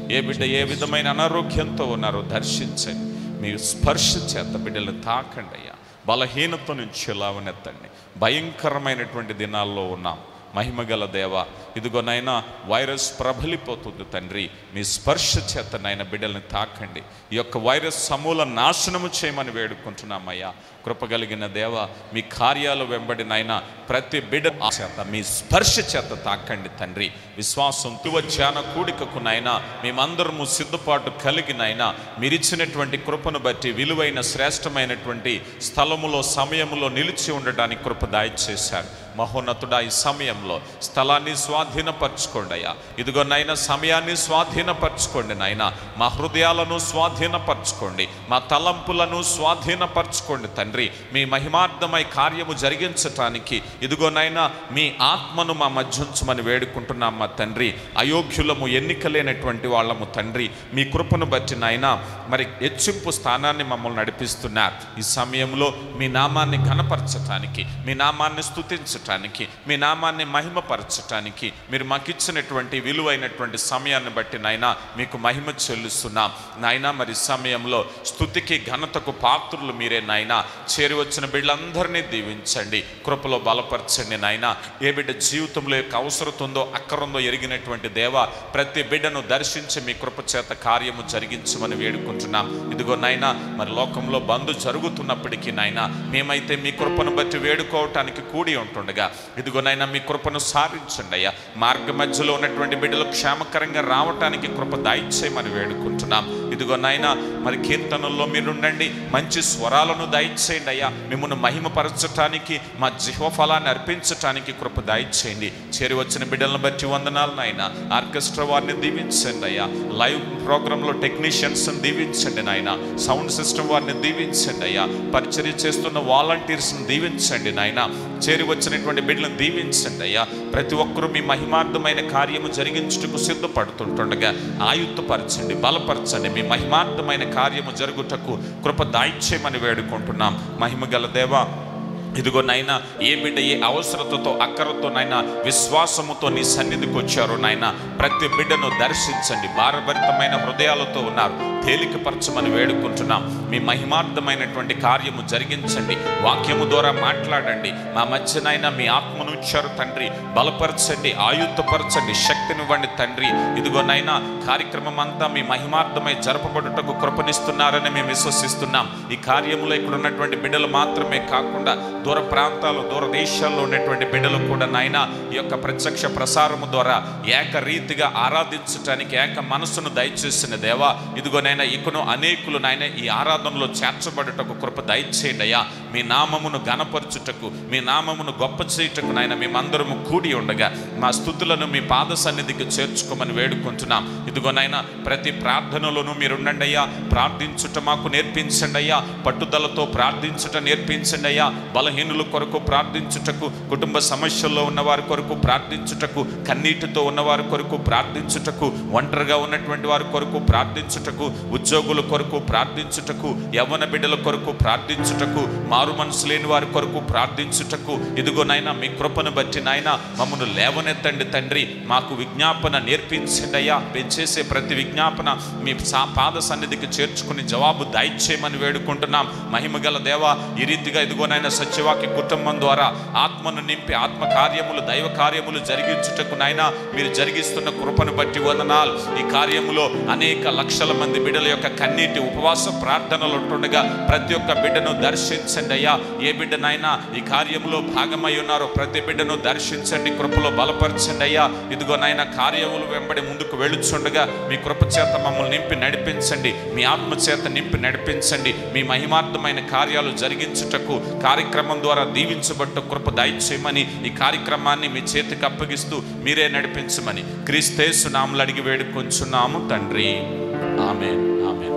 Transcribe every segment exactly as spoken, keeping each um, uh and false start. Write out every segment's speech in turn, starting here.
ఏ బిడ్డ ఏ విధమైన అనారోగ్యంతో ఉన్నారో దర్శించండి. మీ స్పర్శ చేత బిడ్డలు తాకండి అయ్యా. బలహీనత నుంచి లావనెత్తండి. భయంకరమైనటువంటి దినాల్లో ఉన్నాం. మహిమగల దేవ, ఇదిగోనైనా వైరస్ ప్రబలిపోతుంది తండ్రి. మీ స్పర్శ చేత నాయన బిడ్డల్ని తాకండి. ఈ యొక్క వైరస్ సమూల నాశనము చేయమని వేడుకుంటున్నామయ్యా. కృపగలిగిన దేవ, మీ కార్యాలు వెంబడినైనా ప్రతి బిడ్డ చేత మీ స్పర్శ చేత తాకండి తండ్రి. విశ్వాసం తువచ్చాన కూడికకు నైనా మేమందరము సిద్ధపాటు కలిగినైనా మీరిచ్చినటువంటి కృపను బట్టి విలువైన శ్రేష్టమైనటువంటి స్థలములో సమయములో నిలిచి ఉండడానికి కృప దయచేశారు. మహోన్నతుడా, ఈ సమయంలో స్థలాన్ని స్వాధీనపరచుకోండి అయ్యా. ఇదిగో నైనా సమయాన్ని స్వాధీనపరచుకోండి నాయనా. మా హృదయాలను స్వాధీనపరచుకోండి, మా తలంపులను స్వాధీనపరచుకోండి తండ్రి. మీ మహిమార్థమై కార్యము జరిగించటానికి ఇదిగోనైనా మీ ఆత్మను మా మధ్య ఉంచమని వేడుకుంటున్నాం మా తండ్రి. అయోగ్యులము, ఎన్నికలేనటువంటి వాళ్ళము తండ్రి. మీ కృపను బట్టి నాయనా మరి హెచ్చింపు స్థానాన్ని మమ్మల్ని నడిపిస్తున్నారు. ఈ సమయంలో మీ నామాన్ని ఘనపరచటానికి, మీ నామాన్ని స్తుతించటానికి, మీ నామాన్ని మహిమపరచటానికి మీరు మాకు ఇచ్చినటువంటి విలువైనటువంటి సమయాన్ని బట్టి నాయనా మీకు మహిమ చెల్లిస్తున్నాం నాయనా. మరి సమయంలో స్తుతికి ఘనతకు పాత్రులు మీరే నాయనా. చేరి వచ్చిన బిడ్డలందరినీ దీవించండి, కృపలో బలపరచండి నాయనా. ఏ బిడ్డ జీవితంలో యొక్క అవసరం ఉందో అక్కరుందో ఎరిగినటువంటి దేవ, ప్రతి బిడ్డను దర్శించి మీ కృప చేత కార్యము జరిగించమని వేడుకుంటున్నాం. ఇదిగో నాయనా, మరి లోకంలో బంధు జరుగుతున్నప్పటికీ నాయనా మేమైతే మీ కృపను బట్టి వేడుకోవటానికి కూడి ఉంటుండగా ఇదిగోనైనా మీ కృపను సారించండి అయ్యా. మార్గ మధ్యలో ఉన్నటువంటి బిడ్డలు క్షేమకరంగా రావటానికి కృప దయచేయమని వేడుకుంటున్నాం. ఇదిగోనైనా మరి కీర్తనల్లో మీరుండండి, మంచి స్వరాలను దయచేయండి అయ్యా. మిమ్మల్ని మహిమపరచటానికి, మా జిహ్వ ఫలాన్ని అర్పించటానికి కృప దయచేయండి. చేరి వచ్చిన బిడ్డలను బట్టి వందనాలు నాయన. ఆర్కెస్ట్రా వారిని దీవించండి అయ్యా. లైవ్ ప్రోగ్రాంలో టెక్నీషియన్స్ దీవించండి నాయన. సౌండ్ సిస్టమ్ వారిని దీవించండి అయ్యా. పరిచర్య చేస్తున్న వాలంటీర్స్ని దీవించండి నాయన. చేరి వచ్చినటువంటి బిడ్డలను దీవించండి అయ్యా. ప్రతి ఒక్కరూ మీ మహిమార్థమైన కార్యము జరిగించుటకు సిద్ధపడుతుంటుండగా ఆయుత్తపరచండి, బలపరచండి. మీ మహిమార్థమైన కార్యము జరుగుటకు కృప దయచేయమని వేడుకుంటున్నాం. మహిమగల దేవా, ఇదిగో నాయన, ఏ బిడ్డ ఏ అవసరతతో అక్కరతో నాయన విశ్వాసముతో నీ సన్నిధికి వచ్చారో నాయన ప్రతి బిడ్డను దర్శించండి. భారభరితమైన హృదయాలతో ఉన్నారు, తేలికపరచమని వేడుకుంటున్నాం. మీ మహిమార్థమైనటువంటి కార్యము జరిగించండి. వాక్యము ద్వారా మాట్లాడండి. మా మధ్యనైనా మీ ఆత్మను ఇచ్చారు తండ్రి. బలపరచండి, ఆయుత్తపరచండి, శక్తినివ్వండి తండ్రి. ఇదిగోనైనా కార్యక్రమం అంతా మీ మహిమార్థమై జరపబడుటకు కృపనిస్తున్నారని మేము విశ్వసిస్తున్నాం. ఈ కార్యములో ఇక్కడ ఉన్నటువంటి బిడ్డలు మాత్రమే కాకుండా దూర ప్రాంతాలు, దూర దేశాల్లో ఉన్నటువంటి బిడ్డలు కూడా నాయన ఈ యొక్క ప్రత్యక్ష ప్రసారము ద్వారా ఏకరీతిగా ఆరాధించటానికి ఏక మనసును దయచేసిన దేవా, ఇదిగోనైనా ఇకను అనేకులు నాయన ఈ ఆరాధనలో చేర్చబడుటకు కృప దయచేయండి అయ్యా. మీ నామమును ఘనపరచుటకు, మీ నామమును గొప్ప చేయుటకు నాయన మేమందరము కూడి ఉండగా మా స్తుతులను మీ పాద సన్నిధికి చేర్చుకోమని వేడుకుంటున్నాం. ఇదిగోనైనా ప్రతి ప్రార్థనలోనూ మీరుండండి అయ్యా. ప్రార్థించుట మాకు నేర్పించండి అయ్యా. పట్టుదలతో ప్రార్థించుట నేర్పించండి అయ్యా. బలహీనుల కొరకు ప్రార్థించుటకు, కుటుంబ సమస్యల్లో ఉన్నవారి కొరకు ప్రార్థించుటకు, కన్నీటితో ఉన్నవారి కొరకు ప్రార్థించుటకు, ఒంటరిగా ఉన్నటువంటి వారి కొరకు ప్రార్థించుటకు, ఉద్యోగుల కొరకు ప్రార్థించుటకు, యవ్వన బిడ్డల కొరకు ప్రార్థించుటకు, మారు మనసు లేని వారి కొరకు ప్రార్థించుటకు ఇదిగో నాయన మీ కృపను బట్టి నాయన మమ్మల్ని లేవనెత్తండి తండ్రి. మాకు విజ్ఞాపన నేర్పించండి అయ్యా. మేము చేసే ప్రతి విజ్ఞాపన మీ పాద సన్నిధికి చేర్చుకుని జవాబు దయచేయమని వేడుకుంటున్నాం. మహిమగల దేవా, ఈ రీతిగా ఇదిగోనైనా సత్యవాక్య కుటుంబం ద్వారా ఆత్మను నింపి ఆత్మ కార్యములు, దైవ కార్యములు జరిగించుటకు నాయన మీరు జరిగిస్తున్న కృపను బట్టి వందనాలు. ఈ కార్యములో అనేక లక్షల మంది బిడ్డల యొక్క కన్నీటి ఉపవాస ప్రార్థనలు ఉంటుండగా ప్రతి ఒక్క బిడ్డను దర్శించండి అయ్యా. ఏ బిడ్డనైనా ఈ కార్యములో భాగమై ఉన్నారో ప్రతి బిడ్డను దర్శించండి, కృపలో బలపరచండి అయ్యా. ఇదిగో నాయన కార్యములు వెంబడి ముందుకు వెళుచుండగా మీ కృప చేత మమ్మల్ని నింపి నడిపించండి, మీ ఆత్మ చేత నింపి నడిపించండి. మీ మహిమార్థమైన కార్యాలు జరిగించుటకు కార్యక్రమం ద్వారా దీవించబట్టు కృప దయచేయమని ఈ కార్యక్రమాన్ని మీ చేతికి అప్పగిస్తూ మీరే నడిపించమని క్రీస్తు నామములో అడిగి వేడుకొంచున్నాము తండ్రి. ఆమేన్, ఆమేన్.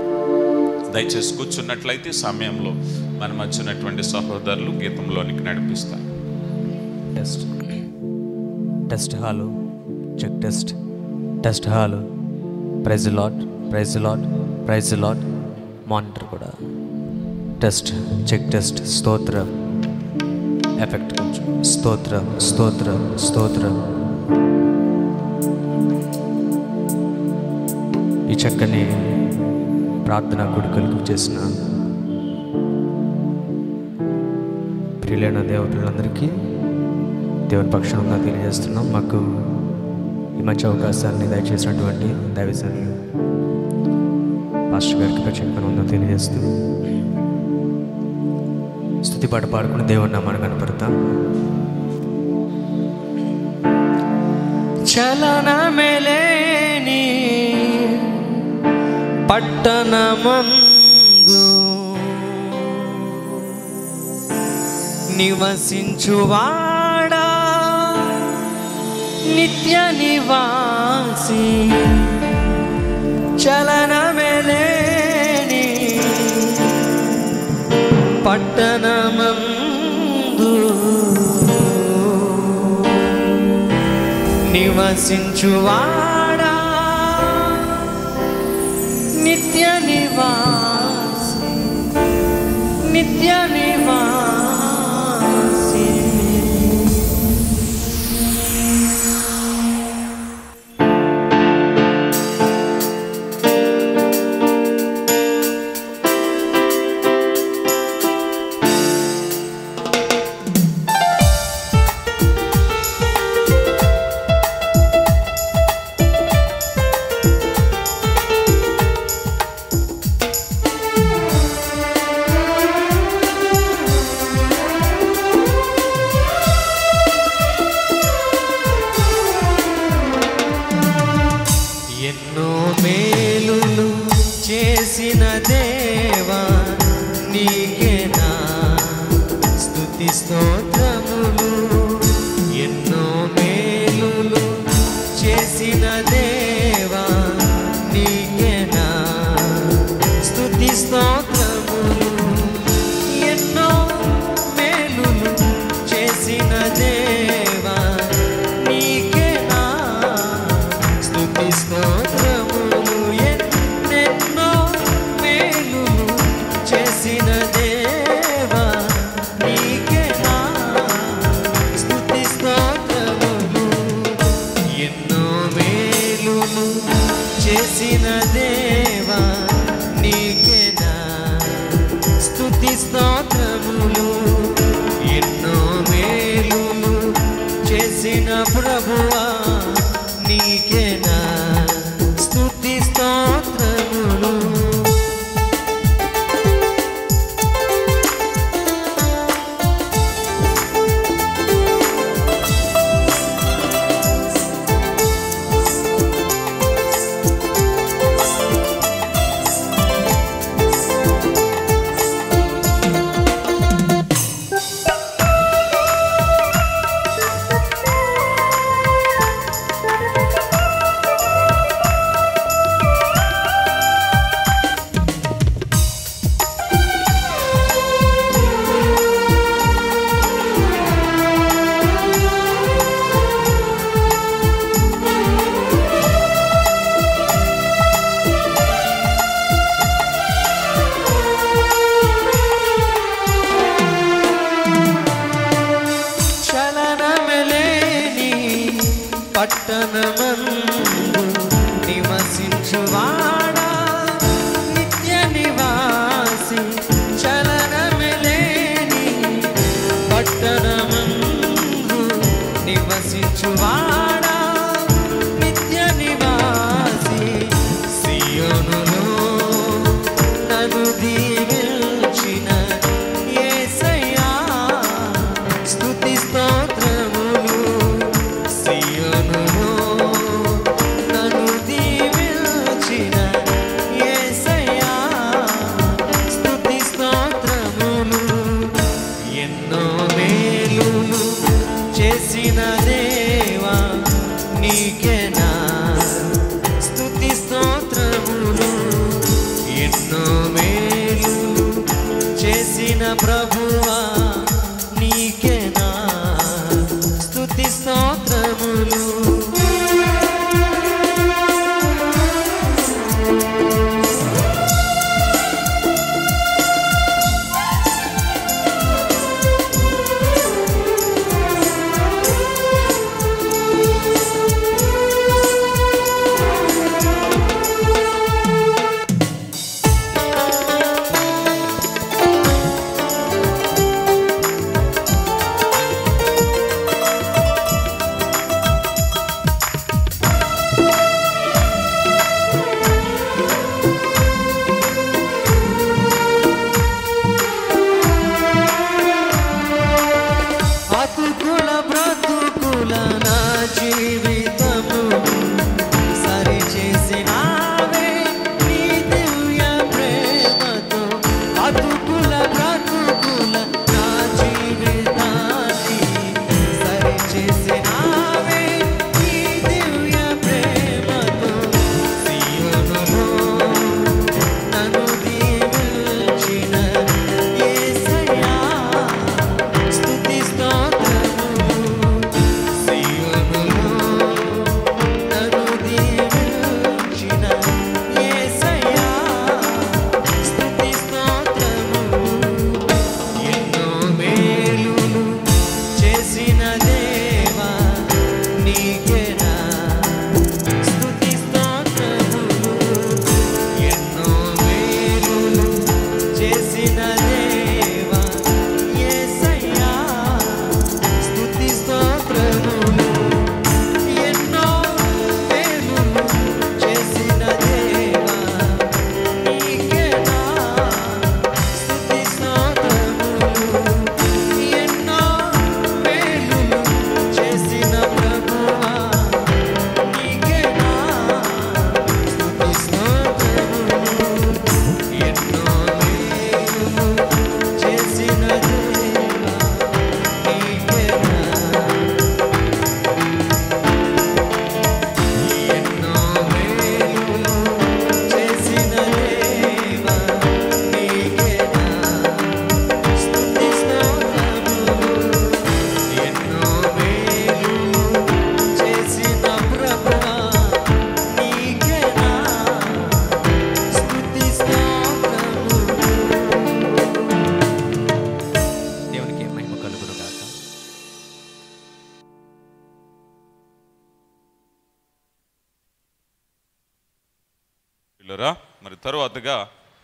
దయచేసి కూర్చున్నట్లయితే సమయంలో మన మధ్య ఉన్నటువంటి సహోదరులు గీతంలోనికి నడిపిస్తారు. Test test hello check test test hello praise Lord praise Lord praise Lord monitor కూడా టెస్ట్ చెక్ టెస్ట్ స్తోత్రం ఎఫెక్ట్ కొంచెం స్తోత్రం స్తోత్రం స్తోత్రం ఈ చక్కని ప్రార్థన కొడుకులకు చేసిన ప్రియులైన దేవ పిల్లలందరికీ దేవుని పక్షంగా తెలియజేస్తున్నాం. మాకు ఈ మంచి అవకాశాన్ని దయచేసినటువంటి దైవజనులు పాస్టర్ గారికి ప్రత్యేకంగా ఉందో తెలియజేస్తూ స్తుతి పాట పాడుకుని దేవుని నామాన్ని కనపడతాం. చలనమెలేని పట్టణమందు నివసించువాడా నిత్య నివాసి, చలనమెలేని పట్టణమందు నివసించువాడా నిత్య నివాసి, నిత్య నివాసి. ఎన్నో మేలులు చేసిన దేవా నీకే నా స్తుతి స్తోత్రములు. ఎన్నో మేలులు చేసిన దేవా నీకే నా స్తుతి స్తోత్రములు. ఎన్నో మేలులు చేసిన దేవా నీకే నా స్తుతి స్తోత్రములు. ఎన్నెన్నో మేలులు చేసిన దేవా నీకే నా స్తుతి స్తోత్రములు. ఎన్నో మేలులు చేసిన దేవా నీకే నా స్తుతి స్తోత్రములు. ఎన్నో మేలులు చేసిన ప్రభువా నీకే నా స్తుతి స్తోత్రములు. చలనమెలేని పట్టణమందు నివసించువాడా నిత్య నివాసి, చలనమెలేని పట్టణమందు నివసించువాడా నిత్య నివాసి. సియోనులో నన్ను దీవించిన యేసయ్యా స్తుతి స్తోత్రములు. సియోనులో నన్ను దీవించిన యేసయ్యా స్తుతి స్తోత్రములు. ఎన్నో మేలులు చేసిన దేవా నీకే నా స్తుతి స్తోత్రములు. ఎన్నో మేలులు చేసిన ప్రభువా నీకే నా స్తుతి స్తోత్రములు. ప్రియులారా, మరి తరువాతగా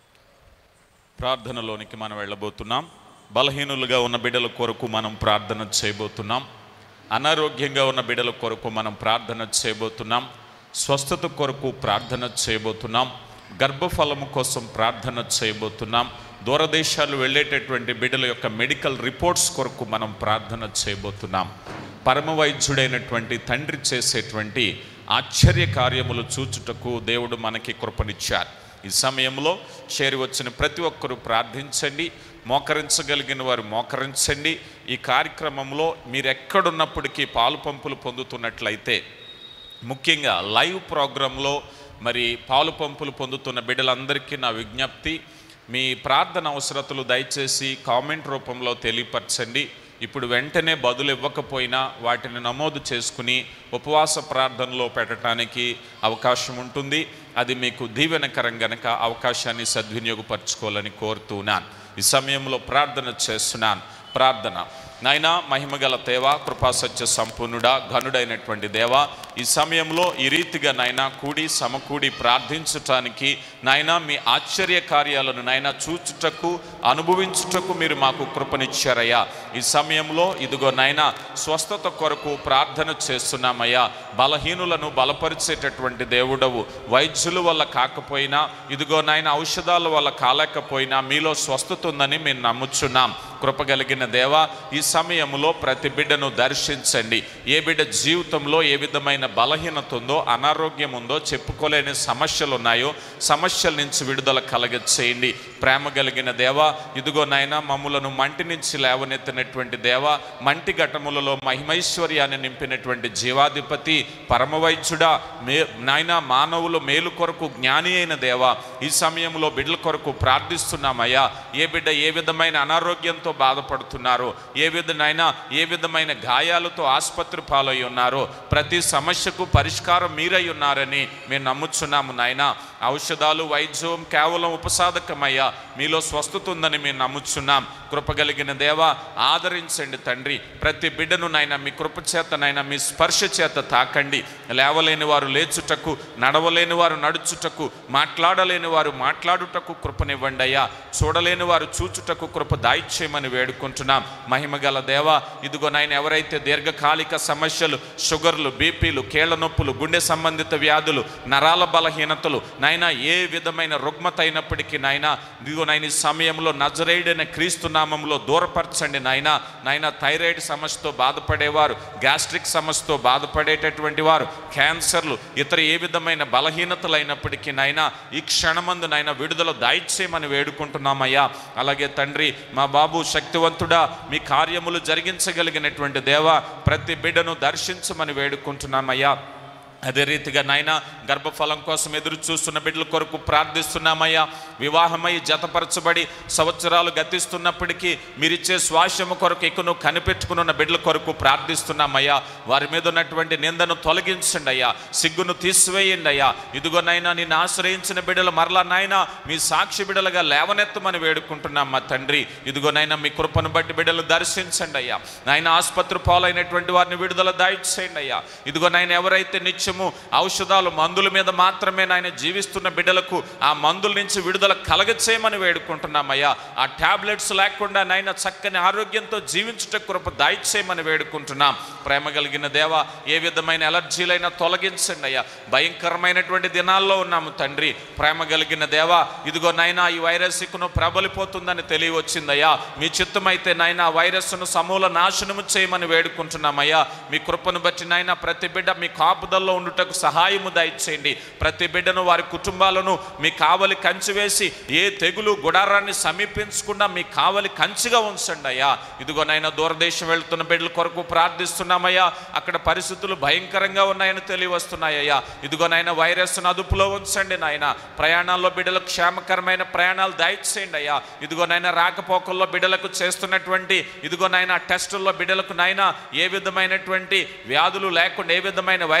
ప్రార్థనలోనికి మనం వెళ్ళబోతున్నాం. బలహీనులుగా ఉన్న బిడ్డల కొరకు మనం ప్రార్థన చేయబోతున్నాం. అనారోగ్యంగా ఉన్న బిడ్డల కొరకు మనం ప్రార్థన చేయబోతున్నాం. స్వస్థత కొరకు ప్రార్థన చేయబోతున్నాం. గర్భఫలము కోసం ప్రార్థన చేయబోతున్నాం. దూరదేశాలు వెళ్ళేటటువంటి బిడ్డల యొక్క మెడికల్ రిపోర్ట్స్ కొరకు మనం ప్రార్థన చేయబోతున్నాం. పరమ వైద్యుడైనటువంటి తండ్రి చేసేటువంటి ఆశ్చర్య కార్యములు చూచుటకు దేవుడు మనకి కృపనిచ్చారు. ఈ సమయంలో చేరి వచ్చిన ప్రతి ఒక్కరూ ప్రార్థించండి. మోకరించగలిగిన వారు మోకరించండి. ఈ కార్యక్రమంలో మీరు ఎక్కడున్నప్పటికీ పాలు పంపులు పొందుతున్నట్లయితే, ముఖ్యంగా లైవ్ ప్రోగ్రాంలో మరి పాలు పంపులు పొందుతున్న బిడ్డలందరికీ నా విజ్ఞప్తి, మీ ప్రార్థన అవసరతలు దయచేసి కామెంట్ రూపంలో తెలియపరచండి. ఇప్పుడు వెంటనే బదులు ఇవ్వకపోయినా వాటిని నమోదు చేసుకుని ఉపవాస ప్రార్థనలో పెట్టడానికి అవకాశం ఉంటుంది. అది మీకు దీవెనకరం గనక అవకాశాన్ని సద్వినియోగపరచుకోవాలని కోరుతున్నాను. ఈ సమయంలో ప్రార్థన చేస్తున్నాను. ప్రార్థన. నాయనా, మహిమగల దేవా, కృపాసత్య సంపూర్ణుడా, ఘనుడైనటువంటి దేవా, ఈ సమయంలో ఈ రీతిగా నాయనా కూడి సమకూడి ప్రార్థించటానికి నాయనా మీ ఆశ్చర్య కార్యాలను నాయనా చూచుటకు అనుభవించుటకు మీరు మాకు కృపనిచ్చారయ్యా. ఈ సమయంలో ఇదిగో నాయనా స్వస్థత కొరకు ప్రార్థన చేస్తున్నామయ్యా. బలహీనులను బలపరిచేటటువంటి దేవుడవు. వైద్యుల వల్ల కాకపోయినా, ఇదిగో నాయన ఔషధాల వల్ల కాలేకపోయినా మీలో స్వస్థత ఉందని మేము నమ్ముచున్నాం. కృపగలిగిన దేవా, ఈ సమయంలో ప్రతి బిడ్డను దర్శించండి. ఏ బిడ్డ జీవితంలో ఏ విధమైన బలహీనత ఉందో, అనారోగ్యం ఉందో, చెప్పుకోలేని సమస్యలు ఉన్నాయో, సమస్యల నుంచి విడుదల కలగ చేయండి. ప్రేమ కలిగిన దేవా, ఇదిగో నాయన మమ్ములను మంటి నుంచి లేవనెత్తినటువంటి దేవా, మంటి ఘటములలో మహిమైశ్వర్యాన్ని నింపినటువంటి జీవాధిపతి, పరమవైద్యుడా, మే నాయన మానవులు మేలు కొరకు జ్ఞాని అయిన దేవా, ఈ సమయంలో బిడ్డల కొరకు ప్రార్థిస్తున్నామయ్యా. ఏ బిడ్డ ఏ విధమైన అనారోగ్యంతో బాధపడుతున్నారో, ఏ విధమైన ఏ విధమైన గాయాలతో ఆసుపత్రి పాలై ఉన్నారో, ప్రతి సమస్యకు పరిష్కారం మీరై ఉన్నారని మేము నమ్ముచున్నాము నాయన. ఔషధాలు వైద్యం కేవలం ఉపసాధకమయ్యా, మీలో స్వస్థత ఉందని మేము నమ్ముచున్నాం. కృపగలిగిన దేవా, ఆదరించండి తండ్రి. ప్రతి బిడ్డను నాయన మీ కృప చేత నాయన మీ స్పర్శ చేత తాకండి. లేవలేని వారు లేచుటకు, నడవలేని వారు నడుచుటకు, మాట్లాడలేని వారు మాట్లాడుటకు కృపనివ్వండి అయ్యా. చూడలేని వారు చూచుటకు కృప దాయిచ్చేయమని వేడుకుంటున్నాం. మహిమగల దేవా, ఇదిగో నాయన ఎవరైతే దీర్ఘకాలిక సమస్యలు, షుగర్లు, బీపీలు, కీళ్ల నొప్పులు, గుండె సంబంధిత వ్యాధులు, నరాల బలహీనతలు, నాయన ఏ విధమైన రుగ్మత అయినప్పటికీ నాయన ఇదిగో నాయన ఈ సమయంలో నజరేయుడైన క్రీస్తు నామంలో దూరపరచండి నాయన. నాయన థైరాయిడ్ సమస్యతో బాధపడేవారు, గ్యాస్ట్రిక్ సమస్యతో బాధపడేటటువంటి వారు, క్యాన్సర్లు, ఇతర ఏ విధమైన బలహీనతలు అయినప్పటికీ నాయన ఈ క్షణమందు నాయన విడుదల దాయిచ్చేయమని వేడుకుంటున్నామయ్యా. అలాగే తండ్రి, మా బాబు శక్తివంతుడా, మీ కార్యములు జరిగించగలిగినటువంటి దేవా, ప్రతి బిడ్డను దర్శించమని వేడుకుంటున్నామయ్యా. అదే రీతిగా నాయన గర్భఫలం కోసం ఎదురు చూస్తున్న బిడ్డల కొరకు ప్రార్థిస్తున్నామయ్యా. వివాహమై జతపరచబడి సంవత్సరాలు గతిస్తున్నప్పటికీ మీరిచ్చే స్వాస్యము కొరకు ఎక్కువ కనిపెట్టుకుని ఉన్న బిడ్డల కొరకు ప్రార్థిస్తున్నామయ్యా. వారి మీద ఉన్నటువంటి నిందను తొలగించండి అయ్యా, సిగ్గును తీసివేయండి అయ్యా. ఇదిగో నాయన నిన్ను ఆశ్రయించిన బిడ్డలు మరలా నాయన మీ సాక్షి బిడ్డలుగా లేవనెత్తమని వేడుకుంటున్నాం మా తండ్రి. ఇదిగో నాయన మీ కృపను బట్టి బిడ్డలు దర్శించండి అయ్యా. నాయన ఆసుపత్రి పాలైనటువంటి వారిని విడుదల దాయిచేయండి అయ్యా. ఇదిగో నాయన ఎవరైతే నిత్యము ఔషధాలు మందుల మీద మాత్రమే నాయన జీవిస్తున్న బిడ్డలకు ఆ మందుల నుంచి విడుదల కలగచేయమని వేడుకుంటున్నామయ్యా. ఆ టాబ్లెట్స్ లేకుండా నాయన చక్కని ఆరోగ్యంతో జీవించుట కృప దాయిచేయమని వేడుకుంటున్నాం. ప్రేమ కలిగిన దేవా, ఏ విధమైన ఎలర్జీలైనా తొలగించండి అయ్యా. భయంకరమైనటువంటి దినాల్లో ఉన్నాము తండ్రి. ప్రేమ కలిగిన దేవా, ఇదిగో నాయన ఈ వైరస్ ఇకను ప్రబలిపోతుందని తెలియవచ్చిందయ్యా. మీ చిత్తమైతే నాయన వైరస్ను సమూల నాశనము చేయమని వేడుకుంటున్నామయ్యా. మీ కృపను బట్టి నాయన ప్రతి బిడ్డ మీ కాపుదల్లో ఉండుటకు సహాయము దయచేయండి. ప్రతి బిడ్డను వారి కుటుంబాలను మీ కావలి కంచి వేసి ఏ తెగులు గుడారాన్ని సమీపించకుండా మీ కావలి కంచిగా ఉంచండి అయ్యా. ఇదిగో నాయన దూరదేశం వెళ్తున్న బిడ్డల కొరకు ప్రార్థిస్తున్నామయ్యా. అక్కడ పరిస్థితులు భయంకరంగా ఉన్నాయని తెలియవస్తున్నాయ్యా. ఇదిగో నాయన వైరస్ను అదుపులో ఉంచండి నాయన. ప్రయాణాల్లో బిడ్డలకు క్షేమకరమైన ప్రయాణాలు దయచేయండి అయ్యా. ఇదిగో నాయన రాకపోకల్లో బిడ్డలకు చేస్తున్నటువంటి ఇదిగో నాయన టెస్టుల్లో బిడ్డలకు నాయన ఏ విధమైనటువంటి వ్యాధులు లేకుండా, ఏ విధమైన వైరస్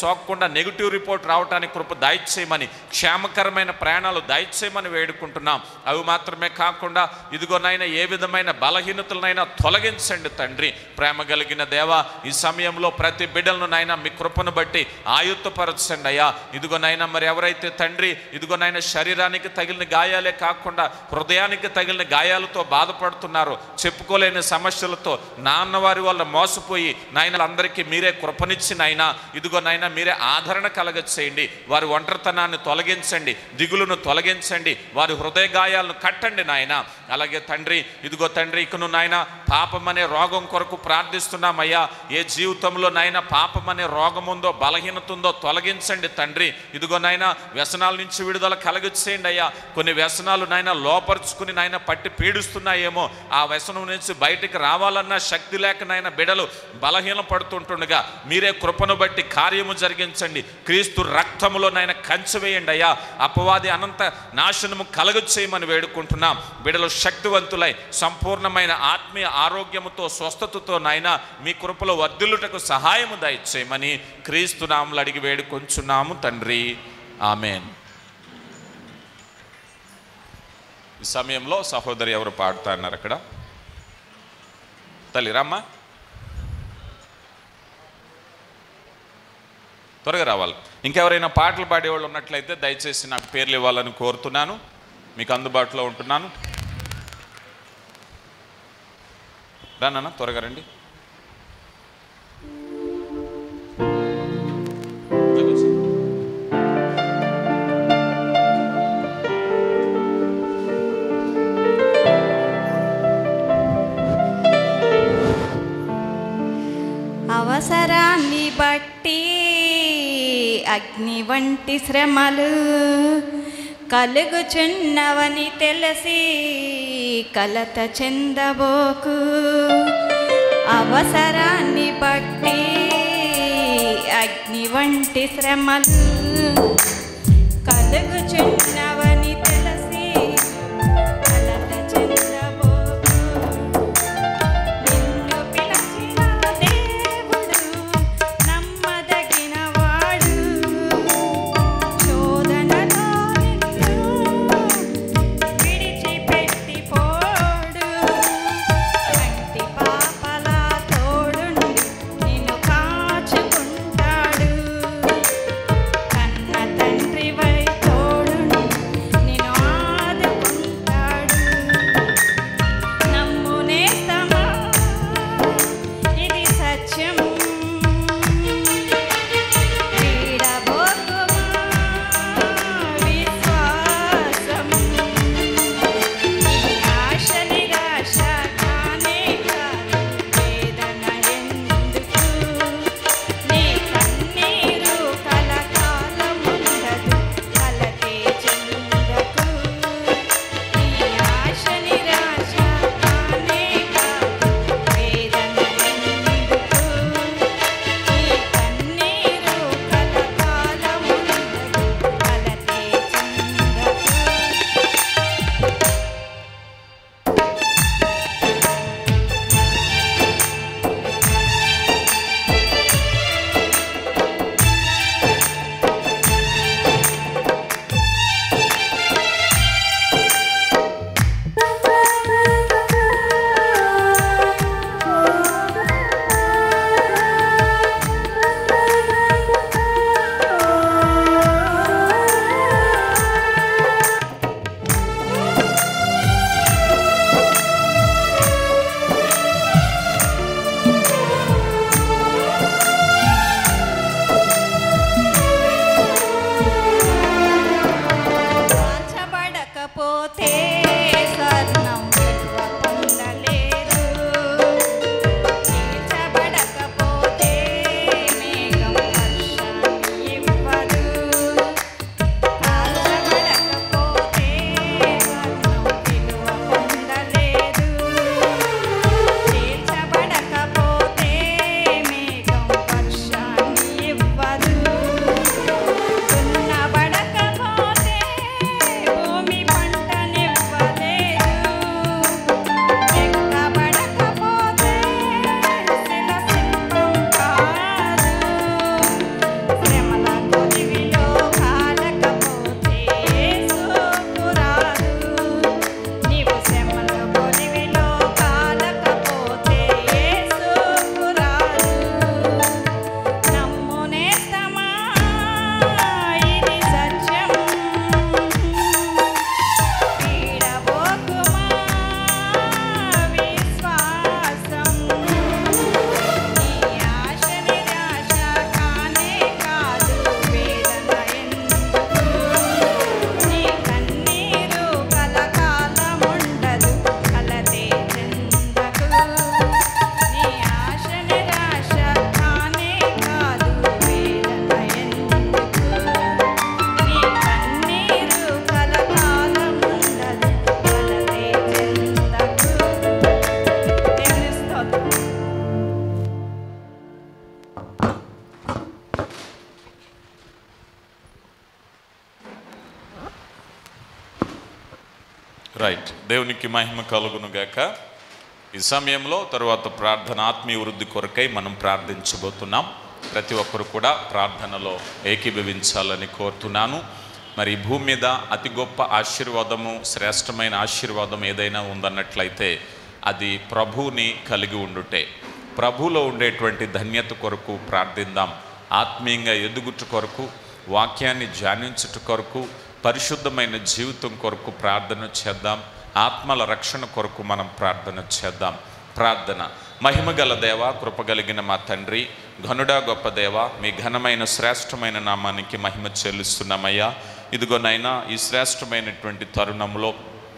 సోకకుండా నెగిటివ్ రిపోర్ట్ రావడానికి కృప దయచేయమని, క్షేమకరమైన ప్రయాణాలు దయచేయమని వేడుకుంటున్నాం. అవి మాత్రమే కాకుండా ఇదిగోనైనా ఏ విధమైన బలహీనతలనైనా తొలగించండి తండ్రి. ప్రేమ కలిగిన దేవా, ఈ సమయంలో ప్రతి బిడ్డలను నైనా మీ కృపను బట్టి ఆయుత్తపరచండి అయ్యా. ఇదిగోనైనా మరి ఎవరైతే తండ్రి ఇదిగోనైనా శరీరానికి తగిలిన గాయాలే కాకుండా హృదయానికి తగిలిన గాయాలతో బాధపడుతున్నారో, చెప్పుకోలేని సమస్యలతో నాన్నవారి వల్ల మోసపోయి నాయన అందరికీ మీరే కృపనిచ్చి నాయనా ఇదిగోనైనా మీరే ఆదరణ కలగ చేయండి. వారి ఒంటరితనాన్ని తొలగించండి, దిగులును తొలగించండి, వారి హృదయ గాయాలను కట్టండి నాయన. అలాగే తండ్రి ఇదిగో తండ్రి ఇకను నాయన పాపం అనే రోగం కొరకు ప్రార్థిస్తున్నామయ్యా. ఏ జీవితంలో నాయన పాపం అనే రోగం ఉందో, బలహీనత ఉందో తొలగించండి తండ్రి. ఇదిగో నాయన వ్యసనాల నుంచి విడుదల కలగచేయండి అయ్యా. కొన్ని వ్యసనాలు నాయన లోపరుచుకుని నాయన పట్టి పీడిస్తున్నాయేమో, ఆ వ్యసనం నుంచి బయటికి రావాలన్న శక్తి లేక నాయన బిడలు బలహీన పడుతుంటుండగా మీరే కృపను బట్టి కార్యము జరిగించండి. క్రీస్తు రక్తములో నాయన కంచె వేయండి అయ్యా. అపవాది అనంత నాశనము కలుగ చేయమని వేడుకుంటున్నాం. బిడలు శక్తివంతులై సంపూర్ణమైన ఆత్మీయ ఆరోగ్యముతో స్వస్థతతో నాయన మీ కృపలో వర్ధిల్లుటకు సహాయము దయచేయమని క్రీస్తు నామములో అడిగి వేడుకొంచున్నాము తండ్రి. ఆమేన్. ఈ సమయంలో సహోదరి ఎవరు పాడుతా అన్నారు అక్కడ? తల్లి రామ్మా, త్వరగా రావాలి. ఇంకెవరైనా పాటలు పాడేవాళ్ళు ఉన్నట్లయితే దయచేసి నాకు పేర్లు ఇవ్వాలని కోరుతున్నాను. మీకు అందుబాటులో ఉంటున్నాను. రానా త్వరగా రండి. అవసరాన్ని బట్టి అగ్ని వంటి శ్రమలు కలుగుచున్నవని తెలిసి కలత చెందబోకు. అవసరాన్ని బట్టి అగ్ని వంటి శ్రమలు కలుగుచున్నవని తెలిసి కలత చెందబోకు. నిన్ను పిలిచిన దేవుడు నమ్మదగిన వాడు, శోధనలో నిన్ను విడిచిపెట్టి పోడు. కంటి పాపలా తోడుండి నిన్ను కాచుకుంటాడు. కన్న తండ్రి రైట్, దేవునికి మహిమ కలుగును గాక. ఈ సమయంలో తరువాత ప్రార్థన ఆత్మీయ వృద్ధి కొరకై మనం ప్రార్థించబోతున్నాం. ప్రతి ఒక్కరు కూడా ప్రార్థనలో ఏకీభవించాలని కోరుతున్నాను. మరి ఈ భూమి మీద అతి గొప్ప ఆశీర్వాదము, శ్రేష్టమైన ఆశీర్వాదం ఏదైనా ఉందన్నట్లయితే అది ప్రభువుని కలిగి ఉండుటే. ప్రభువులో ఉండేటువంటి ధన్యత కొరకు ప్రార్థిద్దాం. ఆత్మీయంగా ఎదుగుట కొరకు, వాక్యాన్ని ధ్యానించుట కొరకు, పరిశుద్ధమైన జీవితం కొరకు ప్రార్థన చేద్దాం. ఆత్మల రక్షణ కొరకు మనం ప్రార్థన చేద్దాం. ప్రార్థన. మహిమగల దేవ, కృపగలిగిన మా తండ్రి, ఘనుడా గొప్ప దేవ, మీ ఘనమైన శ్రేష్టమైన నామానికి మహిమ చెల్లిస్తున్నామయ్యా. ఇదిగోనైనా ఈ శ్రేష్టమైనటువంటి తరుణంలో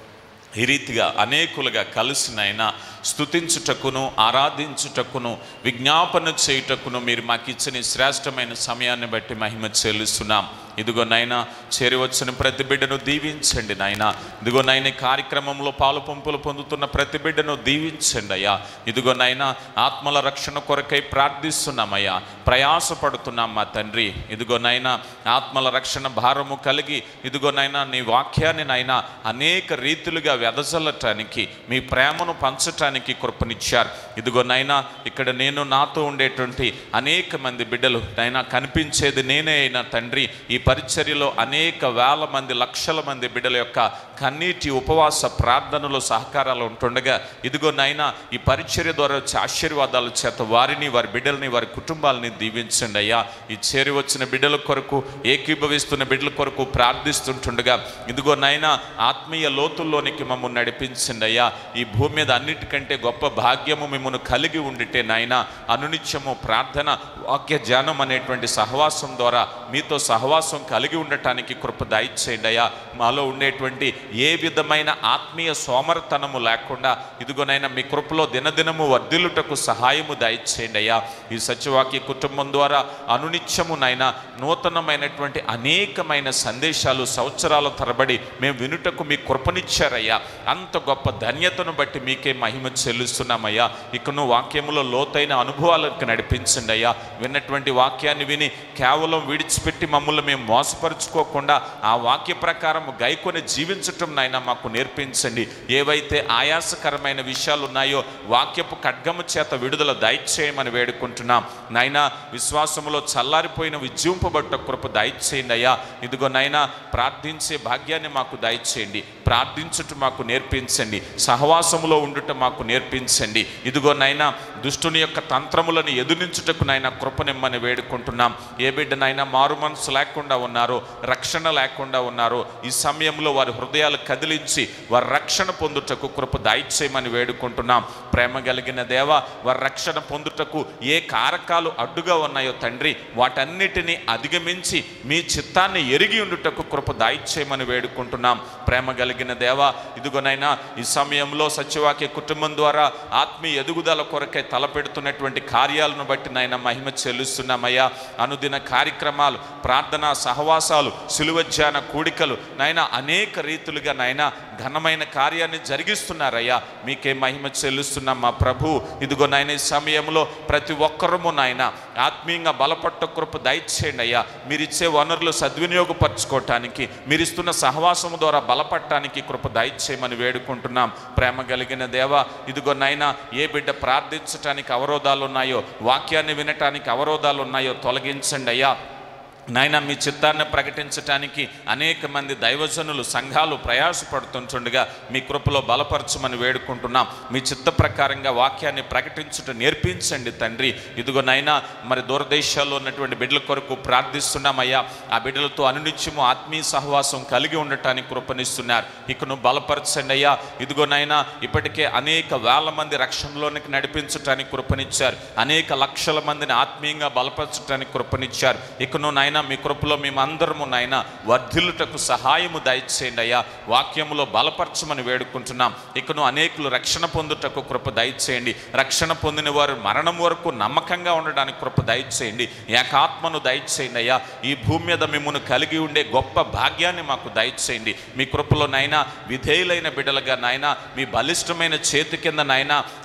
ఈ రీతిగా అనేకులుగా కలిసినైనా స్తుతించుటకును, ఆరాధించుటకును, విజ్ఞాపన చేయుటకును మీరు మాకు ఇచ్చిన శ్రేష్టమైన సమయాన్ని బట్టి మహిమ చెల్లిస్తున్నాం. ఇదిగో నైనా చేరి వచ్చిన ప్రతి బిడ్డను దీవించండి నాయనా. ఇదిగో నైనా కార్యక్రమంలో పాలు పంపులు పొందుతున్న ప్రతి బిడ్డను దీవించండి అయ్యా. ఇదిగో నైనా ఆత్మల రక్షణ కొరకై ప్రార్థిస్తున్నామయ్యా, ప్రయాసపడుతున్నాం మా తండ్రి. ఇదిగో నైనా ఆత్మల రక్షణ భారము కలిగి ఇదిగో నైనా నీ వాక్యాన్ని నైనా అనేక రీతులుగా వెదజల్లటానికి, మీ ప్రేమను పంచటానికి కృపనిచ్చారు. ఇదిగో నైనా ఇక్కడ నేను నాతో ఉండేటువంటి అనేక మంది బిడ్డలు నైనా కనిపించేది నేనే అయినా తండ్రి, ఈ పరిచర్యలో అనేక వేల మంది, లక్షల మంది బిడ్డల యొక్క కన్నీటి ఉపవాస ప్రార్థనలు, సహకారాలు ఉంటుండగా ఇదిగో నైనా ఈ పరిచర్య ద్వారా వచ్చే ఆశీర్వాదాల చేత వారిని, వారి బిడ్డల్ని, వారి కుటుంబాలని దీవించండి అయ్యా. ఈ చేరి వచ్చిన బిడ్డల కొరకు, ఏకీభవిస్తున్న బిడ్డల కొరకు ప్రార్థిస్తుంటుండగా ఇదిగో నైనా ఆత్మీయ లోతుల్లోనికి మమ్మల్ని నడిపించండి అయ్యా. ఈ భూమి మీద అన్నిటికంటే గొప్ప భాగ్యము మిమ్మల్ని కలిగి ఉండితే నాయనా అనునిత్యము ప్రార్థన, వాక్య ధ్యానం అనేటువంటి సహవాసం ద్వారా మీతో సహవాసం కలిగి ఉండటానికి కృప దయచేయండి అయ్యా. మాలో ఉండేటువంటి ఏ విధమైన ఆత్మీయ సోమరతనము లేకుండా ఇదిగోనైనా మీ కృపలో దినదినము వర్ధిల్లుటకు సహాయము దయచేయండి అయ్యా. ఈ సత్యవాక్య కుటుంబం ద్వారా అనునిత్యము నైనా నూతనమైనటువంటి అనేకమైన సందేశాలు సంవత్సరాల తరబడి మేము వినుటకు మీ కృపనిచ్చారయ్యా. అంత గొప్ప ధన్యతను బట్టి మీకే మహిమ చెల్లిస్తున్నామయ్యా. ఇకను వాక్యములో లోతైన అనుభవాలకు నడిపించండి అయ్యా. విన్నటువంటి వాక్యాన్ని విని కేవలం విడిచిపెట్టి మమ్మల్ని మేము మోసపరుచుకోకుండా ఆ వాక్య ప్రకారం గైకొని జీవించటం నాయన మాకు నేర్పించండి. ఏవైతే ఆయాసకరమైన విషయాలు ఉన్నాయో వాక్యపు ఖడ్గము చేత విడుదల దయచేయమని వేడుకుంటున్నాం నాయన. విశ్వాసములో చల్లారిపోయిన విజృంపబట్ట కృప దయచేయండి అయ్యా. ఇదిగో నైనా ప్రార్థించే భాగ్యాన్ని మాకు దయచేయండి. ప్రార్థించుట మాకు నేర్పించండి. సహవాసములో ఉండుట మాకు నేర్పించండి. ఇదిగో నైనా దుష్టుని యొక్క తంత్రములను ఎదురించుటకు నైనా కృపనిమ్మని వేడుకుంటున్నాం. ఏ బిడ్డనైనా మారు మనసు లేకుండా ఉన్నారో, రక్షణ లేకుండా ఉన్నారో ఈ సమయంలో వారి హృదయాలు కదిలించి వారి రక్షణ పొందుటకు కృప దయచేయమని వేడుకుంటున్నాం. ప్రేమ కలిగిన దేవ, వారి రక్షణ పొందుటకు ఏ కారకాలు అడ్డుగా ఉన్నాయో తండ్రి వాటన్నిటినీ అధిగమించి మీ చిత్తాన్ని ఎరిగి ఉండుటకు కృప దయచేయమని వేడుకుంటున్నాం. ప్రేమ కలిగిన దేవ, ఇదిగోనైనా ఈ సమయంలో సత్యవాక్య కుటుంబం ద్వారా ఆత్మీయ ఎదుగుదల కొరకై తలపెడుతున్నటువంటి కార్యాలను బట్టి నాయన మహిమ చెల్లిస్తున్నామయ్యా. అనుదిన కార్యక్రమాలు, ప్రార్థనా సహవాసాలు, సిలువ ధ్యాన కూడికలు నాయన అనేక రీతులుగా నాయన ఘనమైన కార్యాన్ని జరిగిస్తున్నారయ్యా. మీకే మహిమ చెల్లిస్తున్నాం మా ప్రభు. ఇదిగో నాయన ఈ సమయంలో ప్రతి ఒక్కరము నాయన ఆత్మీయంగా బలపట్ట కృప దయచేయండి అయ్యా. మీరిచ్చే వనరులు సద్వినియోగపరచుకోవటానికి, మీరిస్తున్న సహవాసము ద్వారా బలపడటానికి కృప దయచేయమని వేడుకుంటున్నాం. ప్రేమ కలిగిన దేవ, ఇదిగో నాయన ఏ బిడ్డ ప్రార్థించటానికి అవరోధాలు ఉన్నాయో, వాక్యాన్ని వినటానికి అవరోధాలు ఉన్నాయో తొలగించండి అయ్యా. నాయన మీ చిత్తాన్ని ప్రకటించటానికి అనేక మంది దైవజనులు, సంఘాలు ప్రయాసపడుతుంటుండగా మీ కృపలో బలపరచమని వేడుకుంటున్నాం. మీ చిత్త ప్రకారంగా వాక్యాన్ని ప్రకటించుట నేర్పించండి తండ్రి. ఇదిగో నైనా మరి దూరదేశాల్లో ఉన్నటువంటి బిడ్డల కొరకు ప్రార్థిస్తున్నామయ్యా. ఆ బిడ్డలతో అనునిత్యము ఆత్మీయ సహవాసం కలిగి ఉండటానికి కృపనిస్తున్నారు. ఇకను బలపరచండి అయ్యా. ఇదిగో నైనా ఇప్పటికే అనేక వేల మంది రక్షణలోనికి నడిపించటానికి కృపనిచ్చారు. అనేక లక్షల మందిని ఆత్మీయంగా బలపరచటానికి కృపనిచ్చారు. ఇకను నాయన మీ కృపలో మేమందరము నాయన వర్ధిల్లుటకు సహాయము దయచేయండి అయ్యా. వాక్యములో బలపరచమని వేడుకుంటున్నాం. ఇకను అనేకులు రక్షణ పొందుటకు కృప దయచేయండి. రక్షణ పొందిన వారు మరణం వరకు నమ్మకంగా ఉండడానికి కృప దయచేయండి. ఏకాత్మను దయచేయండి అయ్యా. ఈ భూమి మీద మిమ్మల్ని కలిగి ఉండే గొప్ప భాగ్యాన్ని మాకు దయచేయండి. మీ కృపలో నాయన విధేయులైన బిడ్డలుగా నాయన మీ బలిష్టమైన చేతి కింద నాయన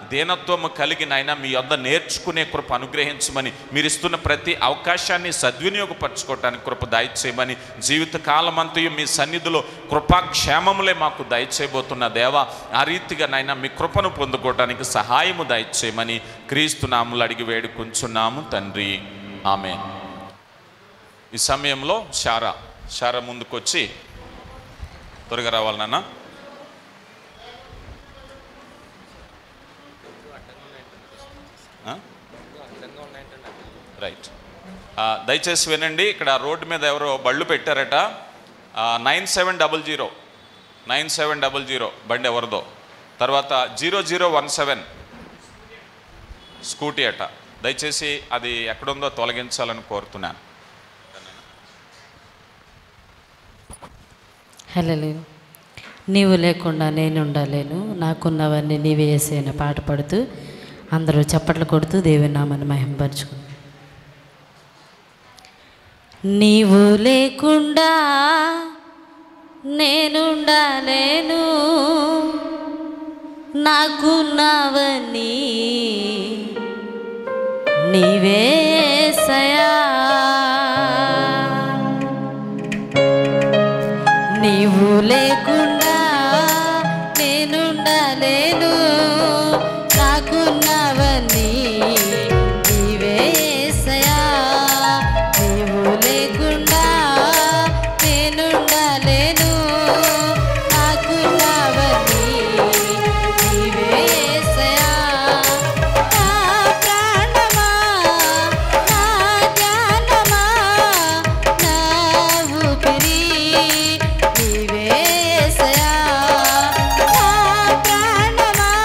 దీనత్వము కలిగి నాయన మీ యొద్ద నేర్చుకునే కృప అనుగ్రహించమని, మీరు ఇస్తున్న ప్రతి అవకాశాన్ని సద్వినియోగపరచుకోవటానికి కృప దయచేయమని, జీవితకాలం అంతయు మీ సన్నిధిలో కృపాక్షేమములే మాకు దయచేయబోతున్న దేవా, ఆ రీతిగా నాయన మీ కృపను పొందుకోవటానికి సహాయము దయచేయమని క్రీస్తు నామములో అడిగి వేడుకుంటున్నాము తండ్రి, ఆమేన్. ఈ సమయంలో శారా శారా ముందుకొచ్చి త్వరగా రావాలి నాన్న. రైట్, దయచేసి వినండి. ఇక్కడ రోడ్డు మీద ఎవరో బళ్ళు పెట్టారట. Nine seven double zero nine seven double zero బండి ఎవరిదో. తర్వాత zero zero one seven scooty అట. దయచేసి అది ఎక్కడుందో తొలగించాలని కోరుతున్నాను. హల్లెలూయా. నీవు లేకుండా నేను ఉండలేను, నాకున్నవన్నీ నీవే యేసయ్య పాట పాడుతూ అందరూ చప్పట్లు కొడుతూ దేవుని నామాన్ని మహిమపరచుకున్నాం. నీవు లేకుండా నేనుండలేను, నాకున్నవన్నీ నీవే యేసయ్యా. నీవు లేకుండా నేనుండలేను, నాకున్నవన్నీ నీవే యేసయ్యా. నీవు లేకుండా నేనుండలేను, నాకున్నవన్నీ నీవే యేసయ్యా. నా ప్రాణమా, నా ధ్యానమా, నా ఊపిరి నీవే యేసయ్యా. నా ప్రాణమా,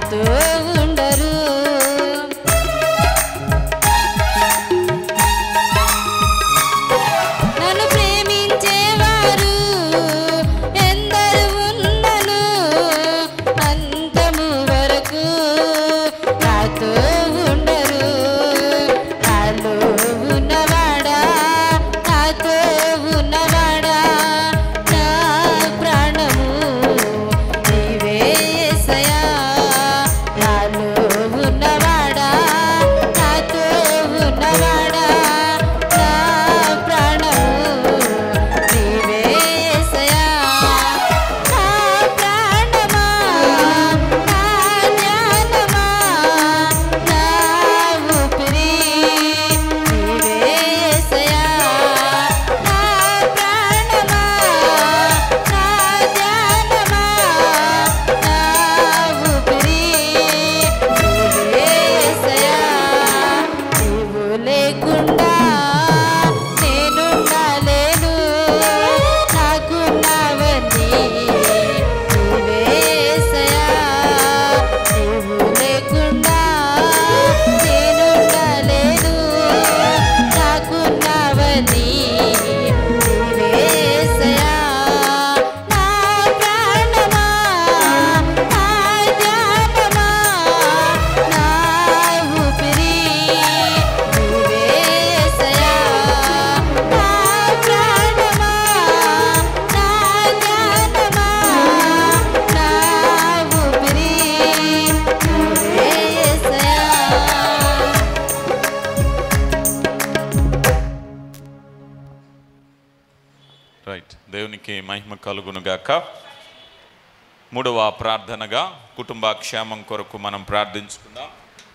నాతో ఉండరు. నన్ను ప్రేమించేవారు ఎందరు ఉన్నను అంతము వరకు నాతో ఉండరు. నాలో ఉన్నవాడా నాతో ఉన్నవాడా నా ప్రాణము నీవే యేసయ్యా. నాలో ఉన్నవాడా నాతో ఉన్నవాడా నా ప్రాణము నీవే యేసయ్యా. నా ప్రాణమా నా జ్ఞానమా నా ఊపిరి నీవే యేసయ్యా. నా ప్రాణమా నా జ్ఞానమా నా ఊపిరి నీవే యేసయ్యా. నీవు లేకుండా నేనుండలేను. నాకున్నవన్నీ నీవే యేసయ్యా. నీవు లేకుండా నేనుండలేను. నాకున్నవన్నీ నీవే యేసయ్యా. నా ప్రాణమా నా జ్ఞానమా నా ఊపిరి నీవే యేసయ్యా. నా ప్రాణమా నా జ్ఞానమా నా ఊపిరి నీవే యేసయ్యా. రైట్, దేవునికి మహిమ కలుగునుగాక. మూడవ ప్రార్థనగా కుటుంబ క్షేమం కొరకు మనం ప్రార్థించుకుందాం.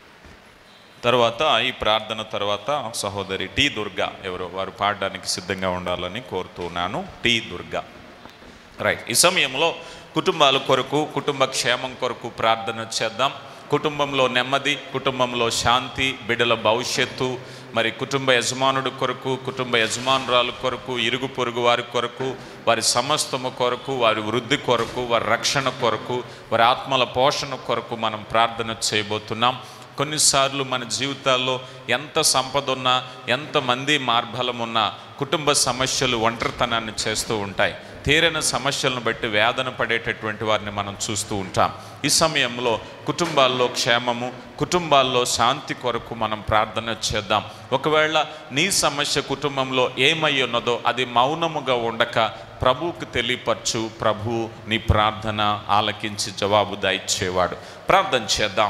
తర్వాత ఈ ప్రార్థన తర్వాత సహోదరి టి దుర్గా ఎవరో వారు పాడడానికి సిద్ధంగా ఉండాలని కోరుతున్నాను. టి దుర్గా. రైట్, ఈ సమయంలో కుటుంబాల కొరకు కుటుంబ క్షేమం కొరకు ప్రార్థన చేద్దాం. కుటుంబంలో నెమ్మది, కుటుంబంలో శాంతి, బిడ్డల భవిష్యత్తు, మరి కుటుంబ యజమానుడి కొరకు, కుటుంబ యజమానురాలు కొరకు, ఇరుగు పొరుగు వారి కొరకు, వారి సమస్తము కొరకు, వారి వృద్ధి కొరకు, వారి రక్షణ కొరకు, వారి ఆత్మల పోషణ కొరకు మనం ప్రార్థన చేయబోతున్నాం. కొన్నిసార్లు మన జీవితాల్లో ఎంత సంపద ఉన్నా, ఎంతమంది మార్బలం ఉన్నా, కుటుంబ సమస్యలు ఒంటరితనాన్ని చేస్తూ ఉంటాయి. తీరని సమస్యలను బట్టి వేదన పడేటటువంటి వారిని మనం చూస్తూ ఉంటాం. ఈ సమయంలో కుటుంబాల్లో క్షేమము, కుటుంబాల్లో శాంతి కొరకు మనం ప్రార్థన చేద్దాం. ఒకవేళ నీ సమస్య కుటుంబంలో ఏమై ఉన్నదో అది మౌనముగా ఉండక ప్రభువుకు తెలియపరచు. ప్రభువు నీ ప్రార్థన ఆలకించి జవాబు దయచేవాడు. ప్రార్థన చేద్దాం.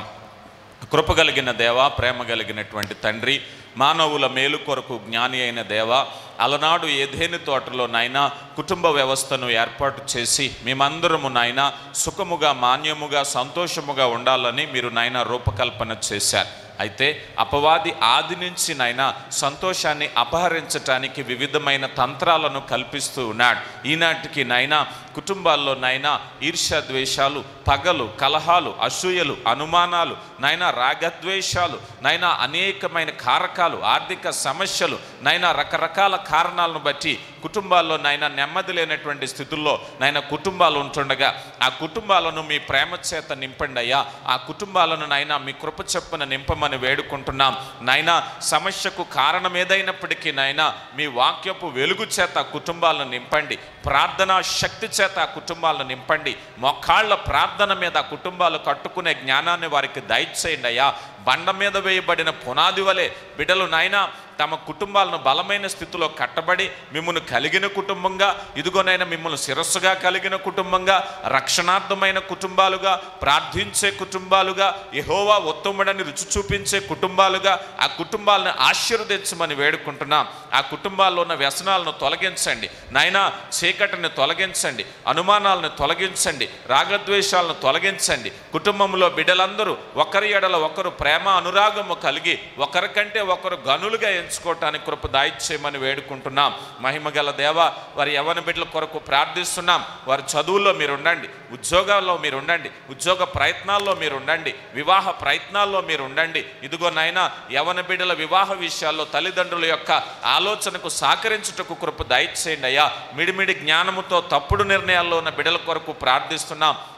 కృప కలిగిన దేవ, ప్రేమ కలిగినటువంటి తండ్రి, మానవుల మేలు కొరకు జ్ఞాని అయిన దేవ, అలనాడు ఏదేని తోటలో నాయన కుటుంబ వ్యవస్థను ఏర్పాటు చేసి మేమందరము నాయన సుఖముగా, మాన్యముగా, సంతోషముగా ఉండాలని మీరు నాయన రూపకల్పన చేశారు. అయితే అపవాది ఆది నుంచి నైనా సంతోషాన్ని అపహరించటానికి వివిధమైన తంత్రాలను కల్పిస్తూ ఉన్నాడు. ఈనాటికి నైనా కుటుంబాల్లో నైనా ఈర్ష్య ద్వేషాలు, పగలు, కలహాలు, అసూయలు, అనుమానాలు, నైనా రాగద్వేషాలు, నైనా అనేకమైన కారకాలు, ఆర్థిక సమస్యలు, నైనా రకరకాల కారణాలను బట్టి కుటుంబాల్లో నైనా నెమ్మది లేనటువంటి స్థితుల్లో నైనా కుటుంబాలు ఉంటుండగా ఆ కుటుంబాలను మీ ప్రేమ చేత నింపండి అయ్యా. ఆ కుటుంబాలను నైనా మీ కృప చెప్పున నింపమని వేడుకుంటున్నాం. నైనా సమస్యకు కారణం ఏదైనప్పటికీ నైనా మీ వాక్యపు వెలుగు చేత కుటుంబాలను నింపండి. ప్రార్థనా శక్తి చేత ఆ కుటుంబాలను నింపండి. మొక్కాళ్ళ ప్రార్థన మీద ఆ కుటుంబాలు కట్టుకునే జ్ఞానాన్ని వారికి దయచేయండి అయ్యా. బండ మీద వేయబడిన పునాది వలె బిడ్డలు నాయనా తమ కుటుంబాలను బలమైన స్థితిలో కట్టబడి మిమ్మల్ని కలిగిన కుటుంబంగా, ఇదిగోనైనా మిమ్మల్ని శిరస్సుగా కలిగిన కుటుంబంగా, రక్షణార్థమైన కుటుంబాలుగా, ప్రార్థించే కుటుంబాలుగా, యెహోవా ఉత్తముడని రుచి చూపించే కుటుంబాలుగా ఆ కుటుంబాలను ఆశీర్వదించమని వేడుకుంటున్నాం. ఆ కుటుంబాల్లో ఉన్న వ్యసనాలను తొలగించండి నాయనా. చీకటిని తొలగించండి, అనుమానాలను తొలగించండి, రాగద్వేషాలను తొలగించండి. కుటుంబంలో బిడ్డలందరూ ఒకరి ఎడల ఒకరు ప్రేమ అనురాగము కలిగి ఒకరికంటే ఒకరు గనులుగా ఎంచుకోవటానికి కృప దయచేయమని వేడుకుంటున్నాం. మహిమగల దేవ, వారి యవ్వన బిడ్డల కొరకు ప్రార్థిస్తున్నాం. వారి చదువుల్లో మీరు ఉండండి, ఉద్యోగాల్లో మీరు ఉండండి, ఉద్యోగ ప్రయత్నాల్లో మీరు ఉండండి, వివాహ ప్రయత్నాల్లో మీరు ఉండండి. ఇదిగో నాయనా యవ్వన బిడ్డల వివాహ విషయాల్లో తల్లిదండ్రుల యొక్క ఆలోచనకు సహకరించుటకు కృప దయచేయండి అయ్యా. మిడిమిడి జ్ఞానముతో తప్పుడు నిర్ణయాల్లో ఉన్న బిడ్డల కొరకు ప్రార్థిస్తున్నాం.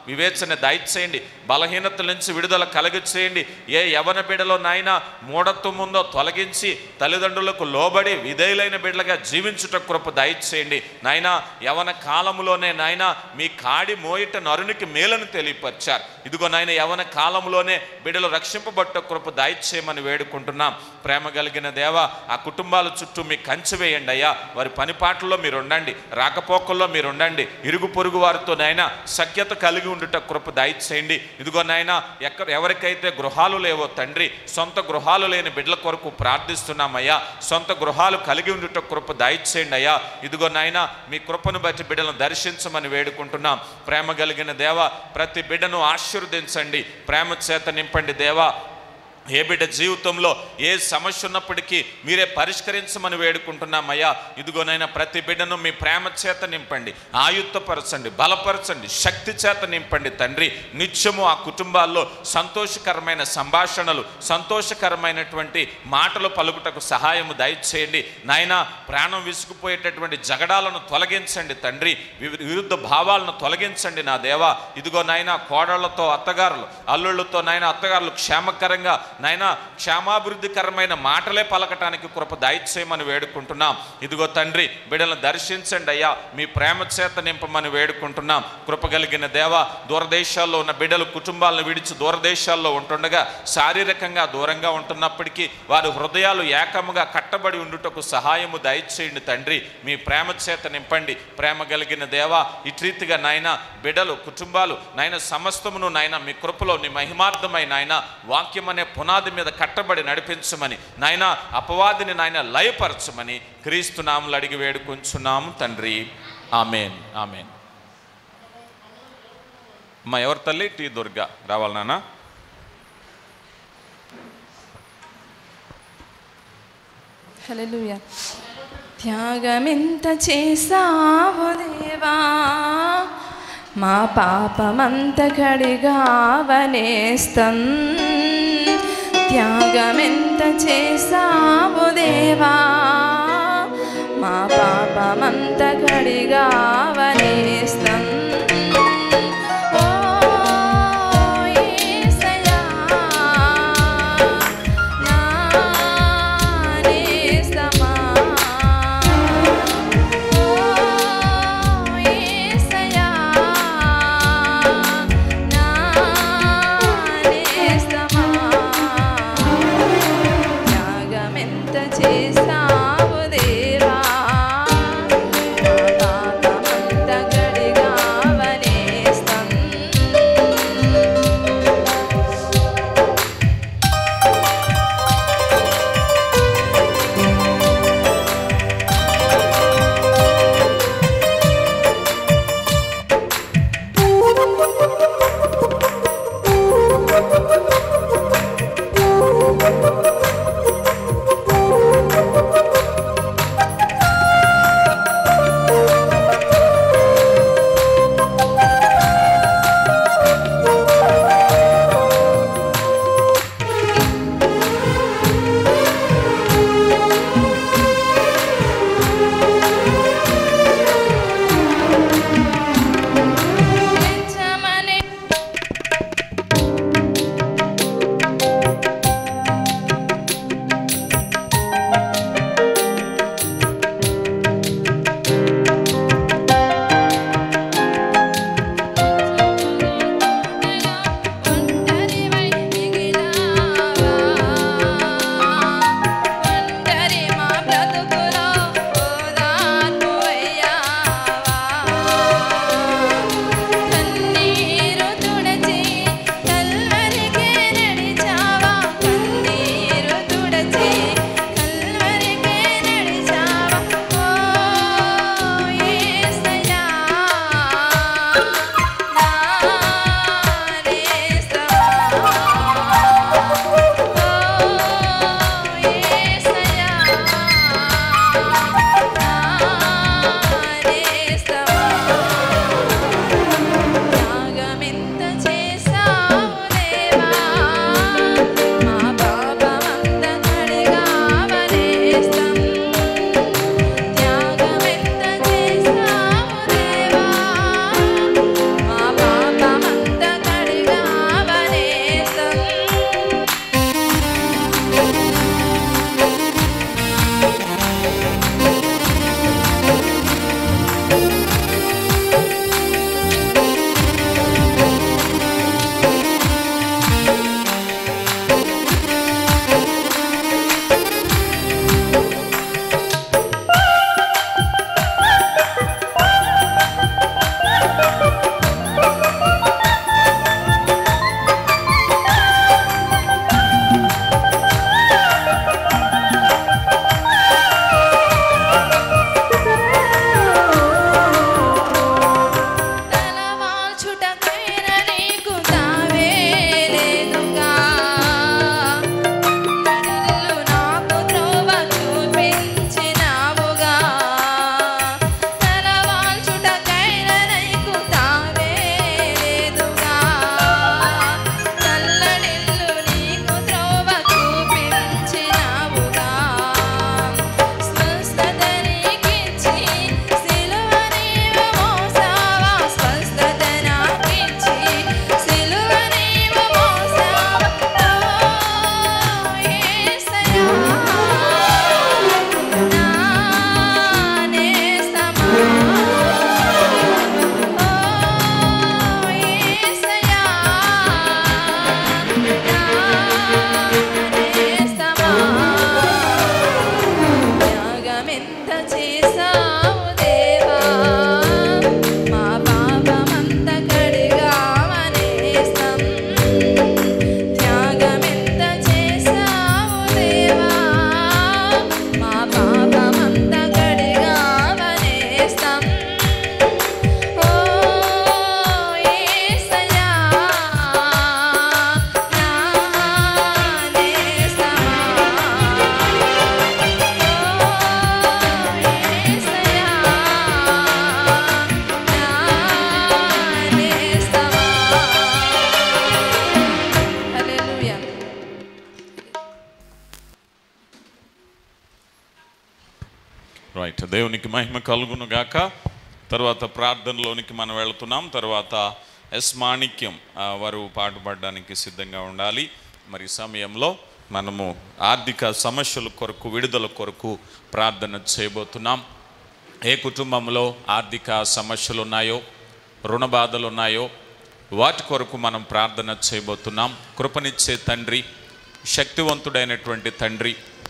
వివేచన దయచేయండి, బలహీనతల నుంచి విడుదల కలుగ చేయండి. ఏ యవన బిడ్డలో నాయన మూఢత్వం ఉందో తొలగించి తల్లిదండ్రులకు లోబడి విధేయులైన బిడ్డలుగా జీవించుట కృప దయచేయండి నాయన. యవన కాలంలోనే నాయన మీ కాడి మోయిట నరునికి మేలను తెలియపరిచారు. ఇదిగో నాయన యవన కాలంలోనే బిడ్డలు రక్షింపబట్ట కృప దయచేయమని వేడుకుంటున్నాం. ప్రేమ కలిగిన దేవ, ఆ కుటుంబాల చుట్టూ మీ కంచె వేయండి అయ్యా. వారి పనిపాట్లలో మీరు ఉండండి, రాకపోకల్లో మీరు ఉండండి. ఇరుగు పొరుగు వారితో నాయన సఖ్యత కలిగి ఉండుట కృప దయచేయండి. ఇదిగో నాయన ఎక్కడ ఎవరికైతే గృహాలు లేవో తండ్రి, సొంత గృహాలు లేని బిడ్డల కొరకు ప్రార్థిస్తున్నామయ్యా. సొంత గృహాలు కలిగి ఉండుట కృప దయచేయండి అయ్యా. ఇదిగో నాయన మీ కృపను బట్టి బిడ్డలను దర్శించమని వేడుకుంటున్నాం. ప్రేమ కలిగిన దేవ, ప్రతి బిడ్డను ఆశీర్వదించండి, ప్రేమ చేత నింపండి దేవా. ఏ బిడ్డ జీవితంలో ఏ సమస్య ఉన్నప్పటికీ మీరే పరిష్కరించమని వేడుకుంటున్నామయ్యా. ఇదిగోనైనా ప్రతి బిడ్డను మీ ప్రేమ చేత నింపండి, ఆయుత్తపరచండి, బలపరచండి, శక్తి చేత నింపండి తండ్రి. నిత్యము ఆ కుటుంబాల్లో సంతోషకరమైన సంభాషణలు, సంతోషకరమైనటువంటి మాటలు పలుకుటకు సహాయము దయచేయండి నాయన. ప్రాణం విసుగుపోయేటటువంటి జగడాలను తొలగించండి తండ్రి, విరుద్ధ భావాలను తొలగించండి నా దేవా. ఇదిగో నాయన కోడళ్లతో అత్తగారులు, అల్లుళ్ళతో నాయన అత్తగారులు క్షేమకరంగా నాయన క్షేమాభివృద్ధికరమైన మాటలే పలకటానికి కృప దయచేయమని వేడుకుంటున్నాం. ఇదిగో తండ్రి బిడ్డలను దర్శించండి అయ్యా, మీ ప్రేమ చేత నింపమని వేడుకుంటున్నాం. కృప కలిగిన దేవ, దూరదేశాల్లో ఉన్న బిడ్డలు కుటుంబాలను విడిచి దూరదేశాల్లో ఉంటుండగా శారీరకంగా దూరంగా ఉంటున్నప్పటికీ వారి హృదయాలు ఏకముగా కట్టబడి ఉండుటకు సహాయము దయచేయండి తండ్రి. మీ ప్రేమ చేత నింపండి. ప్రేమ కలిగిన దేవ, ఇట్రీతిగా నాయన బిడ్డలు కుటుంబాలు నాయన సమస్తమును నాయన మీ కృపలో నీ మహిమార్థమై నాయన వాక్యం అనే పునాది మీద కట్టబడి నడిపించమని నాయన, అపవాదిని నాయన లయపరచమని క్రీస్తు నామములో అడిగి వేడుకొంచున్నాము తండ్రి. Amen, amen. మా ఎవరి తల్లి? టీ దుర్గా రావాలి నాన్న. హల్లెలూయా. త్యాగమెంత చేసావు దేవా, మా పాపమంత కడిగావనేస్తం. త్యాగమెంత చేసావు దేవా, మా పాపమంత కడిగావనేస్తం. చేసావు దేవా, మా పాపమంత కడిగా రైట్, దేవునికి మహిమ కలుగును గాక. తర్వాత ప్రార్థనలోనికి మనం వెళుతున్నాం. తర్వాత ఎస్ మాణిక్యం వారు పాటుపడడానికి సిద్ధంగా ఉండాలి. మరి సమయంలో మనము ఆర్థిక సమస్యల కొరకు, విడుదల కొరకు ప్రార్థన చేయబోతున్నాం. ఏ కుటుంబంలో ఆర్థిక సమస్యలు ఉన్నాయో, రుణ బాధలు ఉన్నాయో, వాటి కొరకు మనం ప్రార్థన చేయబోతున్నాం. కృపనిచ్చే తండ్రి, శక్తివంతుడైనటువంటి తండ్రి,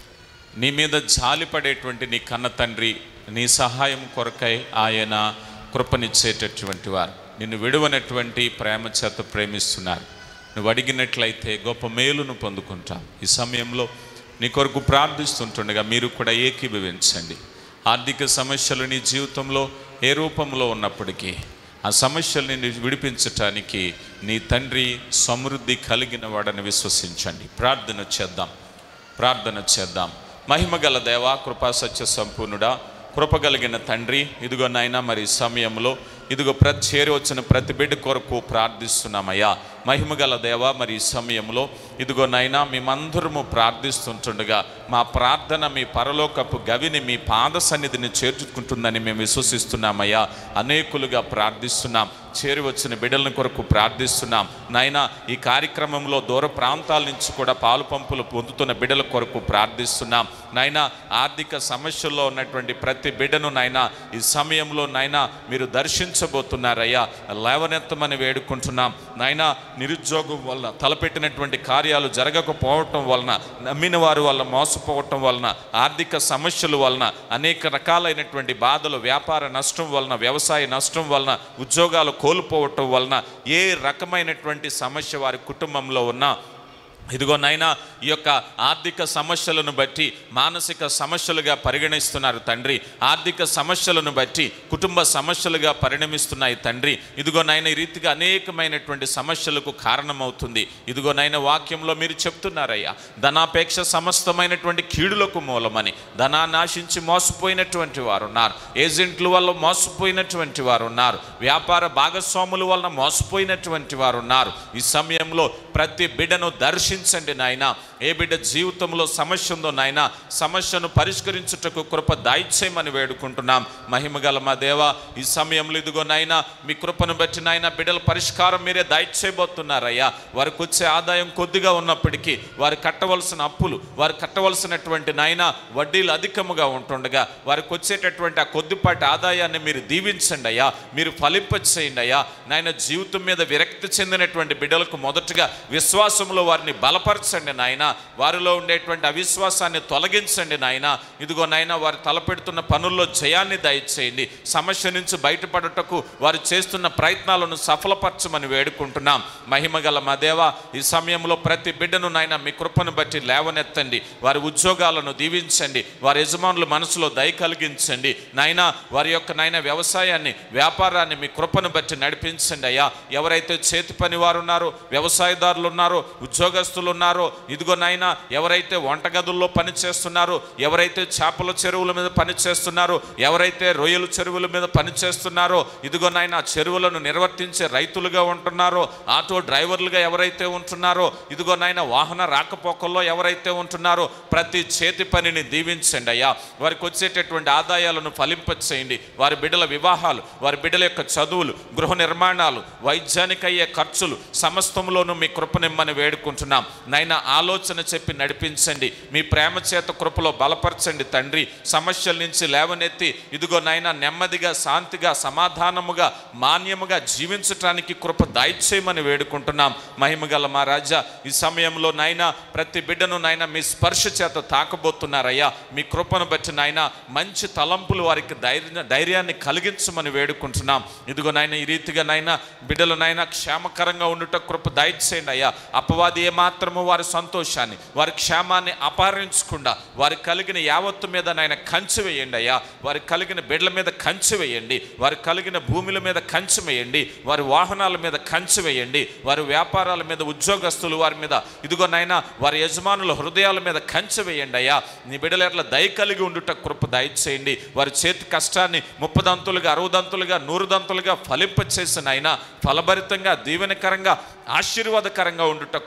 నీ మీద జాలిపడేటువంటి నీ కన్న తండ్రి, నీ సహాయం కొరకై ఆయన కృపనిచ్చేటటువంటి వారు, నిన్ను విడువనటువంటి ప్రేమ చేత ప్రేమిస్తున్నారు. నువ్వు అడిగినట్లయితే గొప్ప మేలును పొందుకుంటాం. ఈ సమయంలో నీ కొరకు ప్రార్థిస్తుంటుండగా మీరు కూడా ఏకీభవించండి. ఆర్థిక సమస్యలు నీ జీవితంలో ఏ రూపంలో ఉన్నప్పటికీ ఆ సమస్యల్ని విడిపించటానికి నీ తండ్రి సమృద్ధి కలిగిన వాడని విశ్వసించండి. ప్రార్థన చేద్దాం, ప్రార్థన చేద్దాం. మహిమగల దేవా, కృపా సత్య సంపూర్ణుడా, కృపగలిగిన తండ్రి, ఇదిగో నాయనా మరి సమయంలో ఇదిగో ప్రతి చేరి వచ్చిన ప్రతి బిడ్డ కొరకు ప్రార్థిస్తున్నామయ్యా. మహిమగల దేవా, మరి ఈ సమయంలో ఇదిగో నాయనా మేమందరము ప్రార్థిస్తుంటుండగా మా ప్రార్థన మీ పరలోకపు గవిని, మీ పాద సన్నిధిని చేర్చుకుంటుందని మేము విశ్వసిస్తున్నామయ్యా. అనేకులుగా ప్రార్థిస్తున్నాం, చేరి వచ్చిన బిడ్డల కొరకు ప్రార్థిస్తున్నాం నాయనా. ఈ కార్యక్రమంలో దూర ప్రాంతాల నుంచి కూడా పాలు పంపులు పొందుతున్న బిడ్డల కొరకు ప్రార్థిస్తున్నాం నాయనా. ఆర్థిక సమస్యల్లో ఉన్నటువంటి ప్రతి బిడ్డను నాయనా ఈ సమయంలో నాయనా మీరు దర్శించబోతున్నారయ్యా. లేవనెత్తమని వేడుకుంటున్నాం నాయనా. నిరుద్యోగం వలన, తలపెట్టినటువంటి కార్యాలు జరగకపోవటం వలన, నమ్మిన వారు వల్ల మోసపోవటం వలన, ఆర్థిక సమస్యల వలన, అనేక రకాలైనటువంటి బాధలు, వ్యాపార నష్టం వలన, వ్యవసాయ నష్టం వలన, ఉద్యోగాలు కోల్పోవటం వలన, ఏ రకమైనటువంటి సమస్య వారి కుటుంబంలో ఉన్నా ఇదిగో నైనా ఈ యొక్క ఆర్థిక సమస్యలను బట్టి మానసిక సమస్యలుగా పరిగణిస్తున్నారు తండ్రి. ఆర్థిక సమస్యలను బట్టి కుటుంబ సమస్యలుగా పరిణమిస్తున్నాయి తండ్రి. ఇదిగో నైనా ఈ రీతిగా అనేకమైనటువంటి సమస్యలకు కారణమవుతుంది. ఇదిగో నైనా వాక్యంలో మీరు చెప్తున్నారయ్యా, ధనాపేక్ష సమస్తమైనటువంటి కీడులకు మూలమని. ధనాన్ని ఆశించి మోసపోయినటువంటి వారు ఉన్నారు, ఏజెంట్ల వల్ల మోసపోయినటువంటి వారు ఉన్నారు, వ్యాపార భాగస్వాముల వలన మోసపోయినటువంటి వారు ఉన్నారు. ఈ సమయంలో ప్రతి బిడ్డను దర్శించండి నాయనా. ఏ బిడ్డ జీవితంలో సమస్య ఉందో నాయనా, సమస్యను పరిష్కరించుటకు కృప దయచేయమని వేడుకుంటున్నాం. మహిమగల మా దేవా, ఈ సమయంలో ఇదిగో నాయనా మీ కృపను బట్టి నాయనా బిడ్డల పరిష్కారం మీరే దయచేయబోతున్నారయ్యా. వారికి వచ్చే ఆదాయం కొద్దిగా ఉన్నప్పటికీ వారు కట్టవలసిన అప్పులు, వారు కట్టవలసినటువంటి నాయనా వడ్డీలు అధికముగా ఉంటుండగా వారికి వచ్చేటటువంటి ఆ కొద్దిపాటి ఆదాయాన్ని మీరు దీవించండి అయ్యా, మీరు ఫలింపచేయండి అయ్యా. నాయన జీవితం మీద విరక్తి చెందినటువంటి బిడ్డలకు మొదటగా విశ్వాసంలో వారిని బలపరచండి నాయన. వారిలో ఉండేటువంటి అవిశ్వాసాన్ని తొలగించండి నాయన. ఇదిగో నాయన వారు తలపెడుతున్న పనుల్లో జయాన్ని దయచేయండి. సమస్య నుంచి బయటపడటకు వారు చేస్తున్న ప్రయత్నాలను సఫలపరచమని వేడుకుంటున్నాం. మహిమగల మా దేవా, ఈ సమయంలో ప్రతి బిడ్డను నాయన మీ కృపను బట్టి లేవనెత్తండి. వారి ఉద్యోగాలను దీవించండి, వారి యజమానుల మనసులో దయ కలిగించండి నాయన. వారి యొక్క నాయన వ్యవసాయాన్ని, వ్యాపారాన్ని మీ కృపను బట్టి నడిపించండి అయ్యా. ఎవరైతే చేతి పని వారు ఉన్నారో, వ్యవసాయదారులు ఉన్నారో, ఉద్యోగస్తులు ఉన్నారో, ఇదిగో నాయనా ఎవరైతే వంటగదుల్లో పని చేస్తున్నారో, ఎవరైతే చేపల చెరువుల మీద పని చేస్తున్నారో, ఎవరైతే రొయ్యల చెరువుల మీద పని చేస్తున్నారో, ఇదిగో నాయనా చెరువులను నిర్వర్తించే రైతులుగా ఉంటున్నారో, ఆటో డ్రైవర్లుగా ఎవరైతే ఉంటున్నారో, ఇదిగో నాయనా వాహన రాకపోకల్లో ఎవరైతే ఉంటున్నారో, ప్రతి చేతి పనిని దీవించండి అయ్యా. వారికి వచ్చేటటువంటి ఆదాయాలను ఫలింపచేయండి. వారి బిడ్డల వివాహాలు, వారి బిడ్డల యొక్క చదువులు, గృహ నిర్మాణాలు, వైద్యానికి అయ్యే ఖర్చులు సమస్తంలోనూ మీ కృపనిమ్మని వేడుకుంటున్నాం నాయనా. ఆలోచన చెప్పి నడిపించండి, మీ ప్రేమ చేత కృపలో బలపరచండి తండ్రి. సమస్యల నుంచి లేవనెత్తి ఇదిగో నాయనా నెమ్మదిగా, శాంతిగా, సమాధానముగా, మాన్యముగా జీవించటానికి కృప దయచేయమని వేడుకుంటున్నాం. మహిమగల మా రాజా, ఈ సమయంలో నాయనా ప్రతి బిడ్డను నాయనా మీ స్పర్శ చేత తాకబోతున్నారయ్యా. మీ కృపను బట్టి నాయనా మంచి తలంపులు వారికి ధైర్య ధైర్యాన్ని కలిగించమని వేడుకుంటున్నాం. ఇదిగో నాయనా ఈ రీతిగా నాయనా బిడ్డలు నాయనా క్షేమకరంగా ఉండుట కృప దయచేయండి అయ్యా. అపవాది ఏమాత్రము వారి సంతోషాన్ని, వారి క్షేమాన్ని అపహరించకుండా వారికి కలిగిన యావత్తు మీద నాయన కంచె వేయండి అయ్యా. వారికి కలిగిన బిడ్డల మీద కంచె వేయండి, వారికి కలిగిన భూముల మీద కంచె వేయండి, వారి వాహనాల మీద కంచె వేయండి, వారి వ్యాపారాల మీద, ఉద్యోగస్తులు వారి మీద, ఇదిగో నాయనా వారి యజమానుల హృదయాల మీద కంచె వేయండి అయ్యా. నీ బిడ్డల ఎట్లా దయ కలిగి ఉండుట కృప దయచేయండి. వారి చేతి కష్టాన్ని ముప్పదంతులుగా, అరవదంతులుగా, నూరుదంతులుగా ఫలింపచేసిన అయినా ఫలభరితంగా, దీవెనకరంగా, ఆశీర్వాదకరంగా ఉండుట కృప దయచేయండి.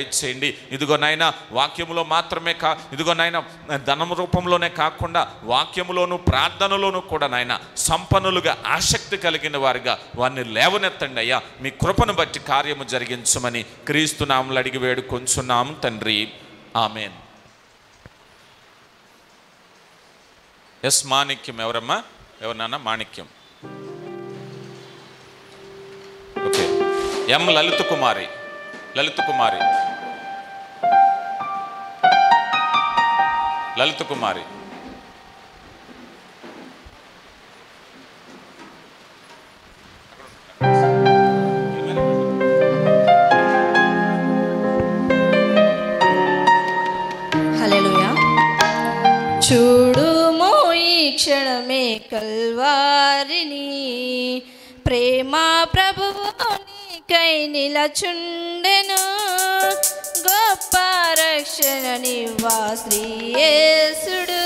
దయచేయండి. ఇదిగో నాయనా వాక్యములో మాత్రమే కా ఇదిగో నాయన ధనం రూపంలోనే కాకుండా వాక్యములోను ప్రార్థనలోను కూడా నాయన సంపన్నులుగా ఆసక్తి కలిగిన వారిగా వారిని లేవనెత్తండి అయ్యా. మీ కృపను బట్టి కార్యము జరిగించమని క్రీస్తు నామములో అడిగి వేడుకొంచున్నాము తండ్రి, ఆమేన్. ఎస్ మాణిక్యం ఎవరమ్మా? ఎవరన్నా మాణిక్యం? ఓకే. ఎం లలిత కుమారి. లలిత కుమారి లలిత కుమారి హల్లెలూయా. చూడుము ఈ క్షణమే కల్వారిని, ప్రేమ ప్రభువు నీకై నిలచుండెను, గొప్ప రక్షణ నివ్వా శ్రీయేసుడు,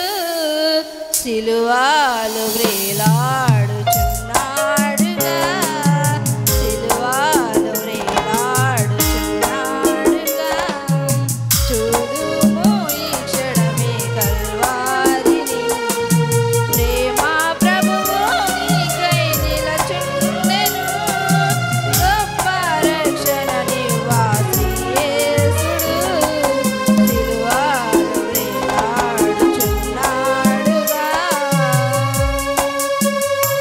సిలువాలు వ్రేలాడుచున్నాడుగా, సిలువాలు వ్రేలాడుచున్నాడుగా. చూడుము ఈ క్షణమే కల్వారిని, ప్రేమ ప్రభువు నీకై నిలచుండెను, గొప్ప రక్షణ నివ్వా శ్రీయేసుడు, సిలువాలు వ్రేలాడుచున్నాడుగా.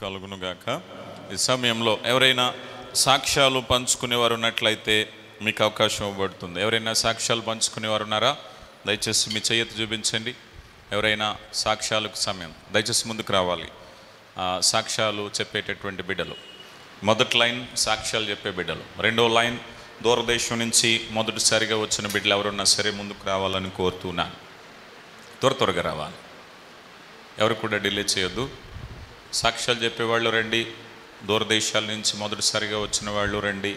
కలుగును గాక. ఈ సమయంలో ఎవరైనా సాక్ష్యాలు పంచుకునేవారు ఉన్నట్లయితే మీకు అవకాశం ఇవ్వబడుతుంది. ఎవరైనా సాక్ష్యాలు పంచుకునేవారు ఉన్నారా? దయచేసి మీ చేతి చూపించండి. ఎవరైనా సాక్ష్యాలకు సమయం దయచేసి ముందుకు రావాలి. సాక్ష్యాలు చెప్పేటటువంటి బిడ్డలు, మొదటి లైన్ సాక్ష్యాలు చెప్పే బిడ్డలు, రెండో లైన్ దూరదేశం నుంచి మొదటిసారిగా వచ్చిన బిడ్డలు ఎవరున్నా సరే ముందుకు రావాలని కోరుతున్నాను. త్వర త్వరగా రావాలి, ఎవరు కూడా డిలే చేయొద్దు. సాక్ష్యాలు చెప్పేవాళ్ళు రండి, దూరదేశాల నుంచి మొదటిసారిగా వచ్చిన వాళ్ళు రండి.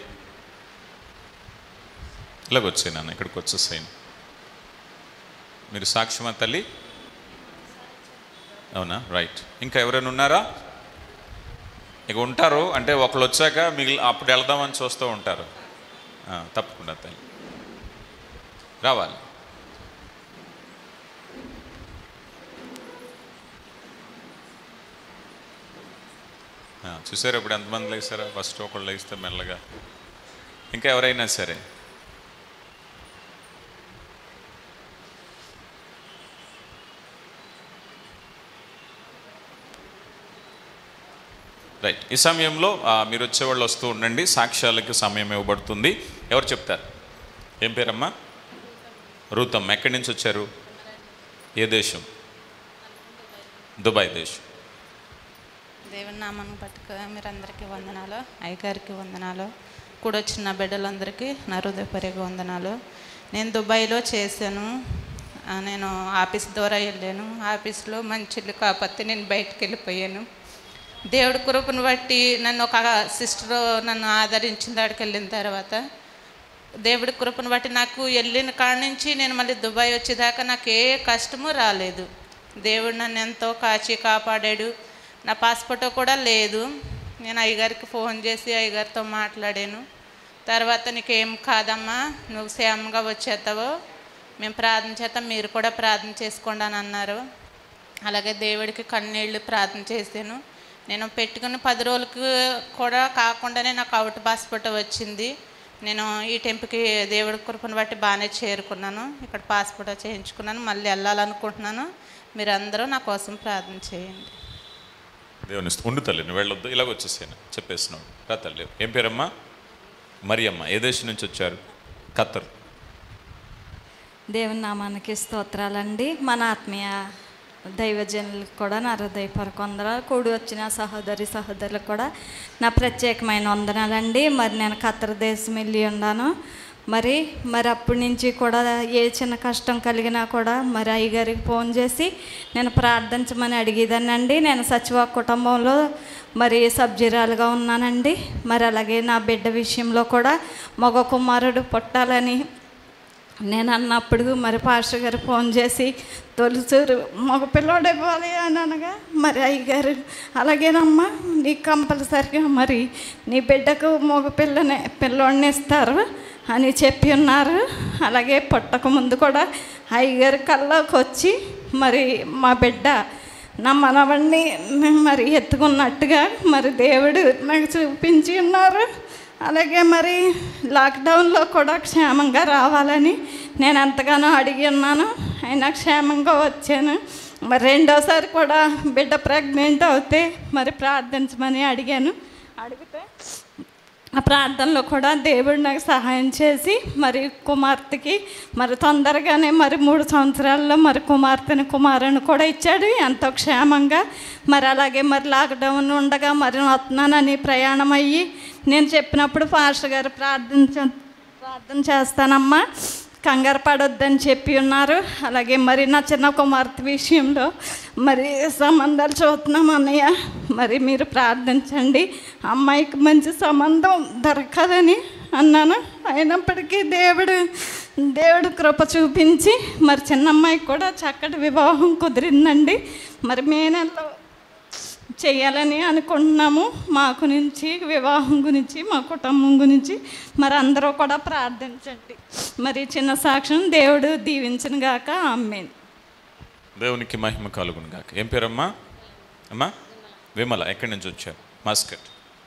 ఇలాగ వచ్చాయి నాన్న, ఇక్కడికి వచ్చేసాను. మీరు సాక్ష్యమా తల్లి? అవునా, రైట్. ఇంకా ఎవరైనా ఉన్నారా? ఇక ఉంటారు అంటే ఒకళ్ళు వచ్చాక మిగిలి అప్పుడు వెళ్దామని చూస్తూ ఉంటారు. తప్పకుండా తల్లి రావాలి. చూసారు ఇప్పుడు ఎంతమంది లేస్తారా? ఫస్ట్ ఒకళ్ళు లేస్తే మెల్లగా. ఇంకా ఎవరైనా సరే రైట్. ఈ సమయంలో మీరు వచ్చేవాళ్ళు వస్తూ ఉండండి. సాక్ష్యాలకి సమయం ఇవ్వబడుతుంది. ఎవరు చెప్తారు? ఏం పేరమ్మా? రూతమ్మ. ఎక్కడి నుంచి వచ్చారు? ఏ దేశం? దుబాయ్ దేశం. దేవుని నామాన్ని పట్టుక మీరందరికీ వందనాలు, అయ్యగారికి వందనాలు, కూడా వచ్చిన బిడ్డలందరికీ నా హృదయపూర్వక వందనాలు. నేను దుబాయ్లో చేశాను. నేను ఆఫీస్ ద్వారా వెళ్ళాను. ఆఫీస్లో మంచి ఇల్లు కాకపోతే నేను బయటకు వెళ్ళిపోయాను. దేవుడి కృపను బట్టి నన్ను ఒక సిస్టర్ నన్ను ఆదరించిన దాడికి వెళ్ళిన తర్వాత దేవుడి కృపను బట్టి నాకు వెళ్ళిన కాడ నుంచి నేను మళ్ళీ దుబాయ్ వచ్చేదాకా నాకు ఏ కష్టము రాలేదు. దేవుడు నన్ను ఎంతో కాచి కాపాడాడు. నా పాస్పోర్ట్ కూడా లేదు. నేను అయ్యగారికి ఫోన్ చేసి అయ్యగారితో మాట్లాడాను. తర్వాత నీకేం కాదమ్మా, నువ్వు క్షేమంగా వచ్చేస్తావో మేము ప్రార్థన చేస్తాం, మీరు కూడా ప్రార్థన చేసుకోండి అని అన్నారు. అలాగే దేవుడికి కన్నీళ్ళు ప్రార్థన చేశాను. నేను పెట్టుకుని పది రోజులకు కూడా కాకుండానే నాకు అవుట్ పాస్పోర్ట్ వచ్చింది. నేను ఈ టెంపుకి దేవుడి కృపను బట్టి బాగానే చేరుకున్నాను. ఇక్కడ పాస్పోర్ట్ చేయించుకున్నాను. మళ్ళీ వెళ్ళాలనుకుంటున్నాను. మీరందరూ నా కోసం ప్రార్థన చేయండి. దేవుని ఉండు తల్లి, నువ్వు వెళ్ళొద్దు, ఇలాగ వచ్చేసాను చెప్పేసినావు. రా తల్లి. ఏం పేరమ్మా? మరియమ్మ. ఏ దేశం నుంచి వచ్చారు? ఖత్తర్. దేవుని నామానికి స్తోత్రాలండి. మన ఆత్మీయ దైవజనులకు కూడా నా హృదయపూర్వక వందనాలు. కూడి వచ్చిన సహోదరి సహోదరులకు కూడా నా ప్రత్యేకమైన వందనాలండి. మరి నేను ఖత్తర్ దేశం వెళ్ళి ఉన్నాను. మరి మరి అప్పటి నుంచి కూడా ఏ చిన్న కష్టం కలిగినా కూడా మరి అయ్యగారికి ఫోన్ చేసి నేను ప్రార్థించమని అడిగేదానండి. నేను సచివ కుటుంబంలో మరి సబ్జీరాలుగా ఉన్నానండి. మరి అలాగే నా బిడ్డ విషయంలో కూడా మగ కుమారుడు పుట్టాలని నేను అన్నప్పుడు మరి పాస్టర్ గారు ఫోన్ చేసి తొలిచూరు మగ పిల్లోడు ఇవ్వాలి అని అనగా మరి అయ్యగారు అలాగేనమ్మా నీకు కంపల్సరిగా మరి నీ బిడ్డకు మగ పిల్లని పిల్లోడిని ఇస్తారు అని చెప్పి ఉన్నారు. అలాగే పుట్టక ముందు కూడా అయ్యగారి కల్లోకి వచ్చి మరి మా బిడ్డ నా మనవడిని మరి ఎత్తుకున్నట్టుగా మరి దేవుడు నాకు చూపించి ఉన్నారు. అలాగే మరి లాక్డౌన్లో కూడా క్షేమంగా రావాలని నేను ఎంతగానో అడిగి ఉన్నాను. అయినా క్షేమంగా వచ్చాను. మరి రెండోసారి కూడా బిడ్డ ప్రెగ్నెంట్ అవుతే మరి ప్రార్థించమని అడిగాను. అడిగితే ఆ ప్రార్థనలో కూడా దేవుడు నాకు సహాయం చేసి మరి కుమార్తెకి మరి తొందరగానే మరి మూడు సంవత్సరాల్లో మరి కుమార్తెని కుమారుని కూడా ఇచ్చాడు ఎంతో క్షేమంగా. మరి అలాగే మరి లాక్డౌన్ ఉండగా మరి వస్తున్నానని ప్రయాణం అయ్యి నేను చెప్పినప్పుడు పాస్టర్ గారు ప్రార్థించ ప్రార్థన చేస్తానమ్మా, కంగారు పడొద్దని చెప్పి ఉన్నారు. అలాగే మరి నా చిన్న కుమార్తె విషయంలో మరి సంబంధాలు చూస్తున్నాం అన్నయ్య, మరి మీరు ప్రార్థించండి అమ్మాయికి మంచి సంబంధం దొరకాలని అన్నాను. అయినప్పటికీ దేవుడు దేవుడు కృప చూపించి మరి చిన్న అమ్మాయికి కూడా చక్కటి వివాహం కుదిరిందండి. మరి మే నెలలో చేయాలని అనుకుంటున్నాము. మాకు నుంచి వివాహం గురించి మా కుటుంబం గురించి మరి అందరూ కూడా ప్రార్థించండి. మరి చిన్న సాక్ష్యం దేవుడు దీవించిన గాక. ఆమేన్. దేవునికి మహిమ కలుగును గాక. ఏం పేరమ్మా? అమ్మా విమల. ఎక్కడి నుంచి వచ్చారు? మస్కట్.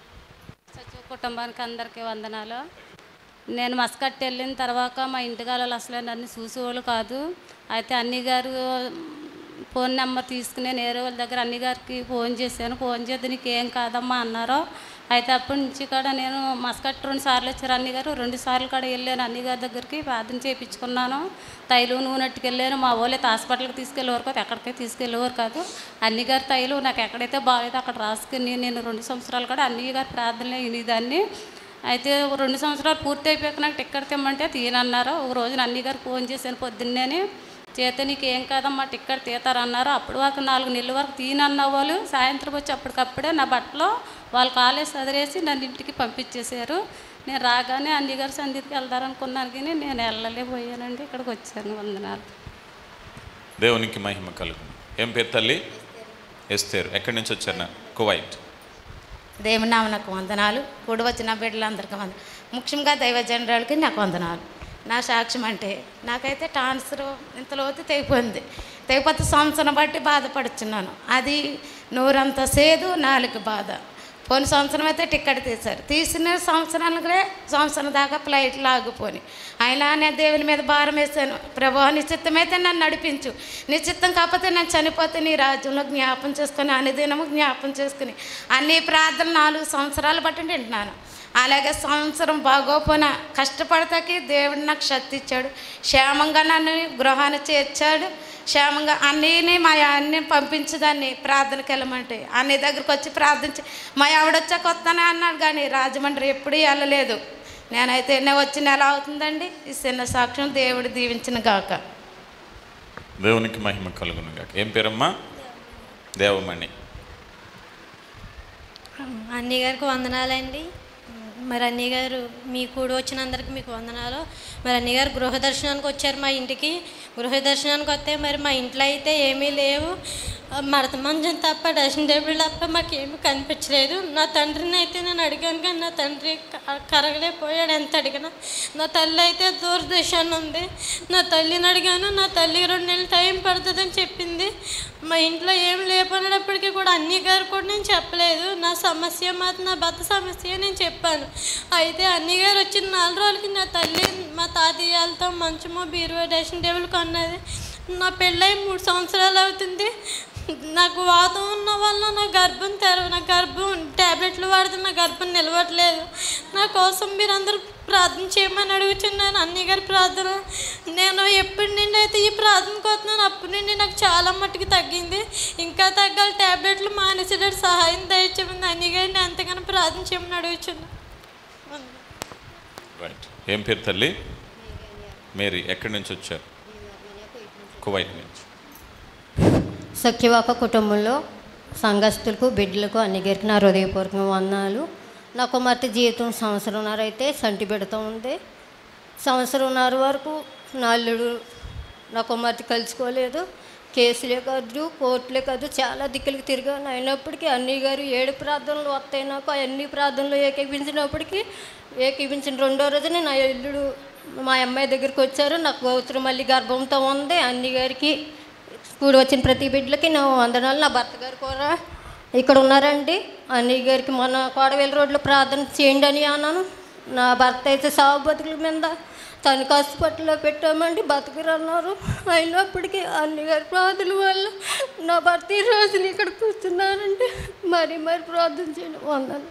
సచివ కుటుంబానికి అందరికీ వందనాలు. నేను మస్కట్ వెళ్ళిన తర్వాత మా ఇంటికాలలో అసలు నన్ను చూసేవాళ్ళు కాదు. అయితే అన్ని గారు ఫోన్ నెంబర్ తీసుకుని నేరే వాళ్ళ దగ్గర అన్ని గారికి ఫోన్ చేశాను. ఫోన్ చేస్తే నీకు ఏం కాదమ్మా అన్నారు. అయితే అప్పటి నుంచి కూడా నేను మస్కట్ రెండు సార్లు వచ్చారు అన్ని గారు, రెండు సార్లు కూడా వెళ్ళాను అన్ని గారి దగ్గరికి ప్రార్థన చేయించుకున్నాను. తైలు నూనెట్టుకు వెళ్ళాను. మా వాళ్ళు హాస్పిటల్కి తీసుకెళ్ళేవారు కాదు, ఎక్కడికి తీసుకెళ్ళేవారు కాదు. అన్ని గారి తైలు నాకు ఎక్కడైతే బాగాలేదో అక్కడ రాసుకుని నేను రెండు సంవత్సరాలు కూడా అన్ని గారి ప్రార్థనలో వినేదాన్ని. అయితే రెండు సంవత్సరాలు పూర్తి అయిపోయాక నాకు టిక్కెట్ తెమ్మంటే తీయనన్నారు. ఒక రోజున అన్ని గారికి ఫోన్ చేశాను పొద్దున్నేని, చేత నీకు ఏం కాదమ్మా టిక్కెట్ తీతారన్నారు. అప్పటి వరకు నాలుగు నెలల వరకు తీయనన్న వాళ్ళు సాయంత్రం వచ్చి అప్పటికప్పుడే నా బట్టలో వాళ్ళు కాలేజ్ చదివేసి నన్ను ఇంటికి పంపించేశారు. నేను రాగానే అన్ని గారి సంధికి వెళ్తారనుకున్నాను కానీ నేను వెళ్ళలేకపోయానండి. ఇక్కడికి వచ్చాను. వందనాలు. దేవునికి మహిమ కలుగు. ఏం పేరు తల్లి? ఎస్తేరు. ఎక్కడి నుంచి వచ్చారు? కువైట్. దేవుని నామనకు వందనాలు. కూడి వచ్చిన బిడ్డలందరికీ వందనాలు. ముఖ్యంగా దైవ జనరాలకి నాకు వందనాలు. నా సాక్ష్యం అంటే నాకైతే ట్రాన్స్ఫర్ ఇంతలోతు తెగిపోయింది. తెగిపోతే సంవత్సరం బట్టి బాధపడుచున్నాను. అది నూరంత సేదు నాలుగు బాధ. పోయిన సంవత్సరం అయితే టిక్కెట్ తీశారు. తీసిన సంవత్సరాలకే సంవత్సరం దాకా ఫ్లైట్లు ఆగిపోయి అయినా నేను దేవుని మీద భారం వేసాను. ప్రభు నీ చిత్తమైతే నన్ను నడిపించు, నీ చిత్తం కాకపోతే నేను చనిపోతే నీ రాజ్యంలో జ్ఞాపం చేసుకుని అన్ని దినము జ్ఞాపం చేసుకుని అన్ని ప్రార్థనలు నాలుగు సంవత్సరాలు బట్టి వింటున్నాను. అలాగే సంవత్సరం బాగోపోయినా కష్టపడతాకి దేవుడు నాకు శక్తి ఇచ్చాడు. క్షేమంగా నన్ను గృహాన్ని చేర్చాడు. క్షేమంగా అన్నీని మా అన్ని పంపించదాన్ని ప్రార్థనకి వెళ్ళమంటే అన్ని దగ్గరికి వచ్చి ప్రార్థించి మా ఆవిడొచ్చాక వస్తానే అన్నాడు కానీ రాజమండ్రి ఎప్పుడూ వెళ్ళలేదు. నేనైతే నేను వచ్చి నెల అవుతుందండి. ఈ చిన్న సాక్ష్యం దేవుడు దీవించిన గాక. దేవునికి మహిమ కలుగును గాక. ఏం పేరమ్మా? దేవమణి. అన్ని గారికి వందనాలండి. మరి అన్ని గారు మీ కూడి వచ్చిన అందరికి మీకు వందనాలు. మరి అన్ని గారు గృహ దర్శనానికి వచ్చారు మా ఇంటికి. గృహ దర్శనానికి వస్తే మరి మా ఇంట్లో అయితే ఏమీ లేవు. మడత మంచం తప్ప డ్రెస్సింగ్ టేబుల్ తప్ప మాకేమీ కనిపించలేదు. నా తండ్రిని అయితే నేను అడిగాను కానీ నా తండ్రి కరగలేకపోయాడు ఎంత అడిగినా. నా తల్లి అయితే దూరదేశాన్ని ఉంది. నా తల్లిని అడిగాను, నా తల్లి రెండు నెలలు టైం పడుతుందని చెప్పింది. మా ఇంట్లో ఏం లేపనప్పటికీ కూడా అన్ని గారు కూడా నేను చెప్పలేదు. నా సమస్య మాత్రం నా భర్త సమస్య నేను చెప్పాను. అయితే అన్ని గారు వచ్చిన నాలుగు రోజులకి నా తల్లి మా తాతయ్యలతో మంచమో బీరువా డ్రెస్సింగ్ టేబుల్ కొన్నది. నా పెళ్ళై మూడు సంవత్సరాలు అవుతుంది. నాకు వాతం ఉన్న వల్ల నా గర్భం తెరవ నా గర్భం ట్యాబ్లెట్లు వాడితే నా గర్భం నిలవట్లేదు. నా కోసం మీరందరూ ప్రార్థన చేయమని అడుగుతున్నాను. అన్ని గారి ప్రార్థన నేను ఎప్పటి నుండి అయితే ఈ ప్రార్థనకు వస్తున్నాను అప్పటి నుండి నాకు చాలా మట్టుకు తగ్గింది. ఇంకా తగ్గాలి. ట్యాబ్లెట్లు మానేసేటట్టు సహాయం దయచేయమని అన్ని గారిని ఎంతగానో ప్రార్థన చేయమని అడుగుతున్నాను. రైట్. ఏం పేరు తల్లి? మేరీ. ఎక్కడి నుంచి వచ్చారు? కువైట్ నుంచి. సఖ్యవాక కుటుంబంలో సంఘస్థులకు బిడ్డలకు అన్ని గారికి నా హృదయపూర్వక వందనాలు. నా కుమార్తె జీవితం సంవత్సరంన్నర అయితే సంటి పెడుతూ ఉంది. సంవత్సరంన్నర వరకు నా అల్లుడు నా కుమార్తె కలుసుకోలేదు. కేసులే కాదు, కోర్టులే కాదు, చాలా దిక్కులకి తిరిగాను. అయినప్పటికీ అన్ని గారు ఏడు ప్రార్థనలు వస్తాయి నాకు. అన్ని ప్రార్థనలు ఏకీపించినప్పటికీ ఏకీపించిన రెండో రోజునే నా అల్లుడు మా అమ్మాయి దగ్గరికి వచ్చారు. నాకు గౌత్రం మళ్ళీ గర్భంతో ఉంది. అన్ని గారికి కూడి వచ్చిన ప్రతి బిడ్డలకి నా వందనాలు. నా భర్త గారు కూడా ఇక్కడ ఉన్నారండి. అన్నయ్య గారికి మన కోడవేల రోడ్లో ప్రార్థన చేయండి అని అన్నాను. నా భర్త అయితే సాగు బతుకుల మీద తనకు హాస్పిటల్లో పెట్టామండి, బతుకురు అన్నారు. అయినప్పటికీ అన్నయ్య గారి ప్రార్థన వల్ల నా భర్త ఈ రోజున ఇక్కడ కూర్చున్నారండి. మరి మరి ప్రార్థన చేయండి. వందలు.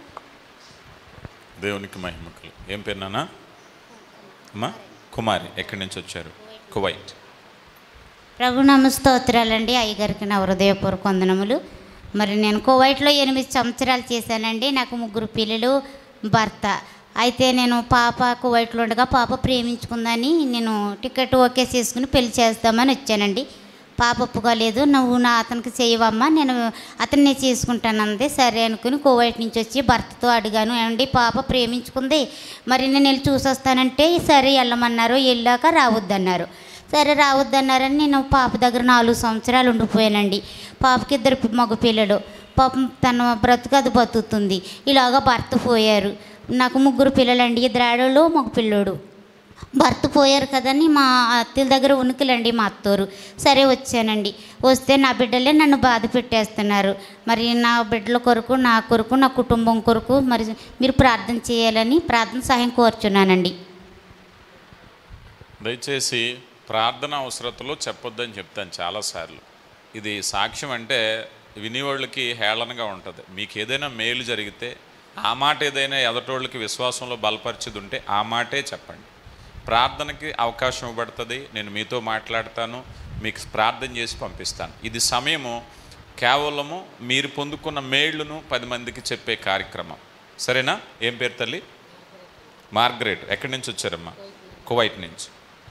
దేవునికి మహిమ కలుగు. ఏం పేరు నాన్న? అమ్మా కుమారి. ఎక్కడి నుంచి వచ్చారు? కువైట్. ప్రభునామ స్తోత్రాలండి. అయ్యగారికి నా హృదయపూర్వక వందనములు. మరి నేను కువైట్లో ఎనిమిది సంవత్సరాలు చేశానండి. నాకు ముగ్గురు పిల్లలు, భర్త. అయితే నేను పాప కువైట్లో ఉండగా పాప ప్రేమించుకుందని నేను టికెట్ ఓకే చేసుకుని పెళ్లి చేస్తామని వచ్చానండి. పాప ఒప్పుకోలేదు. నువ్వు నా అతనికి చేయవమ్మా, నేను అతన్నే చేసుకుంటానంది. సరే అనుకుని కువైట్ నుంచి వచ్చి భర్తతో అడిగాను, ఏమండి పాప ప్రేమించుకుంది, మరి నేను వెళ్ళి చూసొస్తానంటే సరే వెళ్ళమన్నారు. వెళ్ళాక రావద్దన్నారు. సరే రావద్దన్నారని నేను పాప దగ్గర నాలుగు సంవత్సరాలు ఉండిపోయానండి. పాపకి ఇద్దరు మగ పిల్లలు. పాపం తన బ్రతుకు అది బతుకుతుంది. ఇలాగా భర్త పోయారు. నాకు ముగ్గురు పిల్లలండి, ఇద్దరు ఆడోళ్ళు మగ పిల్లోడు. భర్త పోయారు కదని మా అత్తల దగ్గర ఉనికిలండి మా అత్తోరు. సరే వచ్చానండి. వస్తే నా బిడ్డలే నన్ను బాధ పెట్టేస్తున్నారు. మరి నా బిడ్డల కొరకు, నా కొరకు, నా కుటుంబం కొరకు మరి మీరు ప్రార్థన చేయాలని ప్రార్థన సహాయం కోరుచున్నానండి. దయచేసి ప్రార్థన అవసరతలో చెప్పొద్దని చెప్తాను చాలాసార్లు. ఇది సాక్ష్యం అంటే వినేవాళ్ళకి హేళనగా ఉంటుంది. మీకు ఏదైనా మేలు జరిగితే ఆ మాట ఏదైనా ఎదటోళ్ళకి విశ్వాసంలో బలపరిచేది ఉంటే ఆ మాటే చెప్పండి. ప్రార్థనకి అవకాశం ఇవ్వబడుతుంది. నేను మీతో మాట్లాడతాను, మీకు ప్రార్థన చేసి పంపిస్తాను. ఇది సమయము కేవలము మీరు పొందుకున్న మేళ్లను పది మందికి చెప్పే కార్యక్రమం. సరేనా? ఏం పేరు తల్లి? మార్గరెట్. ఎక్కడి నుంచి వచ్చారమ్మా? కువైట్ నుంచి.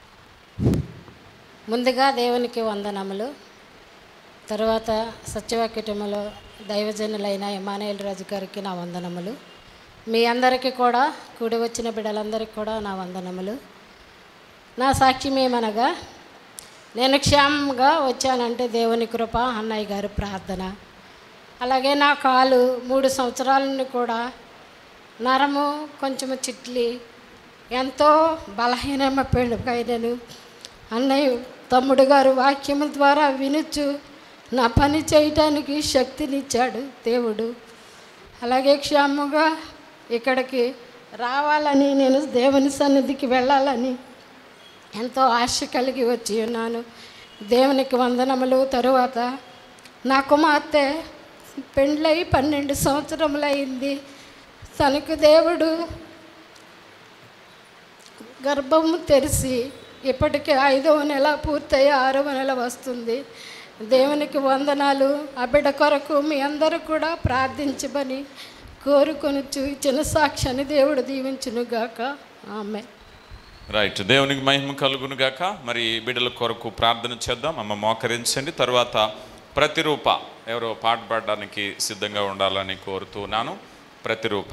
ముందుగా దేవునికి వందనములు. తర్వాత సత్యవాక్యటములో దైవజనులైన ఎమానుయేల్ రాజు గారికి నా వందనములు. మీ అందరికీ కూడా, కూడి వచ్చిన బిడ్డలందరికీ కూడా నా వందనములు. నా సాక్ష్యం ఏమనగా, నేను క్షేమంగా వచ్చానంటే దేవుని కృప, అన్నయ్య గారి ప్రార్థన. అలాగే నా కాలు మూడు సంవత్సరాల నుండి కూడా నరము కొంచెము చిట్లి ఎంతో బలహీనమైపోయినను అన్నయ్య తమ్ముడు గారు వాక్యము ద్వారా వినుచు నా పని చేయటానికి శక్తినిచ్చాడు దేవుడు. అలాగే క్షేమంగా ఇక్కడికి రావాలని, నేను దేవుని సన్నిధికి వెళ్ళాలని ఎంతో ఆశ కలిగి వచ్చి ఉన్నాను. దేవునికి వందనములు. తరువాత నా కుమార్తె పెండ్లై పన్నెండు సంవత్సరములైంది. తనకు దేవుడు గర్భము తెరిచి ఇప్పటికే ఐదవ నెల పూర్తయి ఆరవ నెల వస్తుంది. దేవునికి వందనాలు. ఆ బిడ్డ కొరకు మీ అందరూ కూడా ప్రార్థించమని కోరుకొని ఇచ్చిన సాక్ష్యాన్ని దేవుడు దీవించును గాక. ఆమె రైట్. దేవునికి మహిమ కలుగును గాక. మరి బిడ్డల కొరకు ప్రార్థన చేద్దాం. అమ్మ మోకరించండి. తర్వాత ప్రతిరూప ఎవరో పాట పాడడానికి సిద్ధంగా ఉండాలని కోరుతున్నాను. ప్రతిరూప.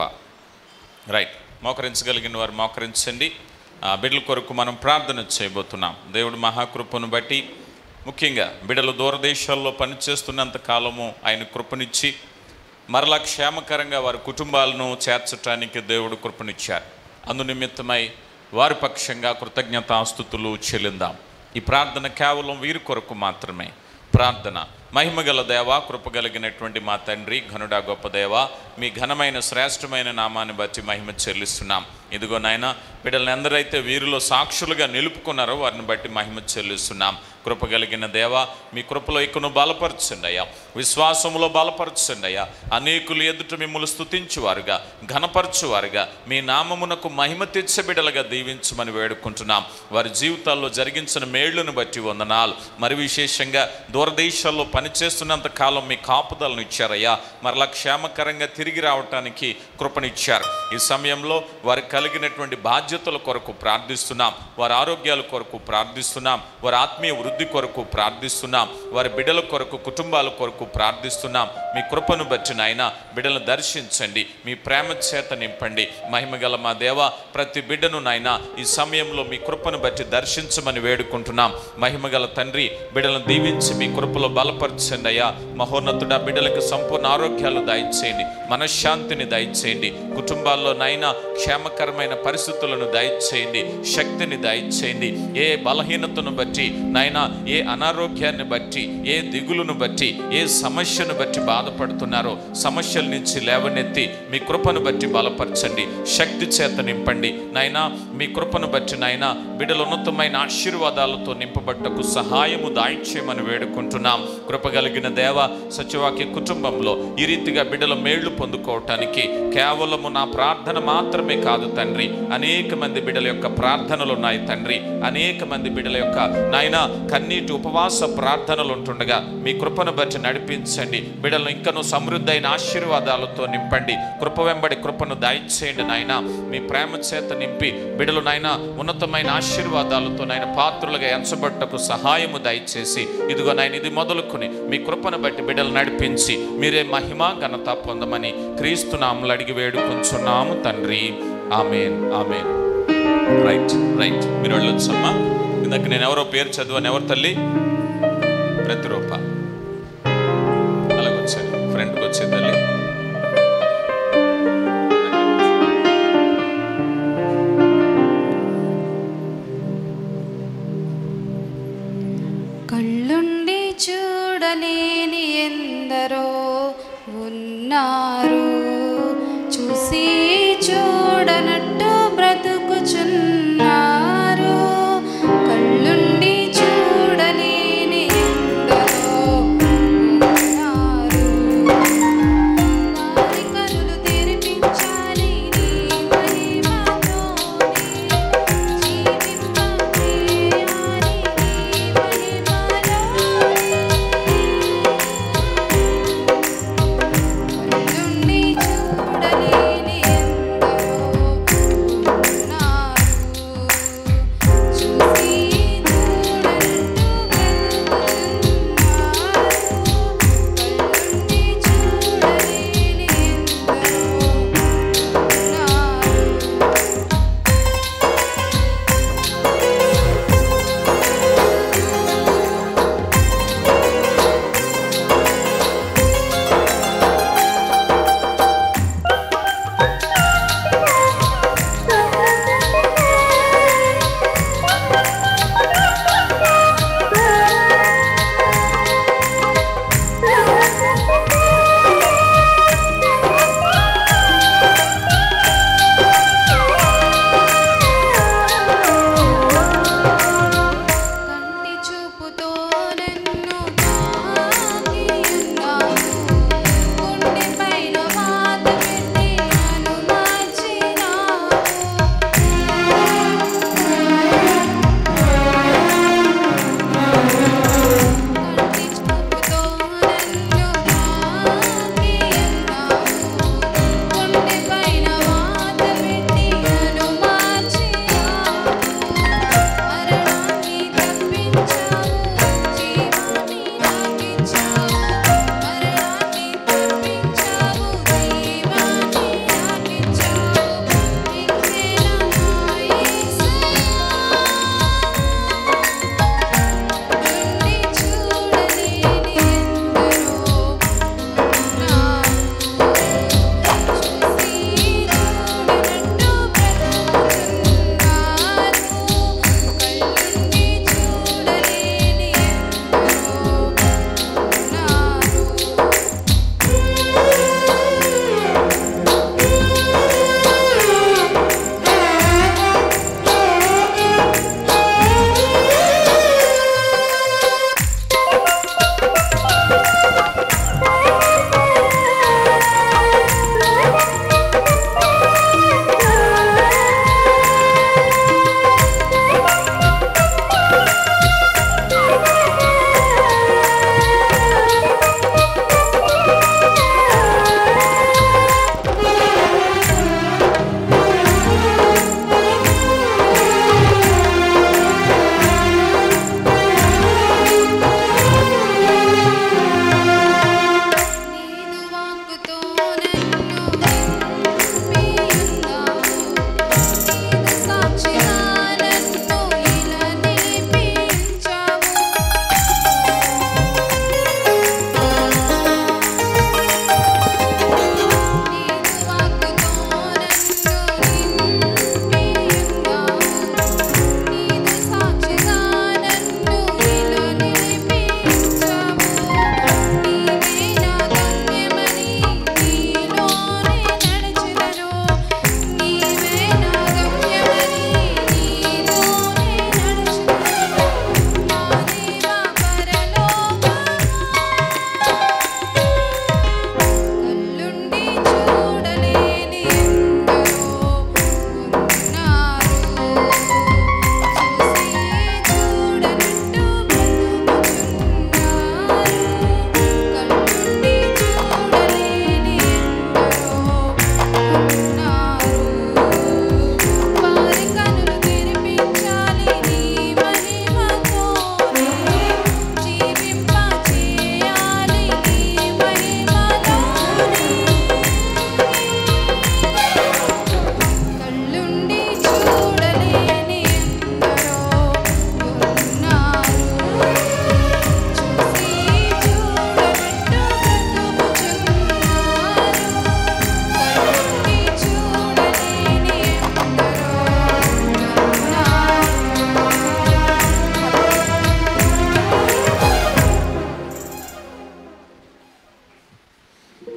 రైట్. మోకరించగలిగిన వారు మోకరించండి. బిడ్డల కొరకు మనం ప్రార్థన చేయబోతున్నాం. దేవుడు మహాకృపను బట్టి, ముఖ్యంగా బిడ్డలు దూరదేశాల్లో పనిచేస్తున్నంత కాలము ఆయన కృపనిచ్చి మరలా క్షేమకరంగా వారి కుటుంబాలను చేర్చడానికి దేవుడు కృపనిచ్చారు. అందు నిమిత్తమై వారి పక్షంగా కృతజ్ఞతాస్తుతులు చెల్లిందాం. ఈ ప్రార్థన కేవలం వీరి కొరకు మాత్రమే. ప్రార్థన. మహిమగల దేవా, కృపగలిగినటువంటి మా తండ్రి, ఘనుడా గొప్ప దేవా, మీ ఘనమైన శ్రేష్టమైన నామాన్ని బట్టి మహిమ చెల్లిస్తున్నాం. ఇదిగో నాయన, బిడ్డలను ఎందరైతే వీరిలో సాక్షులుగా నిలుపుకున్నారో వారిని బట్టి మహిమ చెల్లిస్తున్నాం. కృపగలిగిన దేవా, మీ కృపలో ఇకను బలపరచండి అయ్యా, విశ్వాసములో బలపరచండి అయ్యా. అనేకులు ఎదుట మిమ్మల్ని స్తుతించువారుగా, ఘనపరచువారుగా, మీ నామమునకు మహిమ తెచ్చే బిడ్డలుగా దీవించమని వేడుకుంటున్నాం. వారి జీవితాల్లో జరిగించిన మేళ్లను బట్టి వందనాలు. మరి విశేషంగా దూరదేశాల్లో పనిచేస్తున్నంత కాలం మీ కాపుదలను ఇచ్చారయ్యా. మరలా క్షేమకరంగా తిరిగి రావటానికి కృపనిచ్చారు. ఈ సమయంలో వారికి కలిగినటువంటి బాధ్యతల కొరకు ప్రార్థిస్తున్నాం. వారి ఆరోగ్యాల కొరకు ప్రార్థిస్తున్నాం. వారి ఆత్మీయ వృద్ధి కొరకు ప్రార్థిస్తున్నాం. వారి బిడ్డల కొరకు, కుటుంబాల కొరకు ప్రార్థిస్తున్నాం. మీ కృపను బట్టి నాయన బిడ్డలను దర్శించండి, మీ ప్రేమ చేత నింపండి. మహిమగల మా దేవ, ప్రతి బిడ్డను నాయన ఈ సమయంలో మీ కృపను బట్టి దర్శించమని వేడుకుంటున్నాం. మహిమగల తండ్రి, బిడ్డలను దీవించి మీ కృపలో బలపరచండి అయ్యా. మహోన్నతుడా, బిడ్డలకు సంపూర్ణ ఆరోగ్యాలు దయచేయండి, మనశ్శాంతిని దయచేయండి. కుటుంబాల్లో నైనా క్షేమకరమైన పరిస్థితులను దయచేయండి, శక్తిని దయచేయండి. ఏ బలహీనతను బట్టి నైనా, ఏ అనారోగ్యాన్ని బట్టి, ఏ దిగులును బట్టి, ఏ సమస్యను బట్టి బాధపడుతున్నారో సమస్యల నుంచి లేవనెత్తి మీ కృపను బట్టి బలపరచండి, శక్తి చేత నింపండి నైనా. మీ కృపను బట్టి నైనా బిడ్డలు ఉన్నతమైన ఆశీర్వాదాలతో నింపబట్టకు సహాయము దాయిచేయమని వేడుకుంటున్నాం. కృపగలిగిన దేవ, సత్యవాక్య కుటుంబంలో ఈ రీతిగా బిడ్డల మేళ్లు పొందుకోవటానికి కేవలము నా ప్రార్థన మాత్రమే కాదు తండ్రి, అనేక మంది బిడ్డల యొక్క ప్రార్థనలు ఉన్నాయి తండ్రి. అనేక మంది బిడ్డల యొక్క నాయన కన్నీటి ఉపవాస ప్రార్థనలు ఉంటుండగా మీ కృపను బట్టి నడిపించండి. బిడ్డలను ఇంకనూ సమృద్ధైన ఆశీర్వాదాలతో నింపండి. కృప వెంబడి కృపను దయచేయండి నాయన. మీ ప్రేమ చేత నింపి బిడ్డలు నాయన ఉన్నతమైన ఆశీర్వాదాలతో నాయన పాత్రులుగా ఎంచబట్టకు సహాయము దయచేసి, ఇదిగో నాయన ఇది మొదలుకొని మీ కృపను బట్టి బిడ్డలు నడిపించి మీరే మహిమ ఘనత పొందమని క్రీస్తు నామములో అడిగి వేడుకొంచున్నాము తండ్రి. ఆమేన్, ఆమేన్. రైట్ రైట్ మీరు వెళ్ళొచ్చమ్మా. ఇందాక నేను ఎవరో పేరు చదివాను. ఎవరు తల్లి? ప్రతిరూప. అలాగొచ్చాను, ఫ్రెండ్కి వచ్చే తల్లి. కళ్ళుండి చూడలేని ఎందరో ఉన్నారు, చూసి చూడనట్టు బ్రతుకుచున్నారు. కళ్ళుండి చూడలేని ఎందరో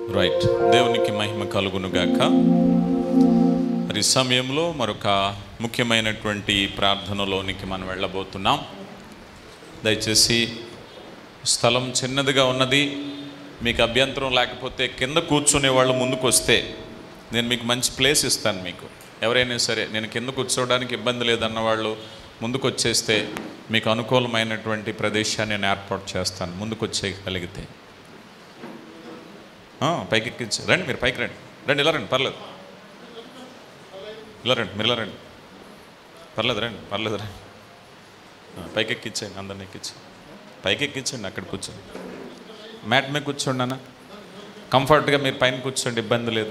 రైట్, దేవునికి మహిమ కలుగునుగాక. మరి సమయంలో మరొక ముఖ్యమైనటువంటి ప్రార్థనలోనికి మనం వెళ్ళబోతున్నాం. దయచేసి స్థలం చిన్నదిగా ఉన్నది, మీకు అభ్యంతరం లేకపోతే కింద కూర్చునే వాళ్ళు ముందుకు వస్తే నేను మీకు మంచి ప్లేస్ ఇస్తాను. మీకు ఎవరైనా సరే నేను కింద కూర్చోవడానికి ఇబ్బంది లేదన్న వాళ్ళు ముందుకు వచ్చేస్తే మీకు అనుకూలమైనటువంటి ప్రదేశాన్ని నేను ఏర్పాటు చేస్తాను. ముందుకు వచ్చేయగలిగితే పైకి ఎక్కించి రండి, మీరు పైకి రండి, రండి, ఇలా రండి, పర్లేదు, ఇలా రండి, మీరు ఇలా రండి, పర్లేదు, రండి, పర్లేదు, రండి, పైకి ఎక్కించండి, అందరిని ఎక్కించి పైకి ఎక్కించండి, అక్కడ కూర్చోండి, మ్యాట్ మీద కూర్చోండి అన్న, కంఫర్ట్గా మీరు పైన కూర్చోండి, ఇబ్బంది లేదు.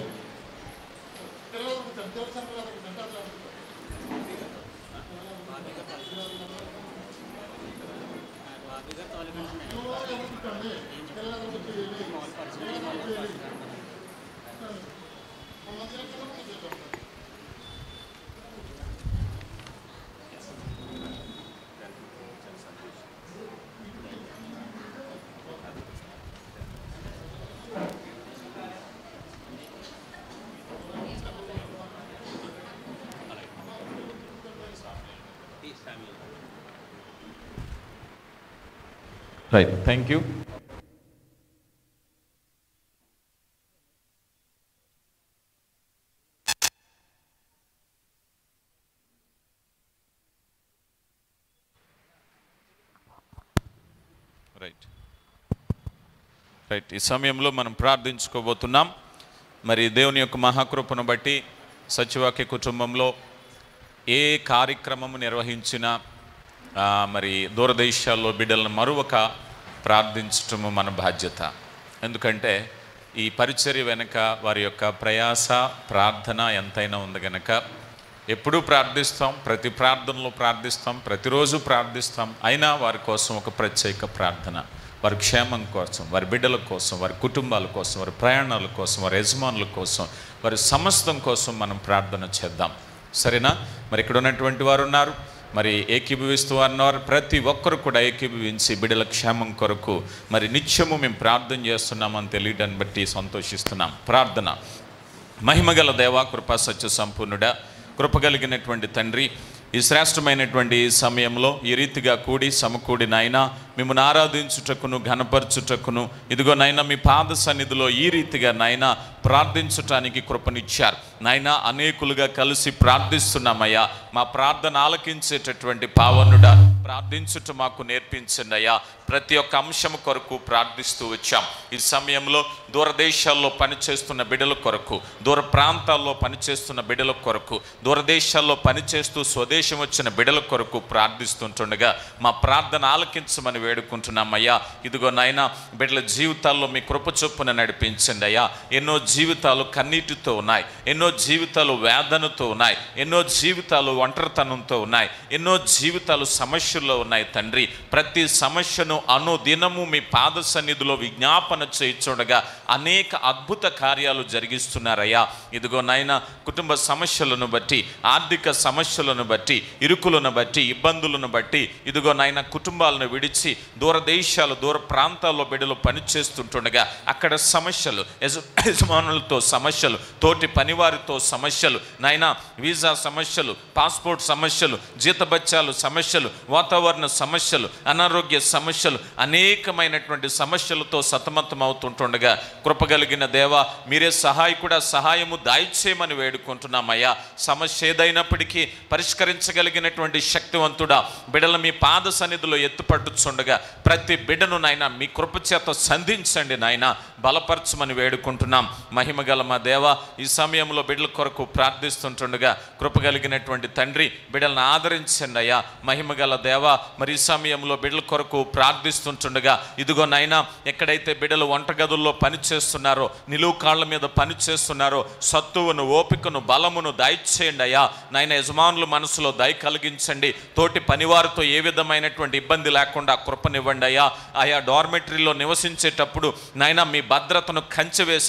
Right, thank you. Right right ఈ సమయంలో మనం ప్రార్థించుకోబోతున్నాం. మరి దేవుని యొక్క మహాకృపను బట్టి సత్యవాక్య కుటుంబంలో ఏ కార్యక్రమము నిర్వహించినా మరి దూరదేశాల్లో బిడ్డలను మరొక ప్రార్థించటము మన బాధ్యత. ఎందుకంటే ఈ పరిచర్య వెనుక వారి యొక్క ప్రయాస ప్రార్థన ఎంతైనా ఉంది కనుక ఎప్పుడూ ప్రార్థిస్తాం, ప్రతి ప్రార్థనలో ప్రార్థిస్తాం, ప్రతిరోజు ప్రార్థిస్తాం. అయినా వారి కోసం ఒక ప్రత్యేక ప్రార్థన, వారి క్షేమం కోసం, వారి బిడ్డల కోసం, వారి కుటుంబాల కోసం, వారి ప్రయాణాల కోసం, వారి యజమానుల కోసం, వారి సమస్తం కోసం మనం ప్రార్థన చేద్దాం. సరేనా? మరి ఇక్కడ ఉన్నటువంటి వారు ఉన్నారు, మరి ఏకీభవిస్తూ అన్నారు, ప్రతి ఒక్కరు కూడా ఏకీభవించి బిడ్డల క్షేమం కొరకు మరి నిత్యము మేము ప్రార్థన చేస్తున్నామని తెలియడాన్ని బట్టి సంతోషిస్తున్నాం. ప్రార్థన. మహిమగల దేవా, కృపా సత్య సంపూర్ణుడా, కృపగలిగినటువంటి తండ్రి, ఈ శ్రేష్టమైనటువంటి సమయంలో ఈ రీతిగా కూడి సమకూడి నాయన మిమ్మల్ని ఆరాధించుటకును ఘనపరచుటకును ఇదిగో నాయన మీ పాద సన్నిధిలో ఈ రీతిగా నాయన ప్రార్థించటానికి కృపనిచ్చారు. నాయన అనేకులుగా కలిసి ప్రార్థిస్తున్నామయ్యా. మా ప్రార్థన ఆలకించేటటువంటి పావనుడా, ప్రార్థించుట మాకు నేర్పించండి అయ్యా. ప్రతి ఒక్క అంశం కొరకు ప్రార్థిస్తూ వచ్చాం. ఈ సమయంలో దూరదేశాల్లో పనిచేస్తున్న బిడ్డల కొరకు, దూర ప్రాంతాల్లో పనిచేస్తున్న బిడ్డల కొరకు, దూరదేశాల్లో పనిచేస్తూ స్వదేశం వచ్చిన బిడ్డల కొరకు ప్రార్థిస్తుంటుండగా మా ప్రార్థన ఆలకించమని వేడుకుంటున్నామయ్యా. ఇదిగో నాయన బిడ్డల జీవితాల్లో మీ కృప చొప్పున నడిపించండి అయ్యా. ఎన్నో జీవితాలు కన్నీటితో ఉన్నాయి, ఎన్నో జీవితాలు వేదనతో ఉన్నాయి, ఎన్నో జీవితాలు ఒంటరితనంతో ఉన్నాయి, ఎన్నో జీవితాలు సమస్యల్లో ఉన్నాయి తండ్రి. ప్రతి సమస్యను అనుదినము మీ పాద సన్నిధిలో విజ్ఞాపన చేయించుండగా అనేక అద్భుత కార్యాలు జరిగిస్తున్నారయ్యా. ఇదిగో నాయన కుటుంబ సమస్యలను బట్టి, ఆర్థిక సమస్యలను బట్టి, ఇరుకులను బట్టి, ఇబ్బందులను బట్టి ఇదిగో నాయన కుటుంబాలను విడిచి దూర దేశాలు, దూర ప్రాంతాల్లో బిడ్డలు పనిచేస్తుంటుండగా అక్కడ సమస్యలు, యజమానులతో సమస్యలు, తోటి పనివారితో సమస్యలు, నాయన వీసా సమస్యలు, పాస్పోర్ట్ సమస్యలు, జీతబత్యాలు సమస్యలు, వాతావరణ సమస్యలు, అనారోగ్య సమస్యలు, అనేకమైనటువంటి సమస్యలతో సతమతం అవుతుంటుండగా కృపగలిగిన దేవా, మీరే సహాయకుడా, సహాయము దాయిచేయమని వేడుకుంటున్నామయ్యా. సమస్య ఏదైనప్పటికీ పరిష్కరించగలిగినటువంటి శక్తివంతుడా, బిడ్డలు మీ పాద సన్నిధిలో ఎత్తుపట్టుచుండగా ప్రతి బిడ్డను నాయన మీ కృపచేత సంధించండి నాయన, బలపరచమని వేడుకుంటున్నాం. మహిమగల మా దేవా, ఈ సమయంలో బిడ్డల కొరకు ప్రార్థిస్తుంటుండగా కృపగలిగినటువంటి తండ్రి బిడ్డలను ఆదరించండి అయ్యా. మహిమగల దేవా, మరి ఈ సమయంలో బిడ్డల కొరకు ప్రార్థిస్తుంటుండగా ఇదిగో నాయన ఎక్కడైతే బిడ్డలు వంటగదుల్లో పనిచేస్తున్నారో, నిలువు కాళ్ళ మీద పనిచేస్తున్నారో సత్తువును, ఓపికను, బలమును దయచేయండి అయ్యా. నాయన యజమానుల మనసులో దయ కలిగించండి. తోటి పనివారితో ఏ విధమైనటువంటి ఇబ్బంది లేకుండా కృపనివ్వండి అయ్యా. ఆయా డార్మెటరీలో నివసించేటప్పుడు నాయన మీ భద్రతను కంచె వేసి నడిపించండి.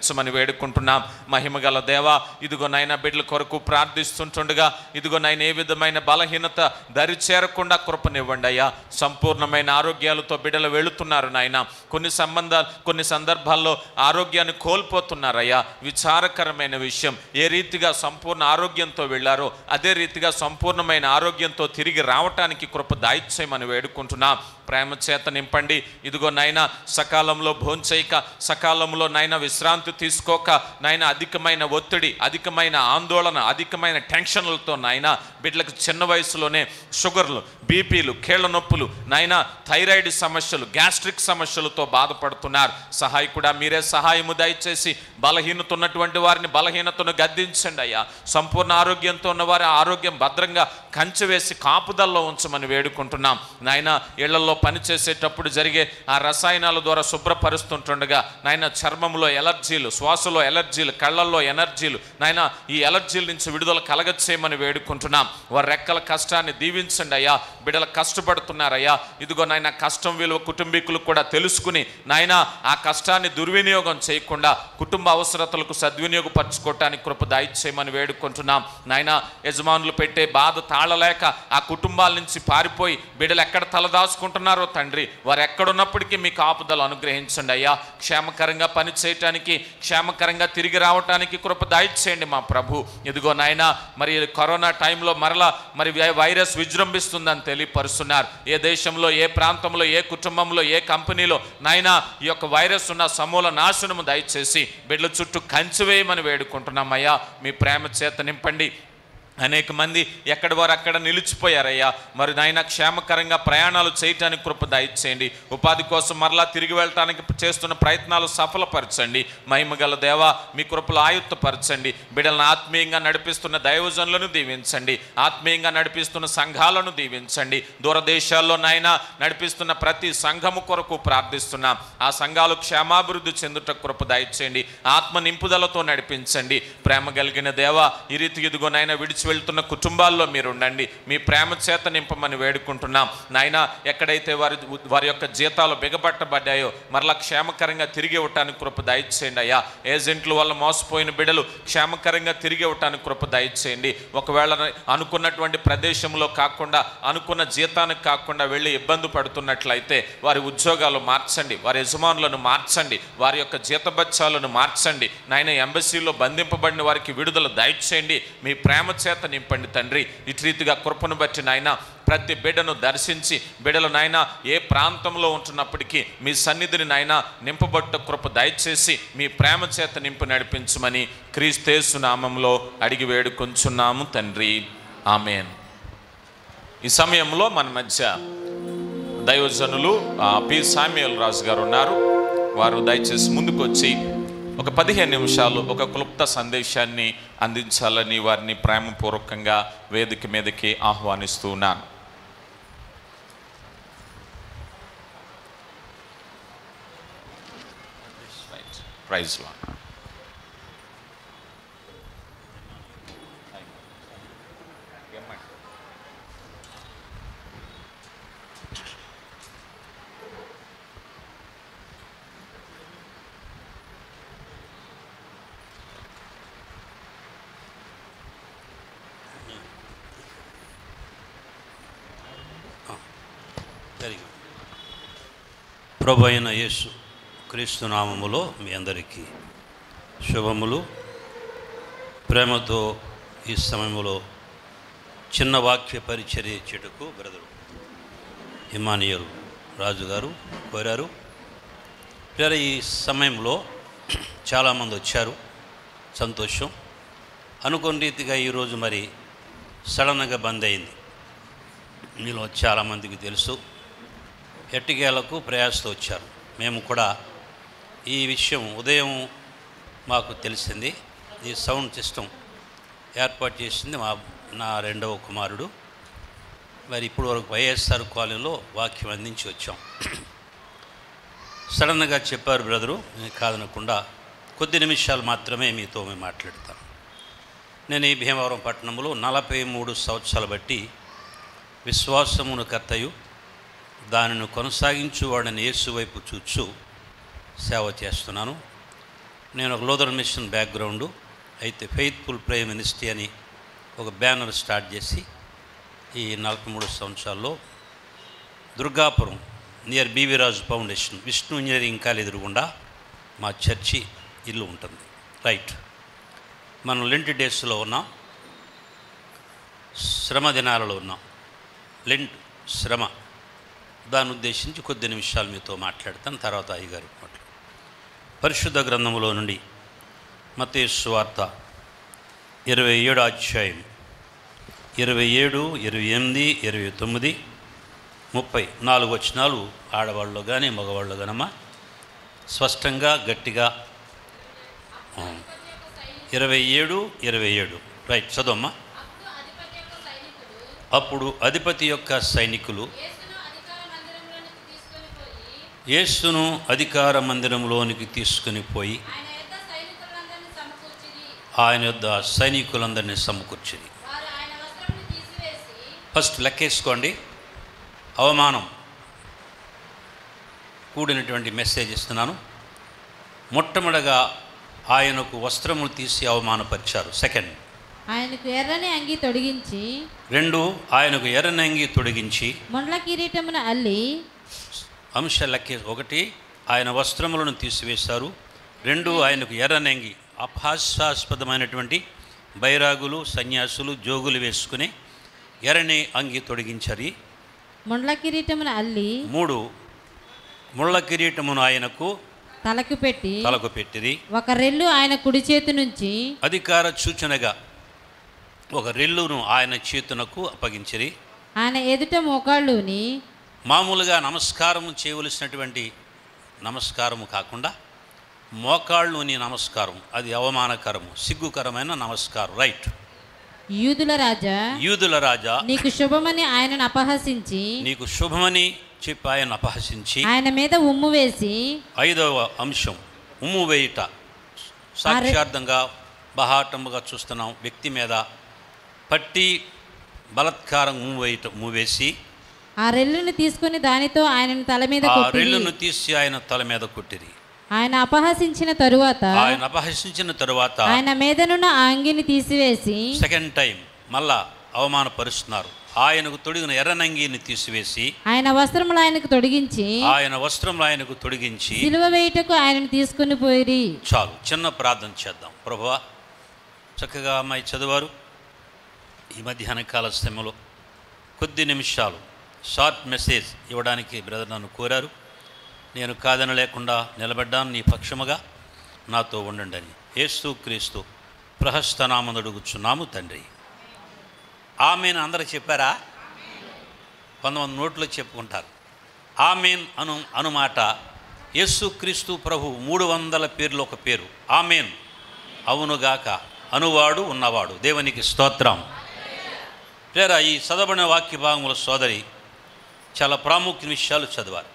నడిపించమని వేడుకుంటున్నాం. మహిమగల దేవా, ఇదిగో నాయన బిడ్డల కొరకు ప్రార్థిస్తుంటుండగా ఇదిగో నాయన ఏ విధమైన బలహీనత దరి చేరకుండా కృపనివ్వండి అయ్యా. సంపూర్ణమైన ఆరోగ్యాలతో బిడ్డలు వెళుతున్నారు నాయన. కొన్ని సంబంధాలు కొన్ని సందర్భాల్లో ఆరోగ్యాన్ని కోల్పోతున్నారయ్యా. విచారకరమైన విషయం. ఏ రీతిగా సంపూర్ణ ఆరోగ్యంతో వెళ్ళారో అదే రీతిగా సంపూర్ణమైన ఆరోగ్యంతో తిరిగి రావటానికి కృప దాయిచ్చేయమని వేడుకుంటున్నాం. ప్రేమ చేత నింపండి. ఇదిగో నాయన సకాలంలో భోంచేయక సకాలంలో నాయన విశ్రాంతి తీసుకోక నాయన అధికమైన ఒత్తిడి, అధికమైన ఆందోళన, అధికమైన టెన్షన్లతో నాయన బిడ్డలకు చిన్న వయసులోనే షుగర్లు, బీపీలు, కీళ్ల నొప్పులు, నాయన థైరాయిడ్ సమస్యలు, గ్యాస్ట్రిక్ సమస్యలతో బాధపడుతున్నారు. సహాయకుడా మీరే సహాయము దయచేసి బలహీనత ఉన్నటువంటి వారిని బలహీనతను గద్దించండి అయ్యా. సంపూర్ణ ఆరోగ్యంతో ఉన్నవారి ఆరోగ్యం భద్రంగా కంచె వేసి కాపుదల్లో ఉంచమని వేడుకుంటున్నాం నాయన. ఇళ్లలో పనిచేసేటప్పుడు జరిగే ఆ రసాయనాల ద్వారా శుభ్రపరుస్తుంటుండగా నాయన చర్మంలో ఎలర్జీలు, శ్వాసలో ఎలర్జీలు, కళ్ళల్లో ఎనర్జీలు, నాయన ఈ ఎలర్జీల నుంచి విడుదల కలగచ్చేయమని వేడుకుంటున్నాం. వారి రెక్కల కష్టాన్ని దీవించండి అయ్యా. బిడ్డలు కష్టపడుతున్నారయ్యా. ఇదిగో నాయన కష్టం విలువ కుటుంబీకులు కూడా తెలుసుకుని నాయన ఆ కష్టాన్ని దుర్వినియోగం చేయకుండా కుటుంబ అవసరతలకు సద్వినియోగపరచుకోవటానికి కృప దయచేయమని వేడుకుంటున్నాం నాయన. యజమానులు పెట్టే బాధ తాళలేక ఆ కుటుంబాల నుంచి పారిపోయి బిడ్డలు ఎక్కడ తలదాచుకుంటున్నారో తండ్రి, వారు ఎక్కడున్నప్పటికీ మీ కాపుదలు అనుగ్రహించండి అయ్యా. క్షేమకరంగా పని చేయటానికి, క్షేమకరంగా తిరిగి రావటానికి కృప దయచేయండి మా ప్రభు. ఇదిగో నాయన మరి కరోనా టైంలో మరలా మరి వైరస్ విజృంభిస్తుందని తెలియపరుస్తున్నారు. ఏ దేశంలో, ఏ ప్రాంతంలో, ఏ కుటుంబంలో, ఏ కంపెనీలో నాయన ఈ యొక్క వైరస్ ఉన్న సమూల నాశనము దయచేసి బిడ్డల చుట్టూ కంచివేయమని వేడుకుంటున్నామయ్యా. మీ ప్రేమ చేత నింపండి. అనేక మంది ఎక్కడి వారు అక్కడ నిలిచిపోయారయ్యా. మరి నాయన క్షేమకరంగా ప్రయాణాలు చేయటానికి కృప దయచేయండి. ఉపాధి కోసం మరలా తిరిగి వెళ్ళటానికి చేస్తున్న ప్రయత్నాలు సఫలపరచండి. మహిమగల దేవా మీ కృపలు ఆయుత్తపరచండి. బిడ్డలను ఆత్మీయంగా నడిపిస్తున్న దైవజనులను దీవించండి. ఆత్మీయంగా నడిపిస్తున్న సంఘాలను దీవించండి. దూరదేశాల్లో నాయన నడిపిస్తున్న ప్రతి సంఘము కొరకు ప్రార్థిస్తున్నాం. ఆ సంఘాలు క్షేమాభివృద్ధి చెందుట కృప దయచేయండి. ఆత్మ నింపుదలతో నడిపించండి. ప్రేమ కలిగిన దేవా ఈ రీతి ఇదిగో నాయన విడిచి వెళ్తున్న కుటుంబాల్లో మీరు ఉండండి. మీ ప్రేమ చేత నింపమని వేడుకుంటున్నాం నాయన. ఎక్కడైతే వారి వారి యొక్క జీతాలు బిగపట్టబడ్డాయో మరలా క్షేమకరంగా తిరిగి ఇవ్వటానికి కృప దయచేయండి అయ్యా. ఏజెంట్ల వల్ల మోసపోయిన బిడ్డలు క్షేమకరంగా తిరిగి ఇవ్వటానికి కృప దయచేయండి. ఒకవేళ అనుకున్నటువంటి ప్రదేశంలో కాకుండా అనుకున్న జీతానికి కాకుండా వెళ్ళి ఇబ్బంది పడుతున్నట్లయితే వారి ఉద్యోగాలు మార్చండి, వారి యజమానులను మార్చండి, వారి యొక్క జీతబత్యాలను మార్చండి నాయన. ఎంబసీలో బంధింపబడిన వారికి విడుదల దయచేయండి. మీ ప్రేమ చేత నింపండి తండ్రి. ఇటు రీతిగా కృపను బట్టి నాయన ప్రతి బిడ్డను దర్శించి బిడ్డలు నాయన ఏ ప్రాంతంలో ఉంటున్నప్పటికీ మీ సన్నిధిని నాయన నింపబట్ట కృప దయచేసి మీ ప్రేమ చేత నింపు నడిపించమని క్రీస్తు నామములో అడిగి వేడుకొంచున్నాము తండ్రి. ఆమేన్. ఈ సమయంలో మన మధ్య దైవజనులు పి సామ్యూయల్ రాజు గారు ఉన్నారు. వారు దయచేసి ముందుకు వచ్చి ఒక పదిహేను నిమిషాలు ఒక క్లుప్త సందేశాన్ని అందించాలని వారిని ప్రేమపూర్వకంగా వేదిక మీదకి ఆహ్వానిస్తూ ఉన్నాను. Praise lord. ప్రభు అయిన యేసు క్రీస్తు నామములో మీ అందరికీ శుభములు. ప్రేమతో ఈ సమయంలో చిన్న వాక్య పరిచర్య చెట్టుకు బ్రదరు ఇమానియల్ రాజు గారు కోరారు. ప్రేర ఈ సమయంలో చాలామంది వచ్చారు, సంతోషం. అనుకున్న రీతిగా ఈరోజు మరి సడన్గా బంద్ అయింది. మీలో చాలామందికి తెలుసు. ఎట్టికేలకు ప్రయాసతో వచ్చారు. మేము కూడా ఈ విషయం ఉదయం మాకు తెలిసింది. ఈ సౌండ్ సిస్టమ్ ఏర్పాటు చేసింది మా నా రెండవ కుమారుడు. మరి ఇప్పుడు వరకు వైఎస్ఆర్ కాలనీలో వాక్యం అందించి వచ్చాం. సడన్గా చెప్పారు బ్రదరు, కాదనకుండా కొద్ది నిమిషాలు మాత్రమే మీతో మేము మాట్లాడతాను. నేను ఈ భీమవరం పట్టణంలో నలభై మూడు సంవత్సరాలు బట్టి విశ్వాసమును కర్తయు దానిని కొనసాగించువాడని యేసు వైపు చూచు సేవ చేస్తున్నాను. నేను ఒక లోదర్ మిషన్ బ్యాక్గ్రౌండు, అయితే ఫెయిత్ఫుల్ ప్రేయర్ మినిస్ట్రీ అని ఒక బ్యానర్ స్టార్ట్ చేసి ఈ నలభై మూడు సంవత్సరాల్లో Durgapuram near BV Raju foundation Vishnu engineering college ఎదురుగుండా మా చర్చి ఇల్లు ఉంటుంది. రైట్, మనం లెంట్ డేస్లో ఉన్నాం, శ్రమ దినాలలో ఉన్నాం. లెంట్ శ్రమ, దాన్ని ఉద్దేశించి కొద్ది నిమిషాలు మీతో మాట్లాడతాను, తర్వాత అయ్యగారు మాట్లాడు. పరిశుద్ధ గ్రంథములో నుండి మత్తయి సువార్త ఇరవై ఏడు అధ్యాయం ఇరవై ఏడు ఇరవై ఎనిమిది ఇరవై తొమ్మిది ముప్పై నాలుగు వచనాలు ఆడవాళ్ళు కానీ మగవాళ్ళు కానమ్మా స్పష్టంగా గట్టిగా. ఇరవై ఏడు ఇరవై ఏడు రైట్, చదవమ్మా. అప్పుడు అధిపతి యొక్క సైనికులు యేసును అధికార మందిరంలోనికి తీసుకుని పోయి ఆయన యొద్ద సైనికులందరినీ సమకూర్చింది. ఫస్ట్ లెక్కేసుకోండి, అవమానం కూడినటువంటి మెసేజ్ ఇస్తున్నాను. మొట్టమొదటిగా ఆయనకు వస్త్రములు తీసి అవమానపరిచారు. సెకండ్, ఆయనకు ఎర్రని అంగి తొడిగించి రెండు ఆయనకు ఎర్రని అంగి తొడిగించి మొండ్ల కిరీటమున అల్లి. అంశ లెక్కే ఒకటి ఆయన వస్త్రములను తీసివేశారు, రెండు ఆయనకు ఎర్రని అంగి. అపహాస్యాస్పదమైనటువంటి బైరాగులు సన్యాసులు జోగులు వేసుకుని ఎర్రని అంగి తొడిగించరి. మొండ్ల కిరీటమున అల్లి. మూడు ముళ్ళ కిరీటమును ఆయనకు తలకు పెట్టి తలకు పెట్టిరి. ఒక రెల్లు ఆయన కుడి చేతి నుంచి అధికార సూచనగా ఒక రెల్లును ఆయన చేతునకు అప్పగించిరి. ఆయన ఎదుట మోకాళ్ళుని మామూలుగా నమస్కారము చేయవలసినటువంటి నమస్కారము కాకుండా మోకాళ్ళుని నమస్కారం, అది అవమానకరము, సిగ్గుకరమైన నమస్కారం. రైట్. యూదుల రాజా యూదుల రాజా నీకు శుభమని ఆయనను అపహసించి నీకు శుభమని చెప్పి ఆయన అపహసించి ఆయన మీద ఉమ్ము వేసి. ఐదవ అంశం ఉమ్ము వేయుట. సాక్ష్యార్థంగా బహాటముగా చూస్తున్నాం. వ్యక్తి మీద పట్టి బలత్కారం ఉమ్ము వేయుట ఉమ్ము వేసి ఆ రెల్లును తీసుకుని దానితో ఆయనను తల మీద ఆ కొట్టిరి. రెల్లును తీసి ఆయన తల మీద కొట్టిరి. ఆయన అపహసించిన తరువాత ఆయన అపహసించిన తరువాత ఆయన మీదనున్న ఆ అంగిని తీసివేసి. సెకండ్ టైం మళ్ళా అవమానపరుస్తున్నారు. ఆయనకు తొడిగిన ఎర్రనంగిని తీసివేసి ఆయన వస్త్రములు ఆయనకు తొడిగించి ఆయన వస్త్రములు ఆయనకు తొడిగించి సిలువ వేయుటకు ఆయనను తీసుకుని పోయిరి. చాలు, చిన్న ప్రార్థన చేద్దాం. ప్రభువా, చక్కగా అమ్మాయి చదివారు. ఈ మధ్యాహ్న కాల సమయంలో కొద్ది నిమిషాలు షార్ట్ మెసేజ్ ఇవ్వడానికి బ్రదర్ నన్ను కోరారు. నేను కాదన లేకుండా నిలబడ్డాను. నీ పక్షముగా నాతో ఉండండి అని యేసు క్రీస్తు ప్రహస్తనామను అడుగుచున్నాము తండ్రి. ఆమెన్ అందరూ చెప్పారా? కొంతమంది నోట్లో చెప్పుకుంటారు. ఆమెన్ అను అనుమాట యేసు క్రీస్తు ప్రభు మూడు వందల పేర్లు ఒక పేరు ఆమెన్. అవునుగాక, అనువాడు ఉన్నవాడు. దేవునికి స్తోత్రం. లేరా ఈ చదవబడిన వాక్య భాగముల సోదరి చాలా ప్రాముఖ్య విషయాలు చదివారు.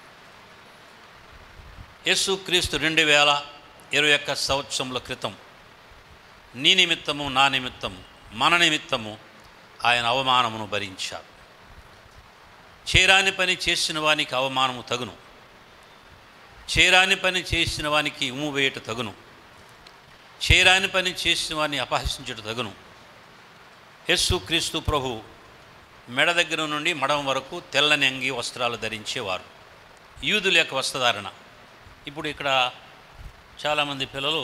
యేసు క్రీస్తు రెండు వేల ఇరవై ఒక్క సంవత్సరముల క్రితం నీ నిమిత్తము నా నిమిత్తము మన నిమిత్తము ఆయన అవమానమును భరించారు. చేరాని పని చేసిన వానికి అవమానము తగును, చేరాని పని చేసిన వానికి ఉమ్ము వేయట తగును, చేరాని పని చేసిన వారిని అపహసించుట తగును. యేసు క్రీస్తు ప్రభు మెడ దగ్గర నుండి మడం వరకు తెల్లని అంగి వస్త్రాలు ధరించేవారు. యూదుల యొక్క వస్త్రధారణ. ఇప్పుడు ఇక్కడ చాలామంది పిల్లలు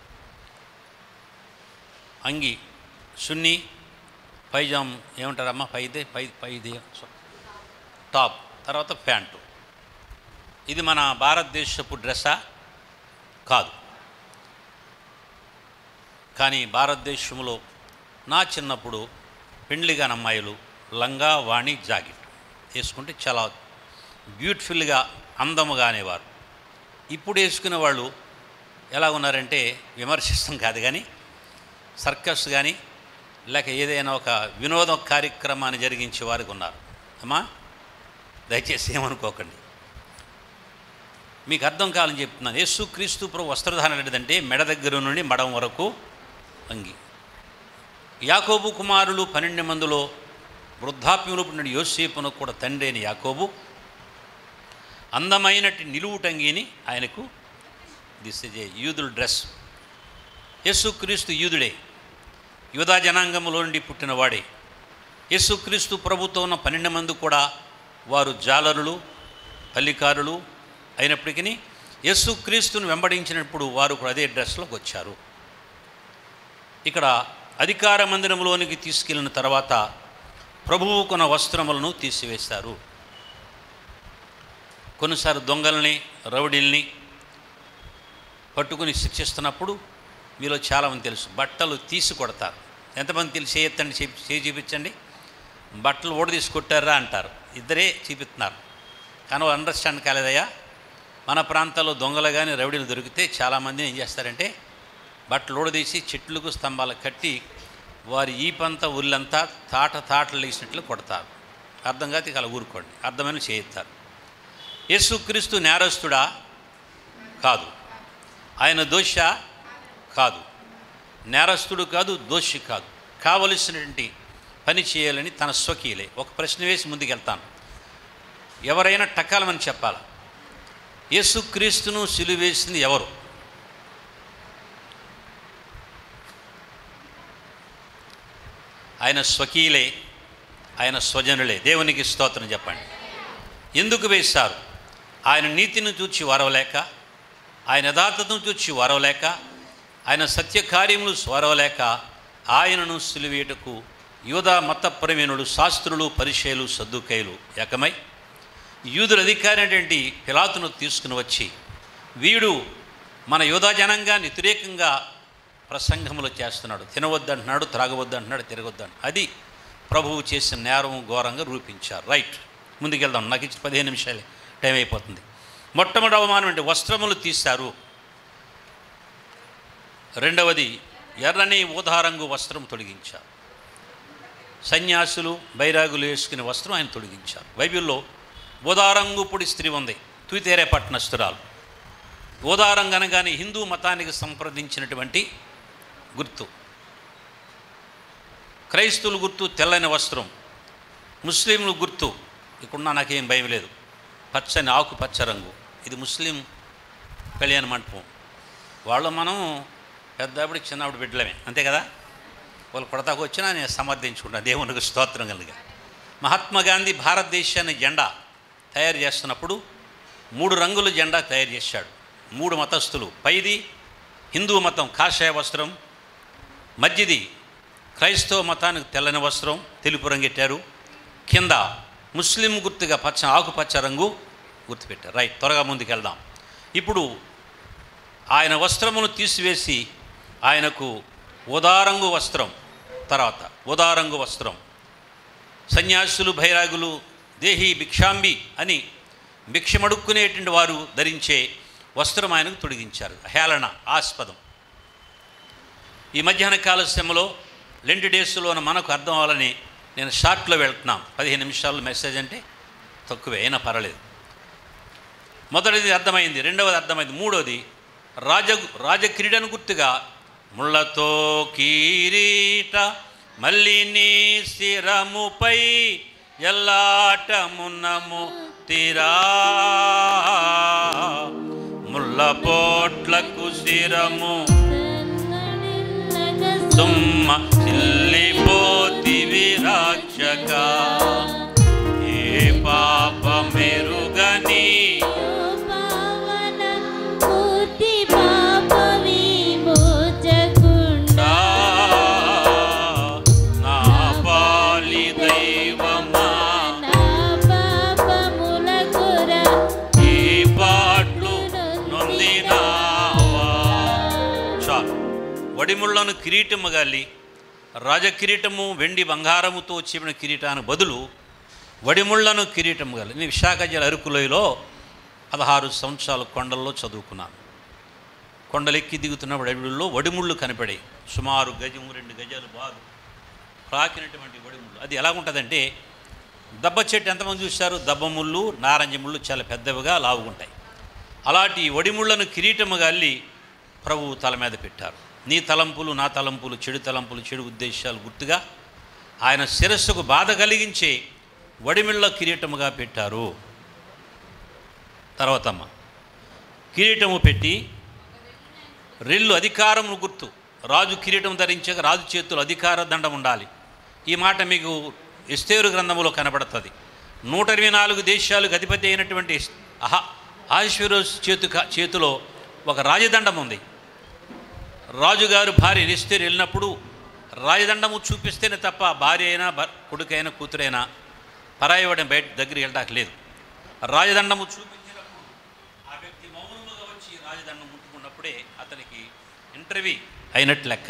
అంగి సున్ని పైజామ్ ఏమంటారమ్మా, పైదే పై పైది టాప్, తర్వాత ప్యాంటు. ఇది మన భారతదేశపు డ్రెస్సా? కాదు. కానీ భారతదేశంలో నా చిన్నప్పుడు పెండ్లిగాని అమ్మాయిలు లంగా వాణి జాకెట్ వేసుకుంటే చాలా బ్యూటిఫుల్గా అందముగా అనేవారు. ఇప్పుడు వేసుకునే వాళ్ళు ఎలా ఉన్నారంటే, విమర్శిస్తాం కాదు కానీ సర్కస్ కానీ లేక ఏదైనా ఒక వినోద కార్యక్రమాన్ని జరిగించే వారికి ఉన్నారు. అమ్మా దయచేసి ఏమనుకోకండి, మీకు అర్థం కావాలని చెప్తున్నాను. యేసు క్రీస్తు ప్రభు వస్త్రధారణ ఏంటంటే మెడ దగ్గర నుండి మడం వరకు అంగి. యాకోబు కుమారులు పన్నెండు మందిలో వృద్ధాప్యంలో పుట్టిన యోసేపును కూడా తండ్రి అయిన యాకోబు అందమైనటి నిలువుటంగిని ఆయనకు దిస్ ఇస్ ఏ యూదుల డ్రెస్. యేసుక్రీస్తు యూదుడే, యూదా జనాంగంలో నుండి పుట్టినవాడే. యేసుక్రీస్తు ప్రభుతో ఉన్న పన్నెండు మంది కూడా వారు జాలరులు, పల్లికారులు అయినప్పటికీ యేసుక్రీస్తును వెంబడించినప్పుడు వారు కూడా అదే డ్రెస్లోకి వచ్చారు. ఇక్కడ అధికార మందిరంలోనికి తీసుకెళ్ళిన తర్వాత ప్రభువు కొన్న వస్త్రములను తీసివేశారు. కొన్నిసార్లు దొంగల్ని, రౌడీల్ని పట్టుకుని శిక్షిస్తున్నప్పుడు మీలో చాలామంది తెలుసు, బట్టలు తీసి కొడతారు. ఎంతమంది తెలిసి చేయొద్దండి, చేయి చూపించండి. బట్టలు ఓడ తీసి కొట్టారా అంటారు. ఇద్దరే చూపిస్తున్నారు. కానీ అండర్స్టాండ్ కాలేదయ్యా, మన ప్రాంతాల్లో దొంగలు కానీ రౌడీలు దొరికితే చాలామంది ఏం చేస్తారంటే బట్టలు ఓడదీసి చెట్లకు స్తంభాలకు కట్టి వారి ఈపంతా ఉల్లంతా తాట తాటలు వేసినట్లు కొడతారు. అర్థం కాదు, ఇక అలా ఊరుకోండి, అర్థమైన చేయిస్తారు. యేసుక్రీస్తు నేరస్తుడా? కాదు. ఆయన దోష? కాదు. నేరస్తుడు కాదు, దోషి కాదు. కావలసినటువంటి పని చేయాలని తన స్వకీయులే. ఒక ప్రశ్న వేసి ముందుకెళ్తాను. ఎవరైనా టకాలమని చెప్పాలి. యేసుక్రీస్తును సిలువేసింది ఎవరు? ఆయన స్వకీయులే, ఆయన స్వజనులే. దేవునికి స్తోత్రం చెప్పండి. ఎందుకు వేశారు? ఆయన నీతిని చూచి వరవలేక, ఆయన యథార్థతను చూచి వరవలేక, ఆయన సత్యకార్యములు స్వరవలేక ఆయనను సిలువేటకు యూదా మత ప్రవీణులు, శాస్త్రులు, పరిచయులు, సద్దుకైలు ఏకమై యూదుల అధికారి అనేటువంటి పిలాతును తీసుకుని వచ్చి వీడు మన యూదా జనాంగాన్ని వ్యతిరేకంగా ప్రసంగములు చేస్తున్నాడు, తినవద్దంటున్నాడు, త్రాగవద్దంటున్నాడు, తిరగొద్దంటు. అది ప్రభువు చేసిన నేరం ఘోరంగా రూపించారు. రైట్, ముందుకెళ్దాం. నాకు ఇచ్చి పదిహేను నిమిషాలే, టైం అయిపోతుంది. మొట్టమొదటి అవమానం అంటే వస్త్రములు తీశారు. రెండవది ఎర్రని ఊదారంగు వస్త్రం తొలగించారు. సన్యాసులు, బైరాగులు వేసుకునే వస్త్రం ఆయన తొలగించారు. బైబిల్లో ఊదారంగు పొడి స్త్రీ ఉంది, తూతేరే పట్టణస్థురాలు. ఊదారంగు అనగానే హిందూ మతానికి సంప్రదించినటువంటి గుర్తు. క్రైస్తవుల గుర్తు తెల్లని వస్త్రం, ముస్లింలు గుర్తు ఇక్కడున్నా నాకేం భయం లేదు, పచ్చని ఆకుపచ్చ రంగు. ఇది ముస్లిం కళ్యాణ మంటపం. వాళ్ళు మనం పెద్దప్పుడు చిన్నప్పుడు బిడ్డలమే, అంతే కదా. వాళ్ళు కొడతాకు వచ్చినా నేను సమర్థించుకుంటాను, దేవునికి స్తోత్రం కలిగా. మహాత్మా గాంధీ భారతదేశాన్ని జెండా తయారు చేస్తున్నప్పుడు మూడు రంగుల జెండా తయారు చేశాడు. మూడు మతస్థులు, పైది హిందూ మతం కాషాయ వస్త్రం, మధ్యది క్రైస్తవ మతానికి తెల్లని వస్త్రం తెలుపు రంగెట్టారు, కింద ముస్లిం గుర్తుగా పచ్చ ఆకుపచ్చ రంగు గుర్తుపెట్టారు. రైట్, త్వరగా ముందుకెళ్దాం. ఇప్పుడు ఆయన వస్త్రమును తీసివేసి ఆయనకు ఉదారంగు వస్త్రం, తర్వాత ఉదారంగు వస్త్రం, సన్యాసులు, భైరాగులు, దేహి భిక్షాంబి అని భిక్షమడుక్కునేటువంటి వారు ధరించే వస్త్రం ఆయనకు తొడిగించారు. హేళన, ఆస్పదం. ఈ మధ్యాహ్న కాల శ్రమలో లెంట్ డేస్లోన మనకు అర్థం అవ్వాలని నేను షార్ట్లో వెళ్తున్నాం. పదిహేను నిమిషాలు మెసేజ్ అంటే తక్కువే, అయినా పర్వాలేదు. మొదటిది అర్థమైంది, రెండవది అర్థమైంది, మూడవది రాజ రాజక్రీడను గుర్తుగా ముళ్ళతో కిరీట మల్లిని శిరముపై ఎల్లాటమున్నము తీరా ముళ్ళ పోట్లకు శిరము తుమ్మ చిల్లిపోతివి రాక్షక ఏ పాప మెరుగని వడిముళ్లను కిరీటము గాలి రాజకిరీటము వెండి బంగారముతో చెప్పిన కిరీటానికి బదులు వడిముళ్లను కిరీటము గాలి. నేను విశాఖ జిల్లా అరకులోయలో పదహారు సంవత్సరాల కొండల్లో చదువుకున్నాను. కొండలెక్కి దిగుతున్నప్పుడు అడవుల్లో వడిముళ్ళు కనపడాయి. సుమారు గజము రెండు గజాలు బాగు ప్రాకినటువంటి వడిముళ్ళు. అది ఎలా ఉంటుందంటే దబ్బ చెట్టు ఎంతమంది చూశారు? దబ్బ ముళ్ళు, నారంజ ముళ్ళు చాలా పెద్దవిగా లావుగుంటాయి. అలాంటి వడిముళ్లను కిరీటము గాలి ప్రభువు తల మీద పెట్టారు. నీ తలంపులు, నా తలంపులు, చెడు తలంపులు, చెడు ఉద్దేశాలు గుర్తుగా ఆయన శిరస్సుకు బాధ కలిగించే వడిమిళ్ళ కిరీటముగా పెట్టారు. తర్వాతమ్మ కిరీటము పెట్టి రెల్లు అధికారమును గుర్తు. రాజు కిరీటం ధరించగా రాజు చేతులు అధికార దండం ఉండాలి. ఈ మాట మీకు ఎస్తేరు గ్రంథములో కనబడుతుంది. నూట ఇరవై నాలుగు దేశాలకు అధిపతి అయినటువంటి అహా అహష్వేరోషు చేతు చేతిలో ఒక రాజదండం ఉంది. రాజుగారు భార్య ఎస్తేరు వెళ్ళినప్పుడు రాజదండము చూపిస్తేనే తప్ప భార్య అయినా కొడుకైనా కూతురైనా పరాయవాడిని బయట దగ్గరికి వెళ్ళడానికి లేదు. రాజదండము చూపించినప్పుడు ఆ వ్యక్తి మౌనముగా వచ్చి రాజదండం ముట్టుకున్నప్పుడే అతనికి ఇంటర్వ్యూ అయినట్టు లెక్క.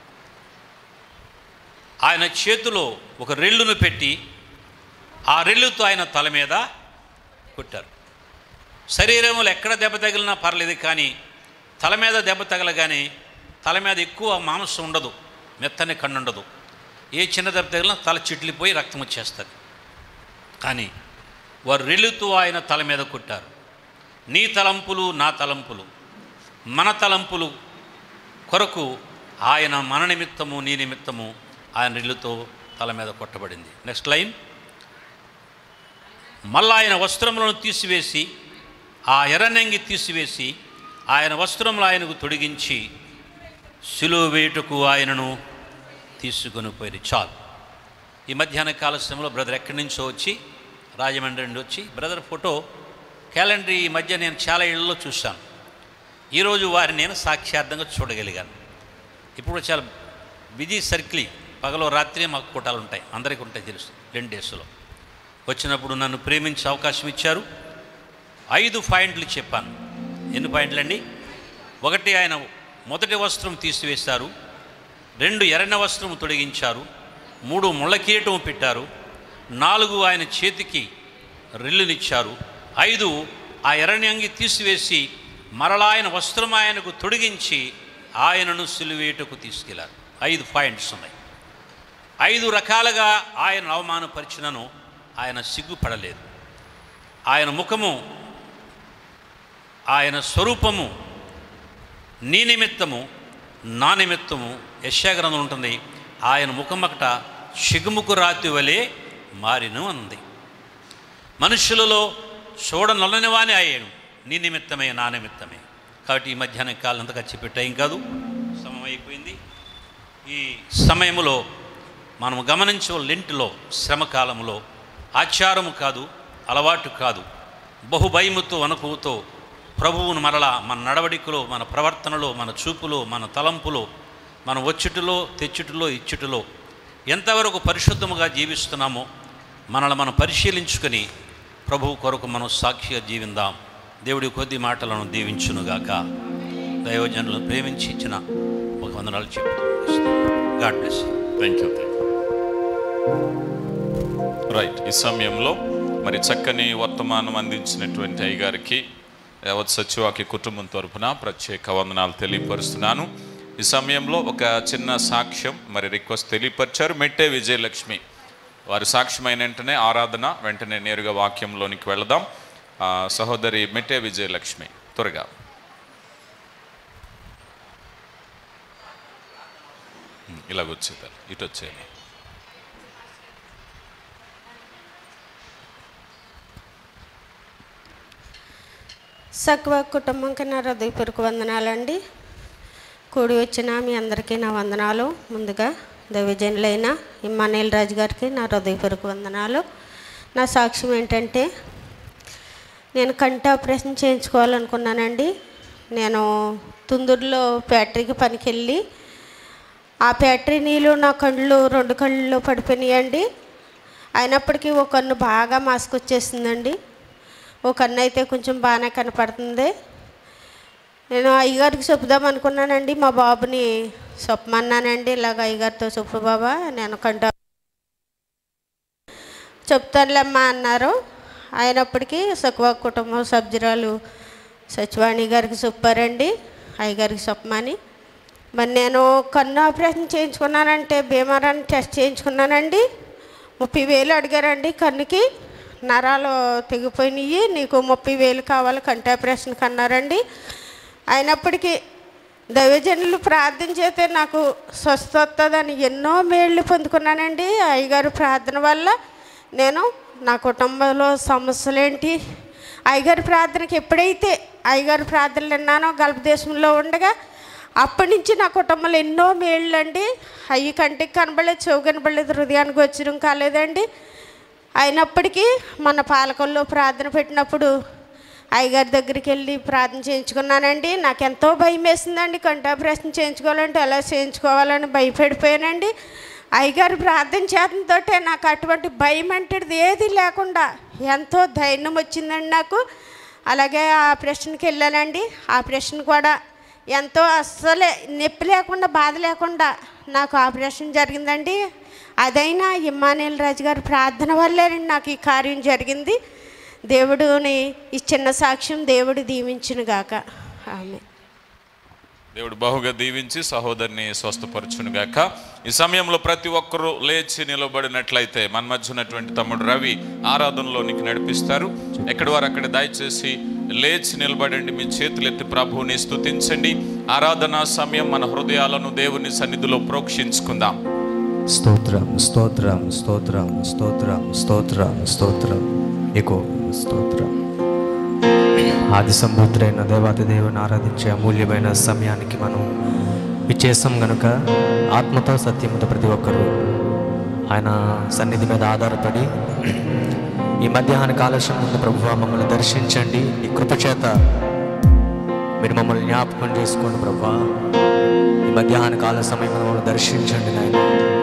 ఆయన చేతిలో ఒక రెల్లును పెట్టి ఆ రెల్లుతో ఆయన తల మీద కొట్టారు. శరీరంలో ఎక్కడ దెబ్బ తగిలినా పర్లేదు, కానీ తల మీద దెబ్బ తగలగానే తల మీద ఎక్కువ మాంసం ఉండదు, మెత్తని కన్ను ఉండదు. ఏ చిన్న దెబ్బ తగిలినా తల చిట్లిపోయి రక్తం వచ్చేస్తుంది. కానీ వారు రెల్లుతో ఆయన తల మీద కొట్టారు. నీ తలంపులు నా తలంపులు మన తలంపులు కొరకు ఆయన మన నిమిత్తము నీ నిమిత్తము ఆయన రెల్లుతో తల మీద కొట్టబడింది. Next line. మళ్ళా ఆయన వస్త్రములను తీసివేసి ఆ ఎర్రనంగి తీసివేసి ఆయన వస్త్రములు ఆయనకు తొడిగించి సిలువ వేటుకు ఆయనను తీసుకొని పోయి. చాలు. ఈ మధ్యాహ్న కాల సమయంలో బ్రదర్ ఎక్కడి నుంచో వచ్చి రాజమండ్రి నుండి వచ్చి బ్రదర్ ఫోటో క్యాలెండర్ ఈ మధ్య నేను చాలా ఇళ్లలో చూశాను. ఈరోజు వారిని నేను సాక్ష్యార్థంగా చూడగలిగాను. ఇప్పుడు చాలా బిజీ సర్కిల్, పగలో రాత్రి మాకు కూటాలు ఉంటాయి, అందరికీ ఉంటాయి తెలుసు. రెండు డేస్లో వచ్చినప్పుడు నన్ను ప్రేమించే అవకాశం ఇచ్చారు. ఐదు పాయింట్లు చెప్పాను. ఎన్ని పాయింట్లు అండి? ఒకటి, ఆయన మొదటి వస్త్రం తీసివేశారు. రెండు, ఎర్రన వస్త్రం తొలగించారు. మూడు, ముళ్ళ కిరీటం పెట్టారు. నాలుగు, ఆయన చేతికి రెల్లునిచ్చారు. ఐదు, ఆ ఎర్రని అంగి తీసివేసి మరలా ఆయన వస్త్రం ఆయనకు తొడిగించి ఆయనను సిలువేటుకు తీసుకెళ్లారు. ఐదు పాయింట్స్ ఉన్నాయి. ఐదు రకాలుగా ఆయన అవమానపరిచినను ఆయన సిగ్గుపడలేదు. ఆయన ముఖము, ఆయన స్వరూపము నీ నిమిత్తము నా నిమిత్తము యెషయా గ్రంథం ఉంటుంది. ఆయన ముఖమకట చిగుముకు రాతి వలె మారిను అంది. మనుషులలో చూడనొల్లని వాని అయ్యాను, నీ నిమిత్తమే నా నిమిత్తమే. కాబట్టి ఈ మధ్యాహ్న కాలం అంతా ఖర్చు పెట్టాం కాదు, సమయం అయిపోయింది. ఈ సమయంలో మనం గమనించే లెంట్లో శ్రమకాలంలో ఆచారము కాదు, అలవాటు కాదు, బహుభయముతో అనుకువతో ప్రభువును మరలా మన నడవడికలో, మన ప్రవర్తనలో, మన చూపులో, మన తలంపులో, మన వచ్చుటిలో, తెచ్చుటిలో, ఇచ్చుటిలో ఎంతవరకు పరిశుద్ధముగా జీవిస్తున్నామో మనల్ని మనం పరిశీలించుకొని ప్రభువు కొరకు మనం సాక్షిగా జీవిందాం. దేవుడి కొద్ది మాటలను దీవించునుగాక. దైవజనులను ప్రేమించి ఇచ్చిన ఒక వందనాలు చెప్తూ God bless. Thank you. Right. ఈ సమయంలో మరి చక్కని వర్తమానం అందించినటువంటి అయ్యగారికి యావత్ సత్యవాక్య కుటుంబం తరపున ప్రత్యేక వందనాలు తెలియపరుస్తున్నాను. ఈ సమయంలో ఒక చిన్న సాక్ష్యం మరి రిక్వెస్ట్ తెలియపరిచారు. మెట్టే విజయలక్ష్మి వారి సాక్ష్యమైన వెంటనే ఆరాధన, వెంటనే నేరుగా వాక్యంలోనికి వెళదాం. సహోదరి మెట్టే విజయలక్ష్మి త్వరగా. ఇలాగొచ్చేదారు, ఇటు వచ్చేది. సక్వ కుటుంబంకి నా హృదయపూర్వక వందనాలండి. కూడి వచ్చిన మీ అందరికీ నా వందనాలు. ముందుగా దైవజనులైన ఇమ్మానుయేల్ రాజు గారికి నా హృదయపూర్వక వందనాలు. నా సాక్ష్యం ఏంటంటే, నేను కంటి ఆపరేషన్ చేయించుకోవాలనుకున్నానండి. నేను తుందూరులో ఫ్యాక్టరీకి పనికి వెళ్ళి ఆ ఫ్యాక్టరీ నీళ్ళు నా కళ్ళు రెండు కళ్ళు పడిపోయినాయండి. అయినప్పటికీ ఒక కన్ను బాగా మాసుకొచ్చేసిందండి, ఒక కన్ను అయితే కొంచెం బాగానే కనపడుతుంది. నేను అయ్యగారికి చెప్పుదాం అనుకున్నానండి. మా బాబుని చెప్పమన్నానండి, ఇలాగ అయ్యగారితో చెప్పు బాబా, నేను కంట చెప్తానులేమ్మా అన్నారు. అయినప్పటికీ సక్వ కుటుంబం సభ్యురాలు సచివాణి గారికి చెప్పారండి అయ్యగారికి చెప్పమని. మరి నేను కన్ను ఆపరేషన్ చేయించుకున్నానంటే భీమారాన్ని టెస్ట్ చేయించుకున్నానండి. ముప్పై వేలు అడిగారండి కన్నుకి. నరాలు తెగిపోయినాయి, నీకు ముప్పై వేలు కావాలి కంటి ఆపరేషన్కి అన్నారండి. అయినప్పటికీ దైవజనులు ప్రార్థన చేస్తే నాకు స్వస్థ వస్తుందని ఎన్నో మేళ్ళు పొందుకున్నానండి. అయ్యగారు ప్రార్థన వల్ల నేను నా కుటుంబంలో సమస్యలేంటి, అయ్యగారి ప్రార్థనకి ఎప్పుడైతే అయ్యగారి ప్రార్థనలు విన్నానో గల్ఫ్ దేశంలో ఉండగా అప్పటి నుంచి నా కుటుంబంలో ఎన్నో మేళ్ళు అండి. అవి కంటికి కనబడలేదు, చెవు కనబడలేదు, హృదయానికి గోచరం కాలేదండి. అయినప్పటికీ మన పాలకొల్లో ప్రార్థన పెట్టినప్పుడు అయ్యగారి దగ్గరికి వెళ్ళి ప్రార్థన చేయించుకున్నానండి. నాకు ఎంతో భయం వేసిందండి. కంటి ఆపరేషన్ చేయించుకోవాలంటే ఎలా చేయించుకోవాలని భయపడిపోయానండి. అయ్యగారు ప్రార్థన చేతంతో నాకు అటువంటి భయం అంటే ఏది లేకుండా ఎంతో ధైర్యం వచ్చిందండి నాకు. అలాగే ఆపరేషన్కి వెళ్ళానండి. ఆపరేషన్ కూడా ఎంతో అస్సలే నొప్పి లేకుండా బాధ లేకుండా నాకు ఆపరేషన్ జరిగిందండి. అదైనా ఇమ్మానుయేల్ రాజు గారి ప్రార్థన వల్లేనండి నాకు ఈ కార్యం జరిగింది. దేవుడుని ఈ చిన్న సాక్ష్యం దేవుడు దీవించును గాక. ఆమె దేవుడు బహుగా దీవించి సహోదరిని స్వస్థపరచును గాక. ఈ సమయంలో ప్రతి ఒక్కరూ లేచి నిలబడినట్లయితే మన మధ్య ఉన్నటువంటి తమ్ముడు రవి ఆరాధనలోనికి నడిపిస్తారు. ఎక్కడి వారు అక్కడ దయచేసి లేచి నిలబడండి. మీ చేతులు ఎత్తి ప్రభువుని స్తుతించండి. ఆరాధనా సమయం మన హృదయాలను దేవుని సన్నిధిలో ప్రోక్షించుకుందాం. స్తోత్రం స్తోత్రం స్తోత్రం స్తోత్రం స్తోత్రం స్తోత్రం ఎకో స్తోత్రం. ఆది సంబుద్ధుడైన దేవాది దేవుని ఆరాధించే అమూల్యమైన సమయానికి మనం ఇచ్చేస్తాం కనుక ఆత్మతో సత్యముతో ప్రతి ఒక్కరూ ఆయన సన్నిధి మీద ఆధారపడి ఈ మధ్యాహ్న కాలశం ముందు ప్రభువా మమ్మల్ని దర్శించండి. ఈ కృపచేత మీరు మమ్మల్ని జ్ఞాపకం చేసుకోండి ప్రభువా. ఈ మధ్యాహ్న కాల సమయం మమ్మల్ని దర్శించండి నాయన.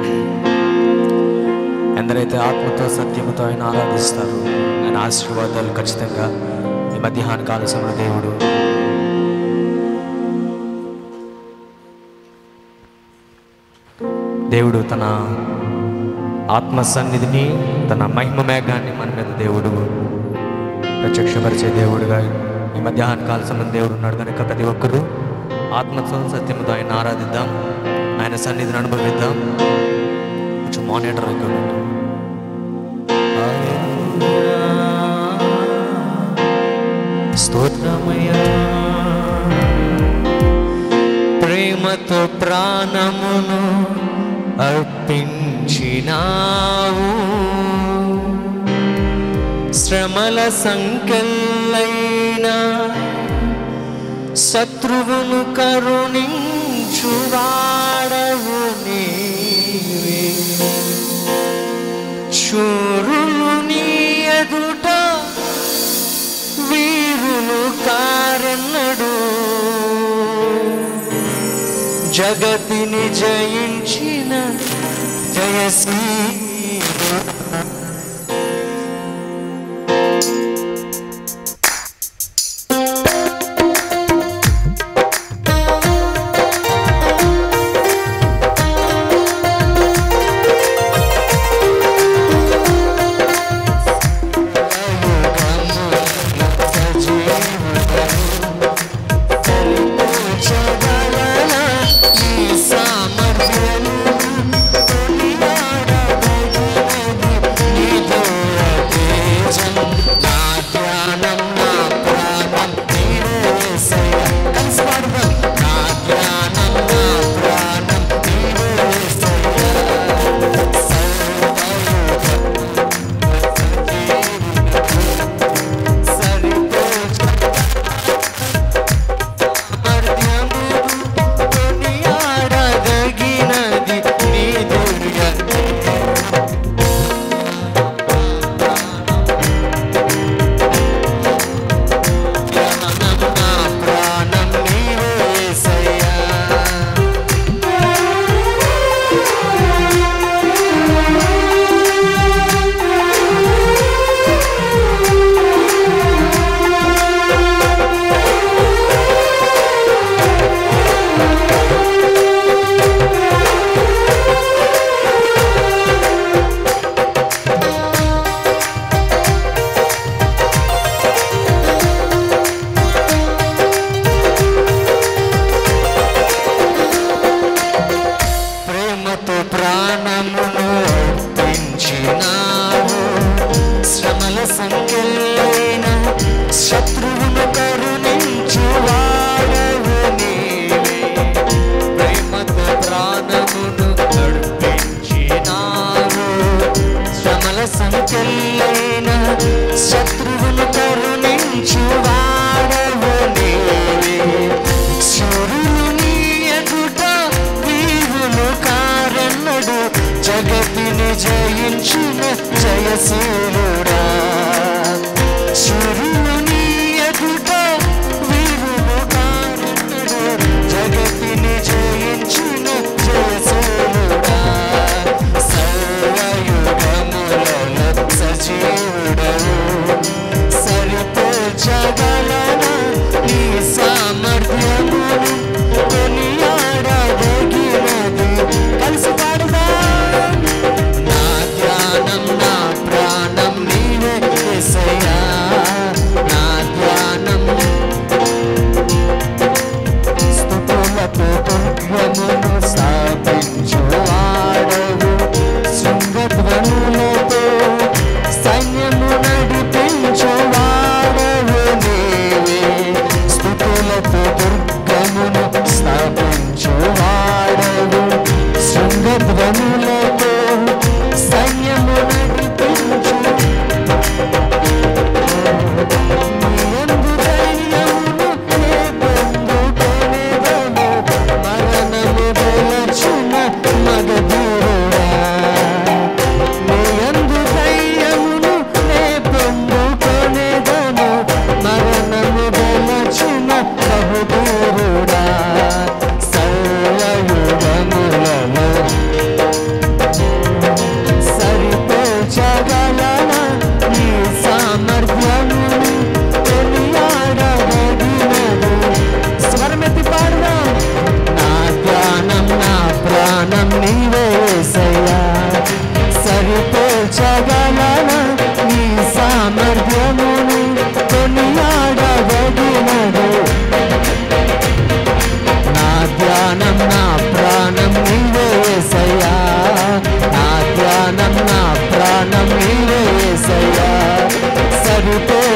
ఎందరైతే ఆత్మతో సత్యముతో ఆయన ఆరాధిస్తారు ఆయన ఆశీర్వాదాలు ఖచ్చితంగా ఈ మధ్యాహ్న కాల సమయంలో దేవుడు దేవుడు తన ఆత్మ సన్నిధిని తన మహిమ మేఘాన్ని మన మీద దేవుడు ప్రత్యక్షపరిచే దేవుడుగా ఈ మధ్యాహ్న కాల సమయం దేవుడు ఉన్నాడు కనుక ప్రతి ఒక్కరూ ఆత్మతో సత్యముతో ఆయన ఆరాధిద్దాం. ఆయన సన్నిధిని అనుభవిద్దాం. కొంచెం మానిటర్ అయిపోయింది. స్తోత్రమయ్యా ప్రేమతో ప్రాణమును అర్పించినావు. శ్రమల సంకెళ్ళైనా శత్రువును కరుణించువాడవు నీవే. శూరులు నీ ఎదుట వీరులు కారెన్నడు. జగతిని జయించిన జయశ్రీ సామర్థ్యం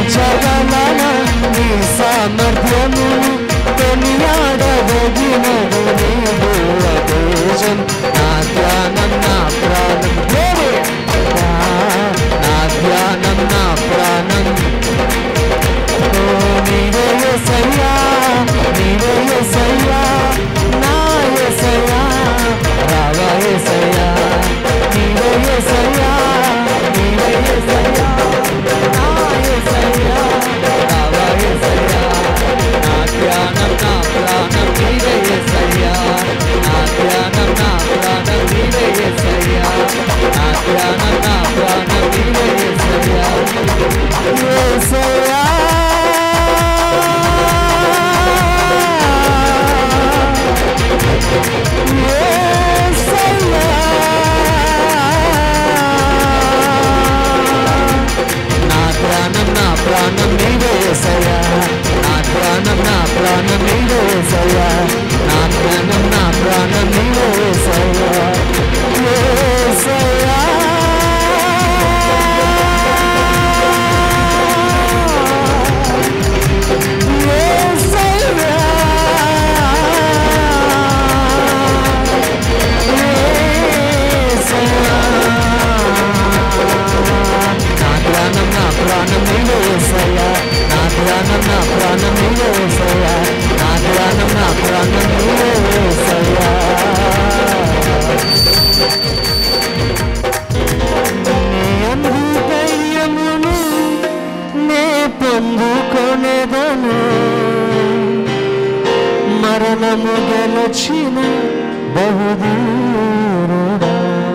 వర్ణించగలనా నీ సామర్థ్యము కొనియాడదగినదు నీవు అదేశం నా ధ్యానం నా ప్రాణం నా ధ్యానం నా ప్రాణం ఓ నీవే యేసయ్యా నీవే యేసయ్యా నా యేసయ్యా రావా యేసయ్యా నీవే యేసయ్యా నీవే యేసయ్యా నా యేసయ్యా రావా యేసయ్యా నా ధ్యానం నా ప్రాణం నీవే యేసయ్యా నా ధ్యానం నా ప్రాణం నీవే యేసయ్యా నా ధ్యానం నా ప్రాణం నీవే యేసయ్యా యేసయ్యా నా ప్రాణం నా ప్రాణం నీవే యేసయ్యా నా ప్రాణం నా ప్రాణం నీవే యేసయ్యా నా ప్రాణం నా ప్రాణం నీవే యేసయ్యా యేసయ్యా ప్రాణం నీవే యేసయ్యా నా ప్రాణం నా ప్రాణం నీవే యేసయ్యా నా ప్రాణం నా ప్రాణం నీవే యేసయ్యా నీ అంధైర్యమును నే పొందుకొనేదను మరణము గెలచిన బహుదూరుడా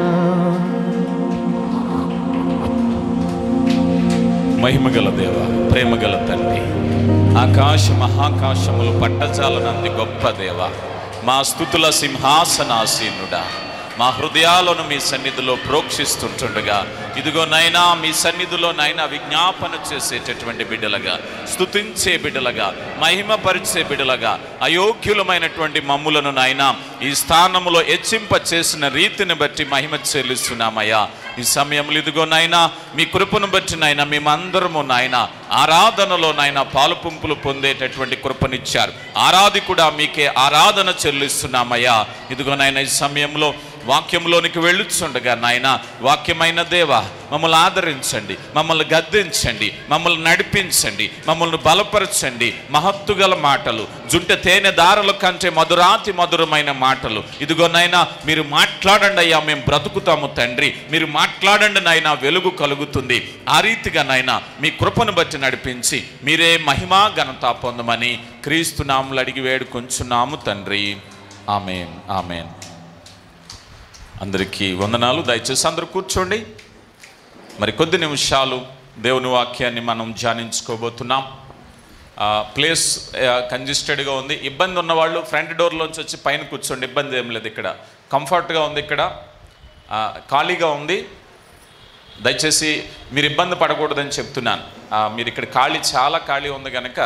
మహిమగల దేవ ప్రేమగల తండ్రి ఆకాశ మహాకాశములు పట్టజాలనంది గొప్ప దేవ మా స్తుతుల సింహాసనాసీనుడా మా హృదయాలను మీ సన్నిధిలో ప్రోక్షిస్తుంటుండగా ఇదిగో నైనా మీ సన్నిధిలో నైనా విజ్ఞాపన చేసేటటువంటి బిడ్డలుగా స్తుతించే బిడ్డలుగా మహిమపరిచే బిడ్డలుగా అయోగ్యులమైనటువంటి మమ్ములను నైనా ఈ స్థానంలో హెచ్చింప చేసిన రీతిని బట్టి మహిమ చెల్లిస్తున్నామయ్యా ఈ సమయంలో ఇదిగో నాయనా మీ కృపను బట్టి నాయనా మేమందరము నాయన ఆరాధనలో నాయన పాలు పుంపులు పొందేటటువంటి కృపనిచ్చారు ఆరాధికుడా మీకే ఆరాధన చెల్లిస్తున్నామయ్యా ఇదిగో నాయన ఈ సమయంలో వాక్యంలోనికి వెళ్ళుచుండగా నాయన వాక్యమైన దేవ మమ్మల్ని ఆదరించండి మమ్మల్ని గద్దించండి మమ్మల్ని నడిపించండి మమ్మల్ని బలపరచండి మహత్తుగల మాటలు జుంట తేనె దారుల కంటే మధురాతి మధురమైన మాటలు ఇదిగో నాయనా మీరు మాట్లాడండి అయ్యా మేము బ్రతుకుతాము తండ్రి మీరు మాట్లాడండి నాయనా వెలుగు కలుగుతుంది ఆ రీతిగా నాయనా మీ కృపను బట్టి నడిపించి మీరే మహిమా ఘనత పొందమని క్రీస్తు నామములు అడిగి వేడుకొంచున్నాము తండ్రి ఆమేన్ ఆమేన్ అందరికీ వందనాలు దయచేసి అందరూ కూర్చోండి మరి కొద్ది నిమిషాలు దేవుని వాక్యాన్ని మనం ధ్యానించుకోబోతున్నాం ప్లేస్ కంజెస్టెడ్గా ఉంది ఇబ్బంది ఉన్నవాళ్ళు ఫ్రంట్ డోర్లోంచి వచ్చి పైన కూర్చోండి ఇబ్బంది ఏం లేదు ఇక్కడ కంఫర్ట్గా ఉంది ఇక్కడ ఖాళీగా ఉంది దయచేసి మీరు ఇబ్బంది పడకూడదని చెప్తున్నాను మీరు ఇక్కడ ఖాళీ చాలా ఖాళీ ఉంది కనుక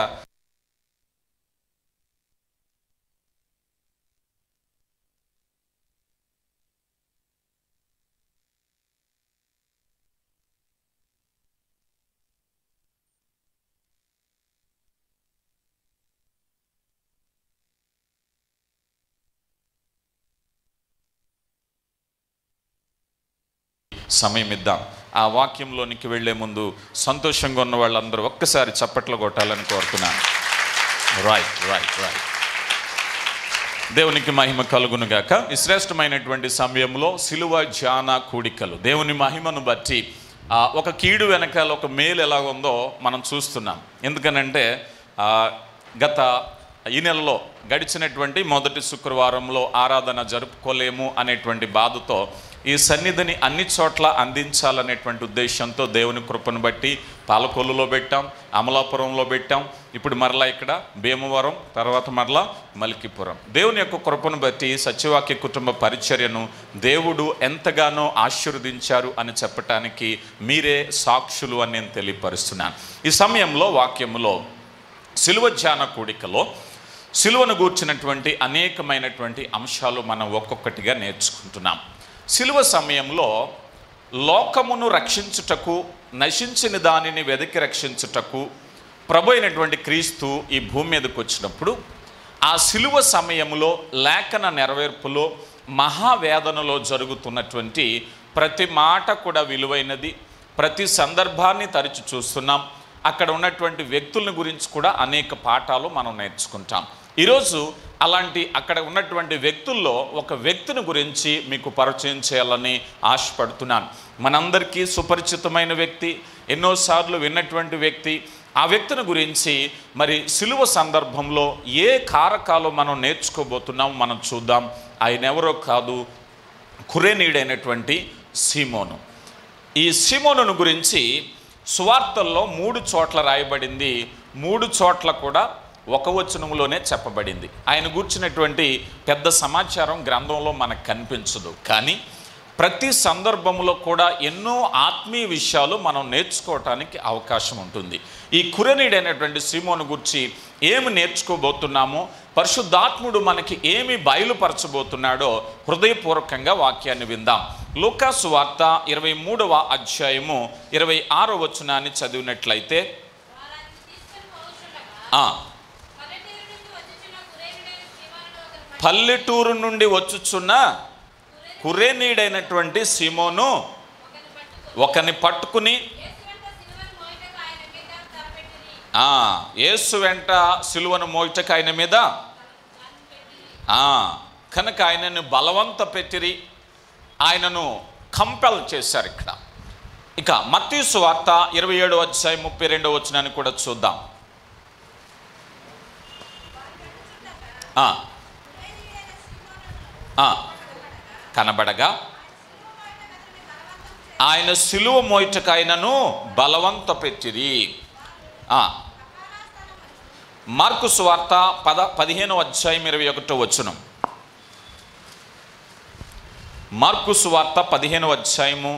సమయం ఇద్దాం ఆ వాక్యంలోనికి వెళ్లే ముందు సంతోషంగా ఉన్న వాళ్ళందరూ ఒక్కసారి చప్పట్లు కొట్టాలని కోరుతున్నాను రైట్ రైట్ రైట్ దేవునికి మహిమ కలుగునుగాక ఈ శ్రేష్టమైనటువంటి సమయంలో సిలువ ధ్యాన కూడికలు దేవుని మహిమను బట్టి ఒక కీడు వెనకాల ఒక మేలు ఎలా ఉందో మనం చూస్తున్నాం ఎందుకనంటే గత ఈ నెలలో గడిచినటువంటి మొదటి శుక్రవారంలో ఆరాధన జరుపుకోలేము అనేటువంటి బాధతో ఈ సన్నిధిని అన్ని చోట్ల అందించాలనేటువంటి ఉద్దేశంతో దేవుని కృపను బట్టి పాలకొల్లులో పెట్టాం అమలాపురంలో పెట్టాం ఇప్పుడు మరలా ఇక్కడ భీమవరం తర్వాత మరలా మల్కీపురం దేవుని యొక్క కృపను బట్టి సత్యవాక్య కుటుంబ పరిచర్యను దేవుడు ఎంతగానో ఆశీర్వదించారు అని చెప్పటానికి మీరే సాక్షులు అని నేను తెలియపరుస్తున్నాను ఈ సమయంలో వాక్యములో సిలువ ధ్యాన కూడికలో సిలువను గూర్చినటువంటి అనేకమైనటువంటి అంశాలు మనం ఒక్కొక్కటిగా నేర్చుకుంటున్నాం సిలువ సమయంలో లోకమును రక్షించుటకు నశించిన దానిని వెదకి రక్షించుటకు ప్రభు అయినటువంటి క్రీస్తు ఈ భూమి మీదకి వచ్చినప్పుడు ఆ శిలువ సమయంలో లేఖన నెరవేర్పులో మహావేదనలో జరుగుతున్నటువంటి ప్రతి మాట కూడా విలువైనది. ప్రతి సందర్భాన్ని తరచి చూస్తున్నాం. అక్కడ ఉన్నటువంటి వ్యక్తుల గురించి కూడా అనేక పాఠాలు మనం నేర్చుకుంటాం. ఈరోజు అలాంటి అక్కడ ఉన్నటువంటి వ్యక్తుల్లో ఒక వ్యక్తిని గురించి మీకు పరిచయం చేయాలని ఆశపడుతున్నాను. మనందరికీ సుపరిచితమైన వ్యక్తి, ఎన్నోసార్లు విన్నటువంటి వ్యక్తి. ఆ వ్యక్తిని గురించి మరి సిలువ సందర్భంలో ఏ కారకాలు మనం నేర్చుకోబోతున్నాం మనం చూద్దాం. ఆయన ఎవరో కాదు, కురేనీయుడైనటువంటి సీమోను. ఈ సీమోనును గురించి సువార్తల్లో మూడు చోట్ల రాయబడింది. మూడు చోట్ల కూడా ఒక వచనంలోనే చెప్పబడింది. ఆయన గూర్చినటువంటి పెద్ద సమాచారం గ్రంథంలో మనకు కనిపించదు, కానీ ప్రతి సందర్భంలో కూడా ఎన్నో ఆత్మీయ విషయాలు మనం నేర్చుకోవటానికి అవకాశం ఉంటుంది. ఈ కురేనీయుడైనటువంటి సీమోను గురించి ఏమి నేర్చుకోబోతున్నామో, పరిశుద్ధాత్ముడు మనకి ఏమి బయలుపరచబోతున్నాడో హృదయపూర్వకంగా వాక్యాన్ని విందాం. లూకా సువార్త ఇరవై మూడవ అధ్యాయము ఇరవై ఆరో వచనాన్ని చదివినట్లయితే, పల్లెటూరు నుండి వచ్చుచున్న కురేనీయుడైనటువంటి సీమోను ఒకని పట్టుకుని యేసు వెంట సిలువను మోయుటకు ఆయన మీద కనుక ఆయనను బలవంత పెట్టిరి, ఆయనను కంపెల్ చేశారు. ఇక్కడ ఇక మత్తయి సువార్త ఇరవై ఏడో అధ్యాయం ముప్పై రెండో వచనాన్ని కూడా చూద్దాం. కనబడగా ఆయన సిలువ మోయుటకు ఆయనను బలవంత పెట్టిరి. మార్కు సువార్త పద పదిహేనో అధ్యాయం ఇరవై ఒకటో వచనం. మార్కు సువార్త పదిహేనో అధ్యాయము.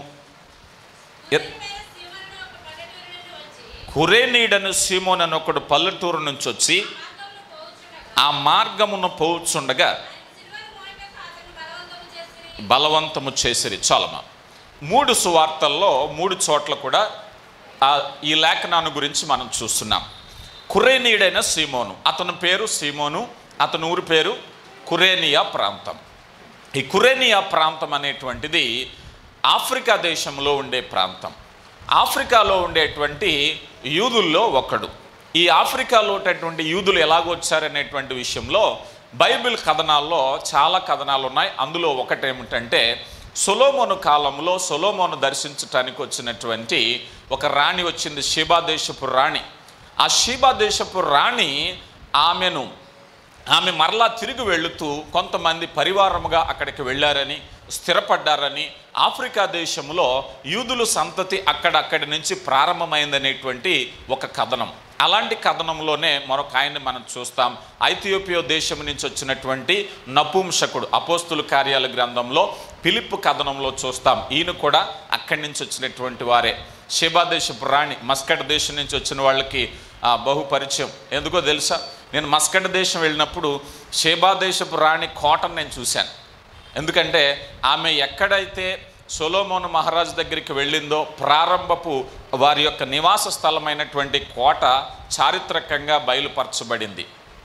కురేనీయుడను సీమోను అని ఒకడు పల్లెటూరు నుంచి వచ్చి ఆ మార్గమును పోవుచుండగా బలవంతము చేసిరి. చాలమా మూడు సువార్తల్లో మూడు చోట్ల కూడా ఈ లేఖనాన్ని గురించి మనం చూస్తున్నాం. కురేనీయుడైన సీమోను, అతని పేరు సీమోను, అతని ఊరి పేరు కురేనియా ప్రాంతం. ఈ కురేనియా ప్రాంతం అనేటువంటిది ఆఫ్రికా దేశంలో ఉండే ప్రాంతం. ఆఫ్రికాలో ఉండేటువంటి యూదుల్లో ఒకడు. ఈ ఆఫ్రికాలో ఉండేటువంటి యూదులు ఎలాగొచ్చారనేటువంటి విషయంలో బైబిల్ కథనాల్లో చాలా కథనాలు ఉన్నాయి. అందులో ఒకటేమిటంటే, సొలొమోను కాలంలో సొలొమోను దర్శించటానికి వచ్చినటువంటి ఒక రాణి వచ్చింది, షీబా దేశపు రాణి. ఆ షీబా దేశపు రాణి ఆమెను ఆమె మరలా తిరిగి వెళుతూ కొంతమంది పరివారముగా అక్కడికి వెళ్ళారని, స్థిరపడ్డారని, ఆఫ్రికా దేశంలో యూదుల సంతతి అక్కడక్కడి నుంచి ప్రారంభమైందనేటువంటి ఒక కథనం. అలాంటి కథనంలోనే మరొక ఆయన్ని మనం చూస్తాం. ఐథియోపియా దేశం నుంచి వచ్చినటువంటి నపుంసకుడు అపోస్తుల కార్యాల గ్రంథంలో ఫిలిప్పు కథనంలో చూస్తాం. ఈయన కూడా అక్కడి నుంచి వచ్చినటువంటి వారే. షేబా దేశపు రాణి, మస్కట్ దేశం నుంచి వచ్చిన వాళ్ళకి బహు పరిచయం. ఎందుకో తెలుసా, నేను మస్కట్ దేశం వెళ్ళినప్పుడు షేబా దేశపు రాణి కోటను నేను చూశాను. ఎందుకంటే ఆమె ఎక్కడైతే సొలొమోను మహారాజు దగ్గరికి వెళ్ళిందో ప్రారంభపు వారి యొక్క నివాస స్థలమైనటువంటి కోట చారిత్రకంగా బయలుపరచబడింది.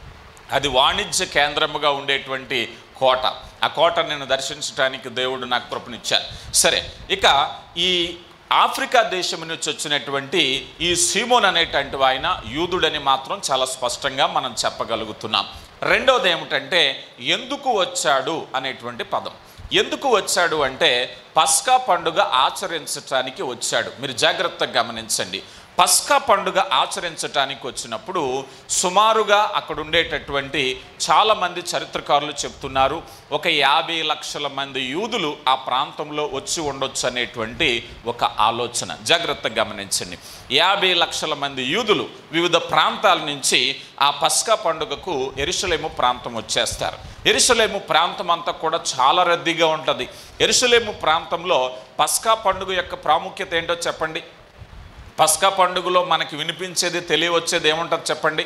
అది వాణిజ్య కేంద్రముగా ఉండేటువంటి కోట. ఆ కోట నేను దర్శించడానికి దేవుడు నాకు కృపనిచ్చారు. సరే, ఇక ఈ ఆఫ్రికా దేశం నుంచి వచ్చినటువంటి ఈ సీమోన్ అనేటువంటి ఆయన యూదుడని మాత్రం చాలా స్పష్టంగా మనం చెప్పగలుగుతున్నాం. రెండోది ఏమిటంటే, ఎందుకు వచ్చాడు అనేటువంటి పదం. ఎందుకు వచ్చాడు అంటే, పస్కా పండుగ ఆచరించటానికి వచ్చాడు. మీరు జాగ్రత్తగా గమనించండి. పస్కా పండుగ ఆచరించటానికి వచ్చినప్పుడు సుమారుగా అక్కడ ఉండేటటువంటి చాలామంది చరిత్రకారులు చెప్తున్నారు, ఒక యాభై లక్షల మంది యూదులు ఆ ప్రాంతంలో వచ్చి ఉండొచ్చు అనేటువంటి ఒక ఆలోచన. జాగ్రత్తగా గమనించండి. యాభై లక్షల మంది యూదులు వివిధ ప్రాంతాల నుంచి ఆ పస్కా పండుగకు యెరూషలేము ప్రాంతం వచ్చేస్తారు. యెరూషలేము ప్రాంతం అంతా కూడా చాలా రద్దీగా ఉంటుంది. యెరూషలేము ప్రాంతంలో పస్కా పండుగ యొక్క ప్రాముఖ్యత ఏంటో చెప్పండి. పస్కా పండుగలో మనకి వినిపించేది, తెలియవచ్చేది ఏముంటుంది చెప్పండి.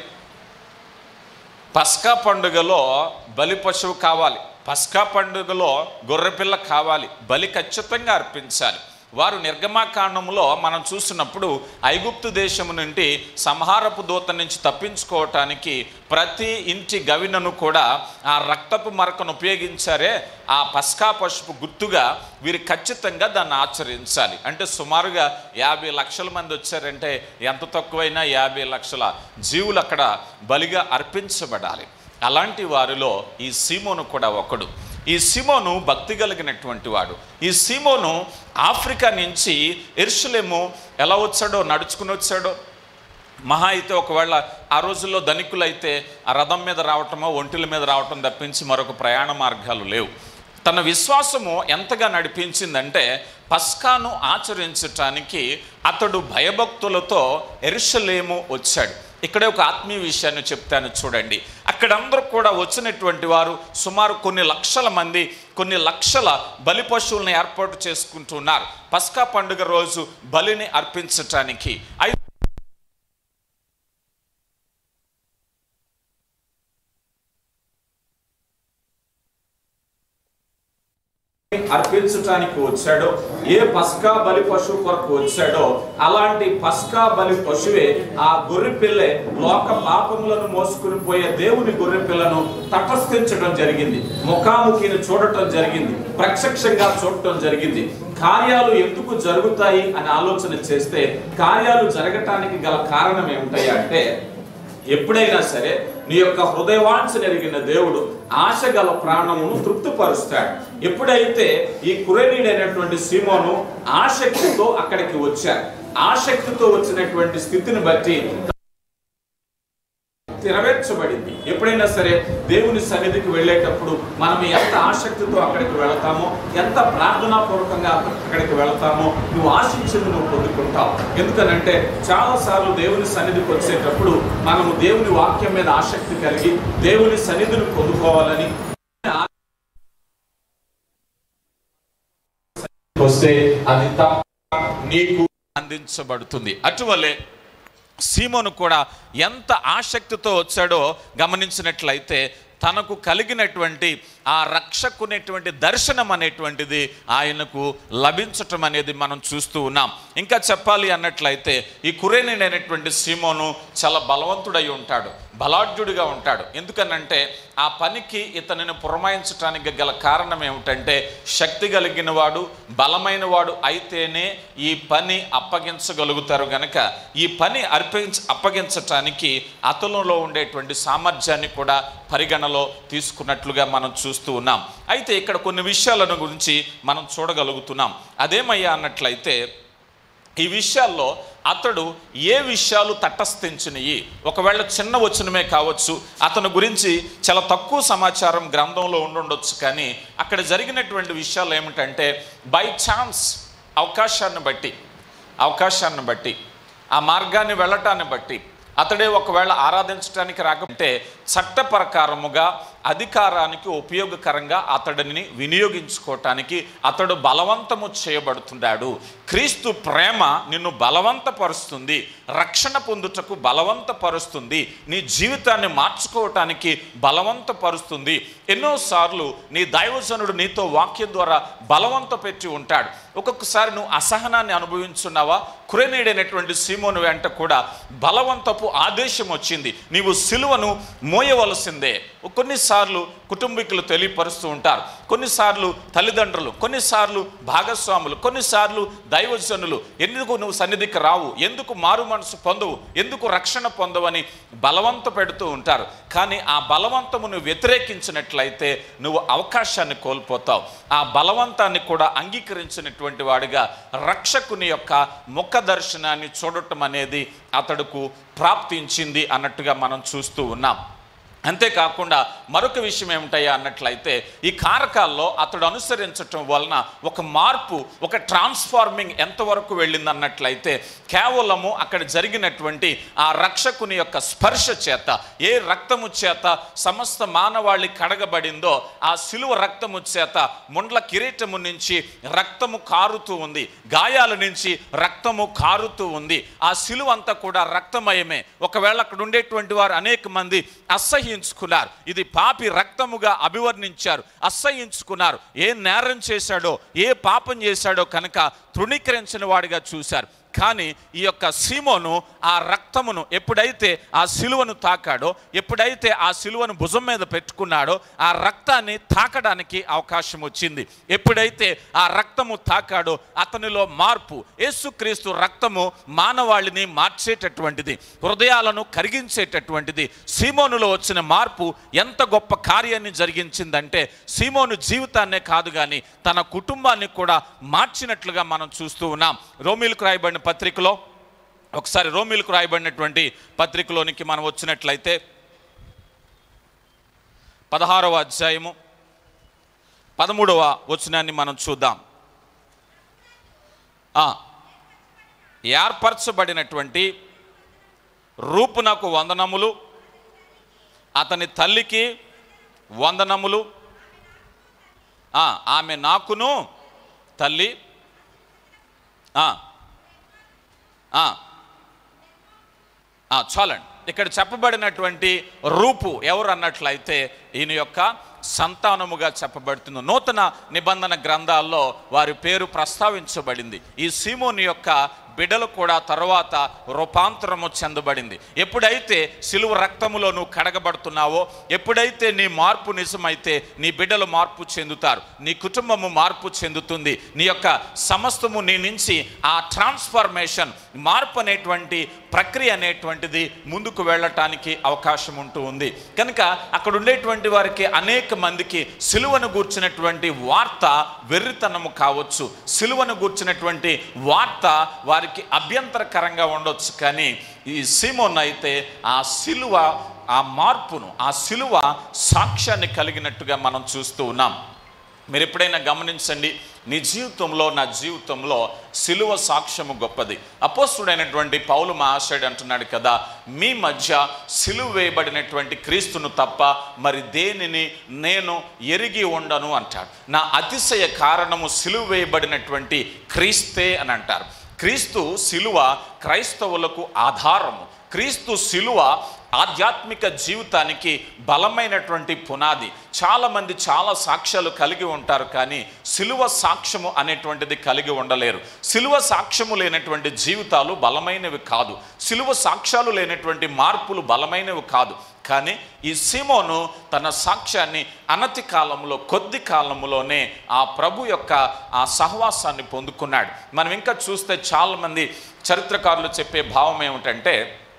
పస్కా పండుగలో బలి పశువు కావాలి, పస్కా పండుగలో గొర్రెపిల్ల కావాలి, బలి ఖచ్చితంగా అర్పించాలి. వారు నిర్గమాకాండంలో మనం చూసినప్పుడు ఐగుప్తు దేశము నుండి సంహారపు దూత నుంచి తప్పించుకోవటానికి ప్రతి ఇంటి గవినను కూడా ఆ రక్తపు మరకను ఉపయోగించారే, ఆ పస్కా పశువు గుర్తుగా వీరు ఖచ్చితంగా దాన్ని ఆచరించాలి. అంటే సుమారుగా యాభై లక్షల మంది వచ్చారంటే ఎంత తక్కువైనా యాభై లక్షల జీవులు అక్కడ బలిగా అర్పించబడాలి. అలాంటి వారిలో ఈ సీమోను కూడా ఒకడు. ఈ సీమోను భక్తి కలిగినటువంటి వాడు. ఈ సీమోను ఆఫ్రికా నుంచి యెరూషలేము ఎలా వచ్చాడో, నడుచుకుని వచ్చాడో. మహా అయితే ఒకవేళ ఆ రోజుల్లో ధనికులైతే ఆ రథం మీద రావటమో ఒంటిల మీద రావటం తప్పించి మరొక ప్రయాణ మార్గాలు లేవు. తన విశ్వాసము ఎంతగా నడిపించిందంటే పస్కాను ఆచరించటానికి అతడు భయభక్తులతో యెరూషలేము వచ్చాడు. ఇక్కడే ఒక ఆత్మీయ విషయాన్ని చెప్తాను చూడండి. అక్కడందరూ కూడా వచ్చినటువంటి వారు సుమారు కొన్ని లక్షల మంది కొన్ని లక్షల బలి పశువులను ఏర్పాటు చేసుకుంటున్నారు పస్కా పండుగ రోజు బలిని అర్పించటానికి. అర్పించటానికి వచ్చాడో, ఏ పస్కా బలి పశువు కొరకు వచ్చాడో అలాంటి పస్కా బలి పశువే ఆ గొర్రె పిల్లే లోక పాపములను మోసుకుని పోయే దేవుని గొర్రె పిల్లను తటస్థించడం జరిగింది. ముఖాముఖిని చూడటం జరిగింది, ప్రత్యక్షంగా చూడటం జరిగింది. కార్యాలు ఎందుకు జరుగుతాయి అని ఆలోచన చేస్తే కార్యాలు జరగటానికి గల కారణం ఏమిటాయి అంటే, ఎప్పుడైనా సరే నీ యొక్క హృదయవాంఛను ఎరిగిన దేవుడు ఆశ గల ప్రాణమును తృప్తిపరుస్తాడు. ఎప్పుడైతే ఈ కురేనీడైనటువంటి సీమోను ఆసక్తితో అక్కడికి వచ్చాడు, ఆసక్తితో వచ్చినటువంటి స్థితిని బట్టి నెరవేర్చబడింది. ఎప్పుడైనా సరే దేవుని సన్నిధికి వెళ్ళేటప్పుడు మనం ఎంత ఆసక్తితో అక్కడికి వెళతామో, ఎంత ప్రార్థనాపూర్వకంగా అక్కడికి వెళతామో నువ్వు ఆశించింది నువ్వు పొందుకుంటావు. ఎందుకనంటే చాలాసార్లు దేవుని సన్నిధికి వచ్చేటప్పుడు మనము దేవుని వాక్యం మీద ఆసక్తి కలిగి దేవుని సన్నిధిని పొందుకోవాలని వస్తే అది తప్ప నీకు అందించబడుతుంది. అటువలే సీమోను కూడా ఎంత ఆసక్తితో వచ్చాడో గమనించినట్లయితే తనకు కలిగినటువంటి ఆ రక్షకునేటువంటి దర్శనం అనేటువంటిది ఆయనకు లభించటం అనేది మనం చూస్తూ ఉన్నాం. ఇంకా చెప్పాలి అన్నట్లయితే ఈ కురేనీడైనటువంటి సీమోను చాలా బలవంతుడై ఉంటాడు, బలాఢ్యుడిగా ఉంటాడు. ఎందుకనంటే ఆ పనికి ఇతనిని పురమాయించడానికి గల కారణం ఏమిటంటే శక్తి కలిగిన వాడు, బలమైన వాడు అయితేనే ఈ పని అప్పగించగలుగుతారు. గనక ఈ పని అర్పించ అప్పగించటానికి అతనిలో ఉండేటువంటి సామర్థ్యాన్ని కూడా పరిగణలో తీసుకున్నట్లుగా మనం చూస్తూ ఉన్నాం. అయితే ఇక్కడ కొన్ని విషయాలను గురించి మనం చూడగలుగుతున్నాం. అదేమయ్యా అన్నట్లయితే ఈ విషయాల్లో అతడు ఏ విషయాలు తటస్థించినవి, ఒకవేళ చిన్న వచనమే కావచ్చు, అతని గురించి చాలా తక్కువ సమాచారం గ్రంథంలో ఉండుండొచ్చు, కానీ అక్కడ జరిగినటువంటి విషయాలు ఏమిటంటే బై ఛాన్స్ అవకాశాన్ని బట్టి అవకాశాన్ని బట్టి ఆ మార్గాన్ని వెళ్ళటాన్ని బట్టి అతడే ఒకవేళ ఆరాధించడానికి రాకుంటే చట్ట ప్రకారముగా అధికారానికి ఉపయోగకరంగా అతడిని వినియోగించుకోవటానికి అతడు బలవంతము చేయబడుతున్నాడు. క్రీస్తు ప్రేమ నిన్ను బలవంతపరుస్తుంది, రక్షణ పొందుటకు బలవంతపరుస్తుంది, నీ జీవితాన్ని మార్చుకోవటానికి బలవంతపరుస్తుంది. ఎన్నోసార్లు నీ దైవజనుడు నీతో వాక్యం ద్వారా బలవంత పెట్టి ఉంటాడు. ఒక్కొక్కసారి నువ్వు అసహనాన్ని అనుభవించున్నావా? కురేనీడైనటువంటి సీమోను వెంట కూడా బలవంతపు ఆదేశం వచ్చింది, నీవు సిలువను మోయవలసిందే. కొన్నిసార్లు కుటుంబీకులు తెలియపరుస్తూ ఉంటారు, కొన్నిసార్లు తల్లిదండ్రులు, కొన్నిసార్లు భాగస్వాములు, కొన్నిసార్లు దైవజనులు ఎందుకు నువ్వు సన్నిధికి రావు, ఎందుకు మారు మనసు పొందవు, ఎందుకు రక్షణ పొందవని బలవంత పెడుతూ ఉంటారు. కానీ ఆ బలవంతమును వ్యతిరేకించినట్లయితే నువ్వు అవకాశాన్ని కోల్పోతావు. ఆ బలవంతాన్ని కూడా అంగీకరించినటువంటి వాడిగా రక్షకుని యొక్క ముఖ దర్శనాన్ని చూడటం అనేది అతడుకు ప్రాప్తించింది అన్నట్టుగా మనం చూస్తూ ఉన్నాం. అంతేకాకుండా మరొక విషయం ఏమిటయ్యా అన్నట్లయితే ఈ కారకాల్లో అతడు అనుసరించటం వలన ఒక మార్పు, ఒక ట్రాన్స్ఫార్మింగ్ ఎంతవరకు వెళ్ళింది అన్నట్లయితే కేవలము అక్కడ జరిగినటువంటి ఆ రక్షకుని యొక్క స్పర్శ చేత, ఏ రక్తము చేత సమస్త మానవాళి కడగబడిందో ఆ శిలువ రక్తము చేత ముండ్ల కిరీటము నుంచి రక్తము కారుతూ ఉంది, గాయాల నుంచి రక్తము కారుతూ ఉంది. ఆ శిలువ అంతా కూడా రక్తమయమే. ఒకవేళ అక్కడ ఉండేటువంటి వారు అనేక మంది అసహ్య అసహ్యించుకున్నారు. ఇది పాపి రక్తముగా అభివర్ణించారు, అసహ్యించుకున్నారు. ఏ నేరం చేశాడో, ఏ పాపం చేశాడో కనుక తృణీకరించిన వాడిగా చూశారు. కానీ ఈ యొక్క సీమోను ఆ రక్తమును ఎప్పుడైతే ఆ సిలువను తాకాడో, ఎప్పుడైతే ఆ సిలువను భుజం మీద పెట్టుకున్నాడో, ఆ రక్తాన్ని తాకడానికి అవకాశం వచ్చింది. ఎప్పుడైతే ఆ రక్తము తాకాడో అతనిలో మార్పు, యేసుక్రీస్తు రక్తము మానవాళిని మార్చేటటువంటిది, హృదయాలను కరిగించేటటువంటిది. సీమోనులో వచ్చిన మార్పు ఎంత గొప్ప కార్యాన్ని జరిగించిందంటే సీమోను జీవితాన్నే కాదు కానీ తన కుటుంబాన్ని కూడా మార్చినట్లుగా మనం చూస్తూ ఉన్నాం. రోమీలకు రాయబడిన పత్రికలో ఒకసారి రోమీలకు రాయబడినటువంటి పత్రికలోనికి మనం వచ్చినట్లయితే పదహారవ అధ్యాయము పదమూడవ వచనాన్ని మనం చూద్దాం. ఏర్పరచబడినటువంటి రూపునకు వందనములు, అతని తల్లికి వందనములు, ఆమె నాకును తల్లి. చాలండి. ఇక్కడ చెప్పబడినటువంటి రూపు ఎవరు అన్నట్లయితే ఈయన యొక్క సంతానముగా చెప్పబడుతుంది. నూతన నిబంధన గ్రంథాల్లో వారి పేరు ప్రస్తావించబడింది. ఈ సీమోని యొక్క బిడ్డలు కూడా తర్వాత రూపాంతరము చెందబడింది. ఎప్పుడైతే సిలువ రక్తములో నువ్వు కడగబడుతున్నావో, ఎప్పుడైతే నీ మార్పు నిజమైతే నీ బిడ్డలు మార్పు చెందుతారు, నీ కుటుంబము మార్పు చెందుతుంది. నీ యొక్క సమస్తము నీ నుంచి ఆ ట్రాన్స్ఫర్మేషన్, మార్పు అనేటువంటి ప్రక్రియ అనేటువంటిది ముందుకు వెళ్ళటానికి అవకాశం ఉంటూ ఉంది. కనుక అక్కడ ఉండేటువంటి వారికి అనేక మందికి సిలువను గూర్చినటువంటి వార్త వెర్రితనము కావచ్చు, సిలువను గూర్చినటువంటి వార్త వారికి అభ్యంతరకరంగా ఉండొచ్చు. కానీ ఈ సీమోన్ అయితే ఆ సిలువ, ఆ మార్పును, ఆ సిలువ సాక్ష్యాన్ని కలిగినట్టుగా మనం చూస్తూ ఉన్నాం. మీరు ఎప్పుడైనా గమనించండి, నీ జీవితంలో, నా జీవితంలో సిలువ సాక్ష్యము గొప్పది. అపోస్తుడైనటువంటి పౌలు మహాశయుడు అంటున్నాడు కదా, మీ మధ్య సిలువ వేయబడినటువంటి క్రీస్తును తప్ప మరి దేనిని నేను ఎరిగి ఉండను అంటాడు. నా అతిశయ కారణము సిలువ వేయబడినటువంటి క్రీస్తే అని అంటారు. క్రీస్తు సిలువ క్రైస్తవులకు ఆధారము. క్రీస్తు సిలువ ఆధ్యాత్మిక జీవితానికి బలమైనటువంటి పునాది. చాలామంది చాలా సాక్ష్యాలు కలిగి ఉంటారు, కానీ సిలువ సాక్ష్యము అనేటువంటిది కలిగి ఉండలేరు. సిలువ సాక్ష్యము లేనటువంటి జీవితాలు బలమైనవి కాదు. సిలువ సాక్ష్యాలు లేనటువంటి మార్పులు బలమైనవి కాదు. కానీ ఈ సీమోను తన సాక్ష్యాన్ని అనతి కాలంలో, కొద్ది కాలంలోనే ఆ ప్రభు యొక్క ఆ సహవాసాన్ని పొందుకున్నాడు. మనం ఇంకా చూస్తే చాలామంది చరిత్రకారులు చెప్పే భావం ఏమిటంటే,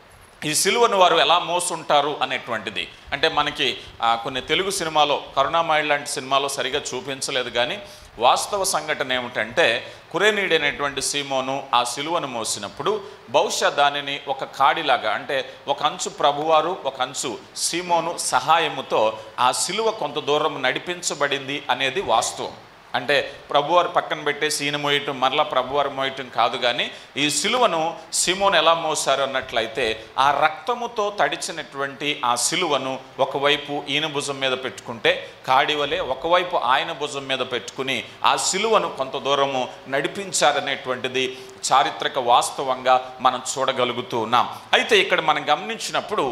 ఈ సిలువను వారు ఎలా మోసుంటారు అనేటువంటిది. అంటే మనకి కొన్ని తెలుగు సినిమాలో, కరుణామయుడు లాంటి సినిమాలో సరిగా చూపించలేదు, కానీ వాస్తవ సంఘటన ఏమిటంటే, కురేనీయుడు అనేటువంటి సీమోను ఆ సిలువను మోసినప్పుడు బహుశా దానిని ఒక కాడిలాగా, అంటే ఒక అంచు ప్రభువారు, ఒక అంచు సీమోను సహాయముతో ఆ సిలువ కొంత దూరం నడిపించబడింది అనేది వాస్తవం. అంటే ప్రభువారు పక్కన పెట్టేసి ఈయన మోయటం, మరలా ప్రభువారు మోయటం కాదు. కానీ ఈ సిలువను సీమోను ఎలా మోసారు అన్నట్లయితే, ఆ రక్తముతో తడిచినటువంటి ఆ సిలువను ఒకవైపు ఈయన భుజం మీద పెట్టుకుంటే, కాడివలే ఒకవైపు ఆయన భుజం మీద పెట్టుకుని ఆ సిలువను కొంత దూరము నడిపించారనేటువంటిది చారిత్రక వాస్తవంగా మనం చూడగలుగుతూ ఉన్నాం. అయితే ఇక్కడ మనం గమనించినప్పుడు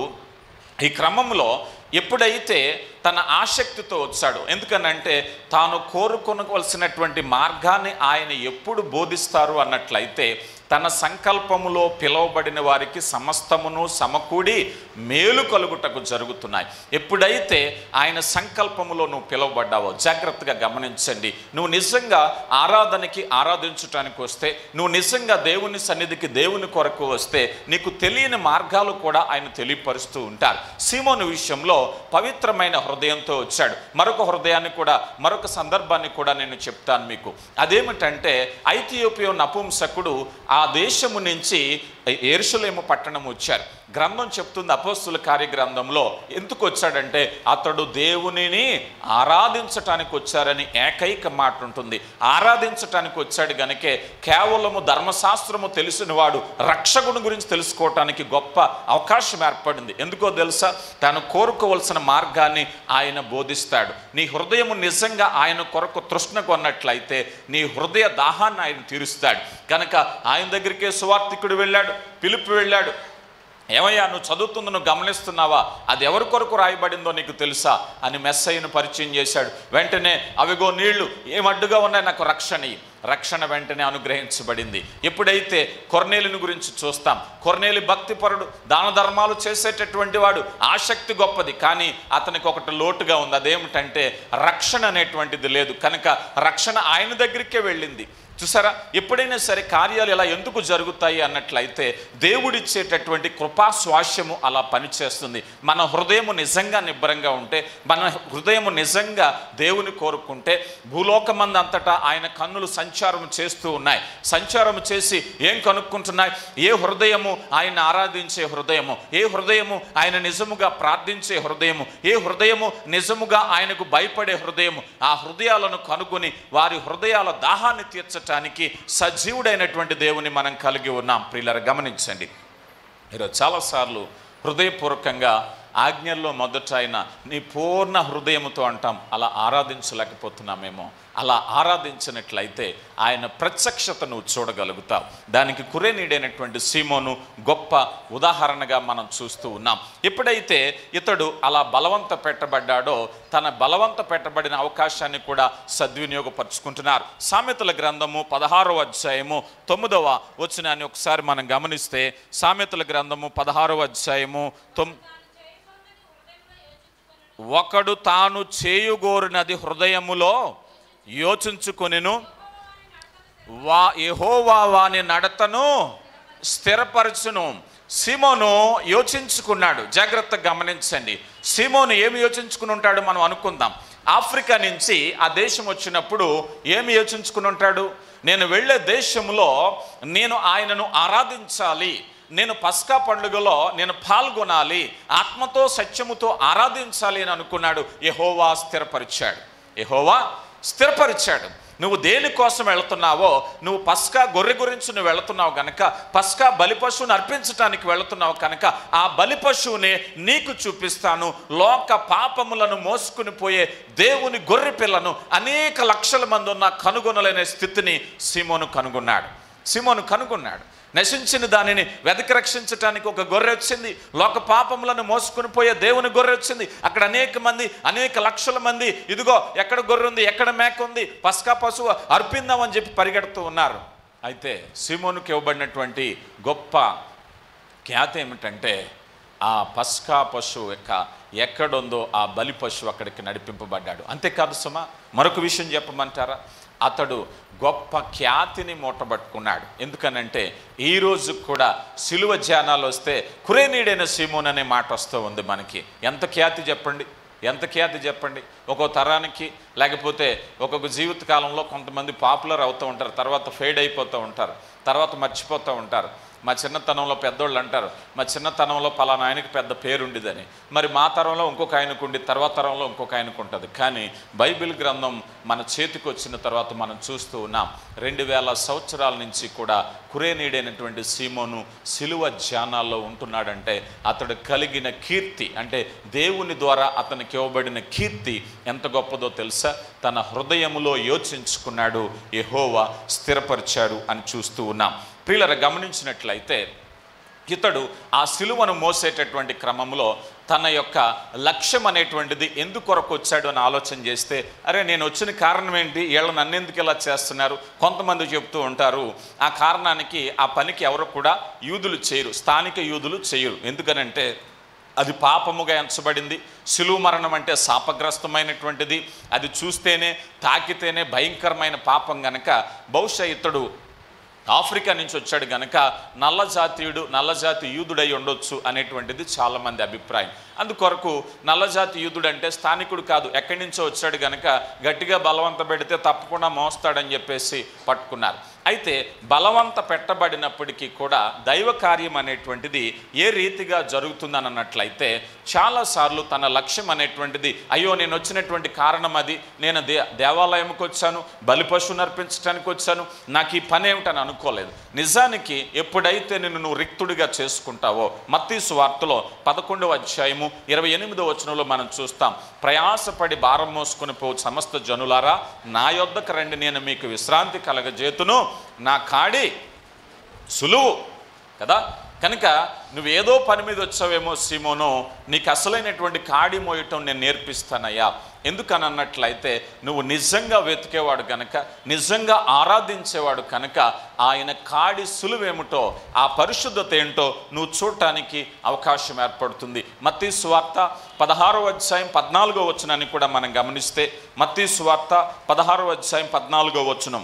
ఈ క్రమంలో ఎప్పుడైతే తన ఆసక్తితో వచ్చాడు, ఎందుకనంటే తాను కోరుకొనవలసినటువంటి మార్గాన్ని ఆయన ఎప్పుడు బోధిస్తారు అన్నట్లయితే, తన సంకల్పములో పిలువబడిన వారికి సమస్తమును సమకూడి మేలు కలుగుటకు జరుగుతున్నాయి. ఎప్పుడైతే ఆయన సంకల్పములో నువ్వు పిలువబడ్డావో, జాగ్రత్తగా గమనించండి. నువ్వు నిజంగా ఆరాధనకి ఆరాధించటానికి వస్తే, నువ్వు నిజంగా దేవుని సన్నిధికి దేవుని కొరకు వస్తే, నీకు తెలియని మార్గాలు కూడా ఆయన తెలియపరుస్తూ ఉంటారు. సీమోను విషయంలో పవిత్రమైన హృదయంతో వచ్చాడు. మరొక హృదయాన్ని కూడా, మరొక సందర్భాన్ని కూడా నేను చెప్తాను మీకు. అదేమిటంటే, ఐథియోపియా నపుంసకుడు ఆ దేశము నుంచి యెరూషలేము పట్టణం వచ్చారు. గ్రంథం చెప్తుంది, అపోస్తుల కార్యగ్రంథంలో ఎందుకు వచ్చాడంటే, అతడు దేవునిని ఆరాధించటానికి వచ్చారని ఏకైక మాట ఉంటుంది. ఆరాధించటానికి వచ్చాడు గనుకే కేవలము ధర్మశాస్త్రము తెలిసిన వాడు రక్షకుని గురించి తెలుసుకోవటానికి గొప్ప అవకాశం ఏర్పడింది. ఎందుకో తెలుసా? తాను కోరుకోవలసిన మార్గాన్ని ఆయన బోధిస్తాడు. నీ హృదయము నిజంగా ఆయన కొరకు తృష్ణ కొన్నట్లయితే నీ హృదయ దాహాన్ని ఆయన తీరుస్తాడు. కనుక ఆయన దగ్గరికే సువార్తికుడు వెళ్ళాడు, పిలుపు వెళ్ళాడు. ఏమయ్యా నువ్వు చదువుతుంది నువ్వు గమనిస్తున్నావా, అది ఎవరి కొరకు రాయబడిందో నీకు తెలుసా అని మెస్సయ్యను పరిచయం చేశాడు. వెంటనే అవిగో నీళ్లు ఏమడ్డుగా ఉన్నాయి, నాకు రక్షణ రక్షణ వెంటనే అనుగ్రహించబడింది. ఎప్పుడైతే కొర్నేలిని గురించి చూస్తాం, కొర్నేలి భక్తిపరుడు, దాన ధర్మాలు చేసేటటువంటి వాడు, ఆసక్తి గొప్పది, కానీ అతనికి ఒకటి లోటుగా ఉంది. అదేమిటంటే రక్షణ అనేటువంటిది లేదు. కనుక రక్షణ ఆయన దగ్గరికే వెళ్ళింది. చూసారా, ఎప్పుడైనా సరే కార్యాలు ఇలా ఎందుకు జరుగుతాయి అన్నట్లయితే దేవుడిచ్చేటటువంటి కృపాస్వాస్యము అలా పనిచేస్తుంది. మన హృదయము నిజంగా నిబ్బరంగా ఉంటే, మన హృదయము నిజంగా దేవుని కోరుకుంటే, భూలోకమందు అంతటా ఆయన కన్నులు సంచారం చేస్తూ ఉన్నాయి. సంచారం చేసి ఏం కనుక్కుంటున్నాయి? ఏ హృదయము ఆయన ఆరాధించే హృదయము, ఏ హృదయము ఆయన నిజముగా ప్రార్థించే హృదయము, ఏ హృదయము నిజముగా ఆయనకు భయపడే హృదయము, ఆ హృదయాలను కనుగొని వారి హృదయాల దాహాన్ని తీర్చ సజీవుడైనటువంటి దేవుని మనం కలిగి ఉన్నాం. ప్రియులారా గమనించండి, ఈరోజు చాలాసార్లు హృదయపూర్వకంగా ఆజ్ఞల్లో మొదట ఆయన నీ పూర్ణ హృదయముతో అంటాం, అలా ఆరాధించలేకపోతున్నామేమో. అలా ఆరాధించినట్లయితే ఆయన ప్రత్యక్షత నువ్వు చూడగలుగుతావు. దానికి కురేనీడైనటువంటి సీమోను గొప్ప ఉదాహరణగా మనం చూస్తూ ఉన్నాం. ఎప్పుడైతే ఇతడు అలా బలవంత పెట్టబడ్డాడో, తన బలవంత పెట్టబడిన అవకాశాన్ని కూడా సద్వినియోగపరుచుకుంటున్నారు. సామెతల గ్రంథము పదహారో అధ్యాయము తొమ్మిదవ వచనాన్ని ఒకసారి మనం గమనిస్తే, సామెతల గ్రంథము పదహారో అధ్యాయము తొమ్ ఒకడు తాను చేయుగోరినది హృదయములో యోచించుకొనెను, వా యెహోవా వాని నడతను స్థిరపరచును. సీమోను యోచించుకున్నాడు. జాగ్రత్తగా గమనించండి, సీమోను ఏమి యోచించుకుని ఉంటాడు మనం అనుకుందాం. ఆఫ్రికా నుంచి ఆ దేశం వచ్చినప్పుడు ఏమి యోచించుకుని ఉంటాడు? నేను వెళ్ళే దేశంలో నేను ఆయనను ఆరాధించాలి, నేను పస్కా పండుగలో నేను పాల్గొనాలి, ఆత్మతో సత్యముతో ఆరాధించాలి అని అనుకున్నాడు. యెహోవా స్థిరపరిచాడు. యెహోవా స్థిరపరిచాడు. నువ్వు దేనికోసం వెళుతున్నావో, నువ్వు పస్కా గొర్రె గురించి నువ్వు వెళుతున్నావు కనుక, పస్కా బలిపశువుని అర్పించడానికి వెళుతున్నావు కనుక, ఆ బలిపశువునే నీకు చూపిస్తాను. లోక పాపములను మోసుకుని పోయే దేవుని గొర్రె పిల్లను అనేక లక్షల మంది ఉన్న కనుగొనలేని స్థితిని సీమోను కనుగొన్నాడు. సీమోను కనుగొన్నాడు. నశించిన దానిని వెదకి రక్షించటానికి ఒక గొర్రె వచ్చింది. లోక పాపములను మోసుకుని పోయే దేవుని గొర్రె వచ్చింది. అక్కడ అనేక మంది, అనేక లక్షల మంది, ఇదిగో ఎక్కడ గొర్రె ఉంది, ఎక్కడ మేక ఉంది, పస్కా పశువు అర్పిందామని చెప్పి పరిగెడుతూ ఉన్నారు. అయితే సీమోనుకి ఇవ్వబడినటువంటి గొప్ప ఖ్యాతి ఏమిటంటే, ఆ పస్కా పశువు యొక్క ఎక్కడుందో ఆ బలి పశువు అక్కడికి నడిపింపబడ్డాడు. అంతేకాదు సుమా, మరొక విషయం చెప్పమంటారా? అతడు గొప్ప ఖ్యాతిని మూటబట్టుకున్నాడు. ఎందుకనంటే ఈరోజు కూడా సిలువ ధ్యానాలు వస్తే కురేనీడైన సీమోన్ అనే మాట వస్తూ ఉంది మనకి. ఎంత ఖ్యాతి చెప్పండి, ఎంత ఖ్యాతి చెప్పండి. ఒక్కో తరానికి, లేకపోతే ఒక్కొక్క జీవిత కాలంలో కొంతమంది పాపులర్ అవుతూ ఉంటారు, తర్వాత ఫేడ్ అయిపోతూ ఉంటారు, తర్వాత మర్చిపోతూ ఉంటారు. మా చిన్నతనంలో పెద్దోళ్ళు అంటారు, మా చిన్నతనంలో పలానా ఆయనకి పెద్ద పేరుండిదని. మరి మా తరంలో ఇంకొక ఆయనకు ఉండి, తర్వాత తరంలో ఇంకొక ఆయనకు ఉంటుంది. కానీ బైబిల్ గ్రంథం మన చేతికి వచ్చిన తర్వాత మనం చూస్తూ ఉన్నాం, రెండు వేల సంవత్సరాల నుంచి కూడా కురేనీడైనటువంటి సీమోను సిలువ ధ్యానాల్లో ఉంటున్నాడంటే అతడు కలిగిన కీర్తి, అంటే దేవుని ద్వారా అతనికి ఇవ్వబడిన కీర్తి ఎంత గొప్పదో తెలుసా? తన హృదయములో యోచించుకున్నాడు, యెహోవా స్థిరపరిచాడు అని చూస్తూ ఉన్నాం. ప్రియులారా గమనించినట్లయితే ఇతడు ఆ సిలువను మోసేటటువంటి క్రమంలో తన యొక్క లక్ష్యం అనేటువంటిది ఎందుకొరకు వచ్చాడు అని ఆలోచన చేస్తే, అరే నేను వచ్చిన కారణం ఏంటి, వీళ్ళు నన్ను ఎందుకు ఇలా చేస్తున్నారు? కొంతమంది చెప్తూ ఉంటారు, ఆ కారణానికి ఆ పనికి ఎవరు కూడా యూదులు చేయరు, స్థానిక యూదులు చేయరు. ఎందుకనంటే అది పాపముగా ఎంచబడింది. సిలువ మరణం అంటే శాపగ్రస్తమైనటువంటిది. అది చూస్తేనే, తాకితేనే భయంకరమైన పాపం గనక బహుశా ఇతడు ఆఫ్రికా నుంచి వచ్చాడు గనక నల్ల జాతీయుడు, నల్లజాతి యూదుడై ఉండొచ్చు అనేటువంటిది చాలామంది అభిప్రాయం. అందుకొరకు నల్లజాతి యూదుడు అంటే స్థానికుడు కాదు, ఎక్కడి నుంచో వచ్చాడు గనక గట్టిగా బలవంత పెడితే తప్పకుండా మోస్తాడని చెప్పేసి పట్టుకున్నారు. అయితే బలవంత పెట్టబడినప్పటికీ కూడా దైవ కార్యం అనేటువంటిది ఏ రీతిగా జరుగుతుందని అన్నట్లయితే, చాలాసార్లు తన లక్ష్యం అనేటువంటిది, అయ్యో నేను వచ్చినటువంటి కారణం అది, నేను దే దేవాలయంకి వచ్చాను, బలిపశువుని అర్పించడానికి వచ్చాను, నాకు ఈ పని ఏమిటని అనుకోలేదు. నిజానికి ఎప్పుడైతే నిన్ను నువ్వు రిక్తుడిగా చేసుకుంటావో, మత్తయి సువార్తలో పదకొండవ అధ్యాయము ఇరవై ఎనిమిదవ వచనంలో మనం చూస్తాం, ప్రయాసపడి భారం మోసుకుని పో సమస్త జనులారా నా యొద్దకు రండి, నేను మీకు విశ్రాంతి కలగజేతును, నా కాడి సులువు కదా. కనుక నువ్వేదో పని మీద వచ్చావేమో సీమోను, నీకు అసలైనటువంటి కాడి మోయటం నేను నేర్పిస్తానయ్యా. ఎందుకని అన్నట్లయితే నువ్వు నిజంగా వెతికేవాడు కనుక, నిజంగా ఆరాధించేవాడు కనుక ఆయన కాడి సులువేమిటో, ఆ పరిశుద్ధత ఏంటో నువ్వు చూడటానికి అవకాశం ఏర్పడుతుంది. మత్తయి సువార్త పదహారో అధ్యాయం పద్నాలుగో వచనాన్ని కూడా మనం గమనిస్తే, మత్తయి సువార్త పదహారో అధ్యాయం పద్నాలుగో వచనం.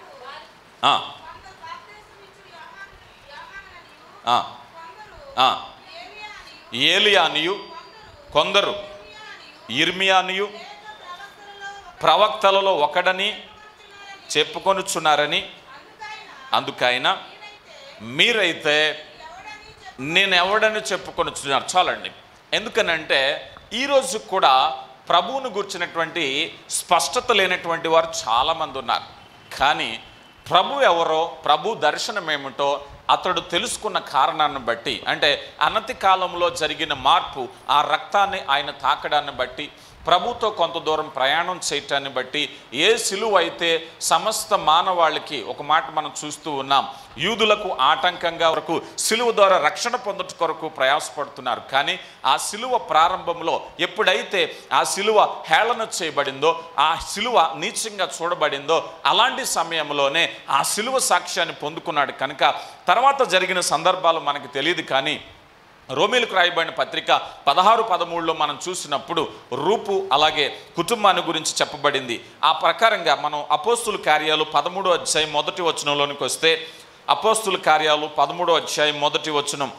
ఏలియానియు కొందరు ఇర్మియానియు ప్రవక్తలలో ఒకడని చెప్పుకొనుచున్నారని, అందుకైనా మీరైతే నేనెవడని చెప్పుకొనుచున్నారు. చాలండి. ఎందుకనంటే ఈరోజు కూడా ప్రభువును గుర్చినటువంటి స్పష్టత లేనటువంటి వారు చాలామంది ఉన్నారు. కానీ ప్రభు ఎవరో, ప్రభు దర్శనం ఏమిటో అతడు తెలుసుకున్న కారణాన్ని బట్టి, అంటే అనతి కాలంలో జరిగిన మార్పు, ఆ రక్తాన్ని ఆయన తాకడాన్ని బట్టి, ప్రభుతో కొంత దూరం ప్రయాణం చేయటాన్ని బట్టి, ఏ సిలువ అయితే సమస్త మానవాళికి, ఒక మాట మనం చూస్తూ ఉన్నాం, యూదులకు ఆటంకంగా వరకు సిలువ ద్వారా రక్షణ పొందుట కొరకు ప్రయాసపడుతున్నారు. కానీ ఆ సిలువ ప్రారంభంలో ఎప్పుడైతే ఆ సిలువ హేళన చేయబడిందో, ఆ సిలువ నీచంగా చూడబడిందో, అలాంటి సమయంలోనే ఆ సిలువ సాక్ష్యాన్ని పొందుకున్నాడు. కనుక తర్వాత జరిగిన సందర్భాలు మనకు తెలియదు. కానీ రోమీలకు రాయబడిన పత్రిక పదహారు పదమూడులో మనం చూసినప్పుడు రూపు అలాగే కుటుంబాన్ని గురించి చెప్పబడింది. ఆ ప్రకారంగా మనం అపోస్తుల కార్యాలు పదమూడో అధ్యాయం మొదటి వచనంలోనికి వస్తే, అపోస్తుల కార్యాలు పదమూడో అధ్యాయం మొదటి వచనం,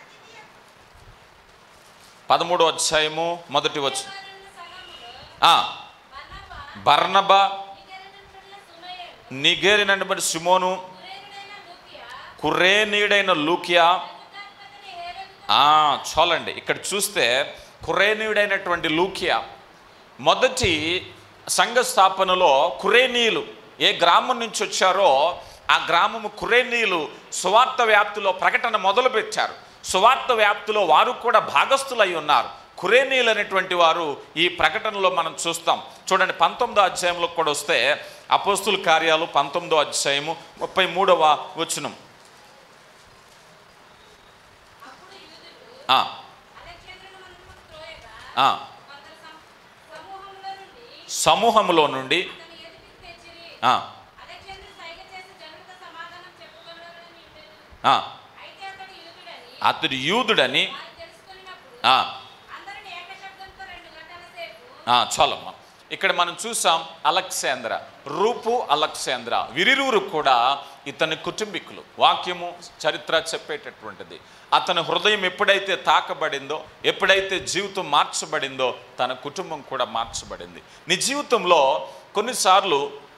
పదమూడో అధ్యాయము మొదటి వచనం. బర్నబా, నిగేరినటువంటి సిమోను, కురేనీయుడైన లూకియా. చాలండి. ఇక్కడ చూస్తే కురేనీయుడైనటువంటి లూకియా మొదటి సంఘ స్థాపనలో కురేనీయులు ఏ గ్రామం నుంచి వచ్చారో ఆ గ్రామము కురేనీయులు సువార్త వ్యాప్తిలో ప్రకటన మొదలుపెట్టారు. సువార్త వ్యాప్తిలో వారు కూడా భాగస్థులై ఉన్నారు. కురేనీయులు అనేటువంటి వారు ఈ ప్రకటనలో మనం చూస్తాం. చూడండి, పంతొమ్మిదో అధ్యాయంలో కూడా వస్తే, అపోస్తుల కార్యాలు పంతొమ్మిదో అధ్యాయము ముప్పై మూడవ వచనం. సమూహంలో నుండి అతడు యూదుడని చాలమ్మా. ఇక్కడ మనం చూసాం అలెగ్జాంద్ర, రూపు అలెగ్జాంద్ర వీరిరువురు కూడా ఇతని కుటుంబీకులు. వాక్యము చరిత్ర చెప్పేటటువంటిది. అతని హృదయం ఎప్పుడైతే తాకబడిందో, ఎప్పుడైతే జీవితం మార్చబడిందో, తన కుటుంబం కూడా మార్చబడింది. నీ జీవితంలో కొన్నిసార్లు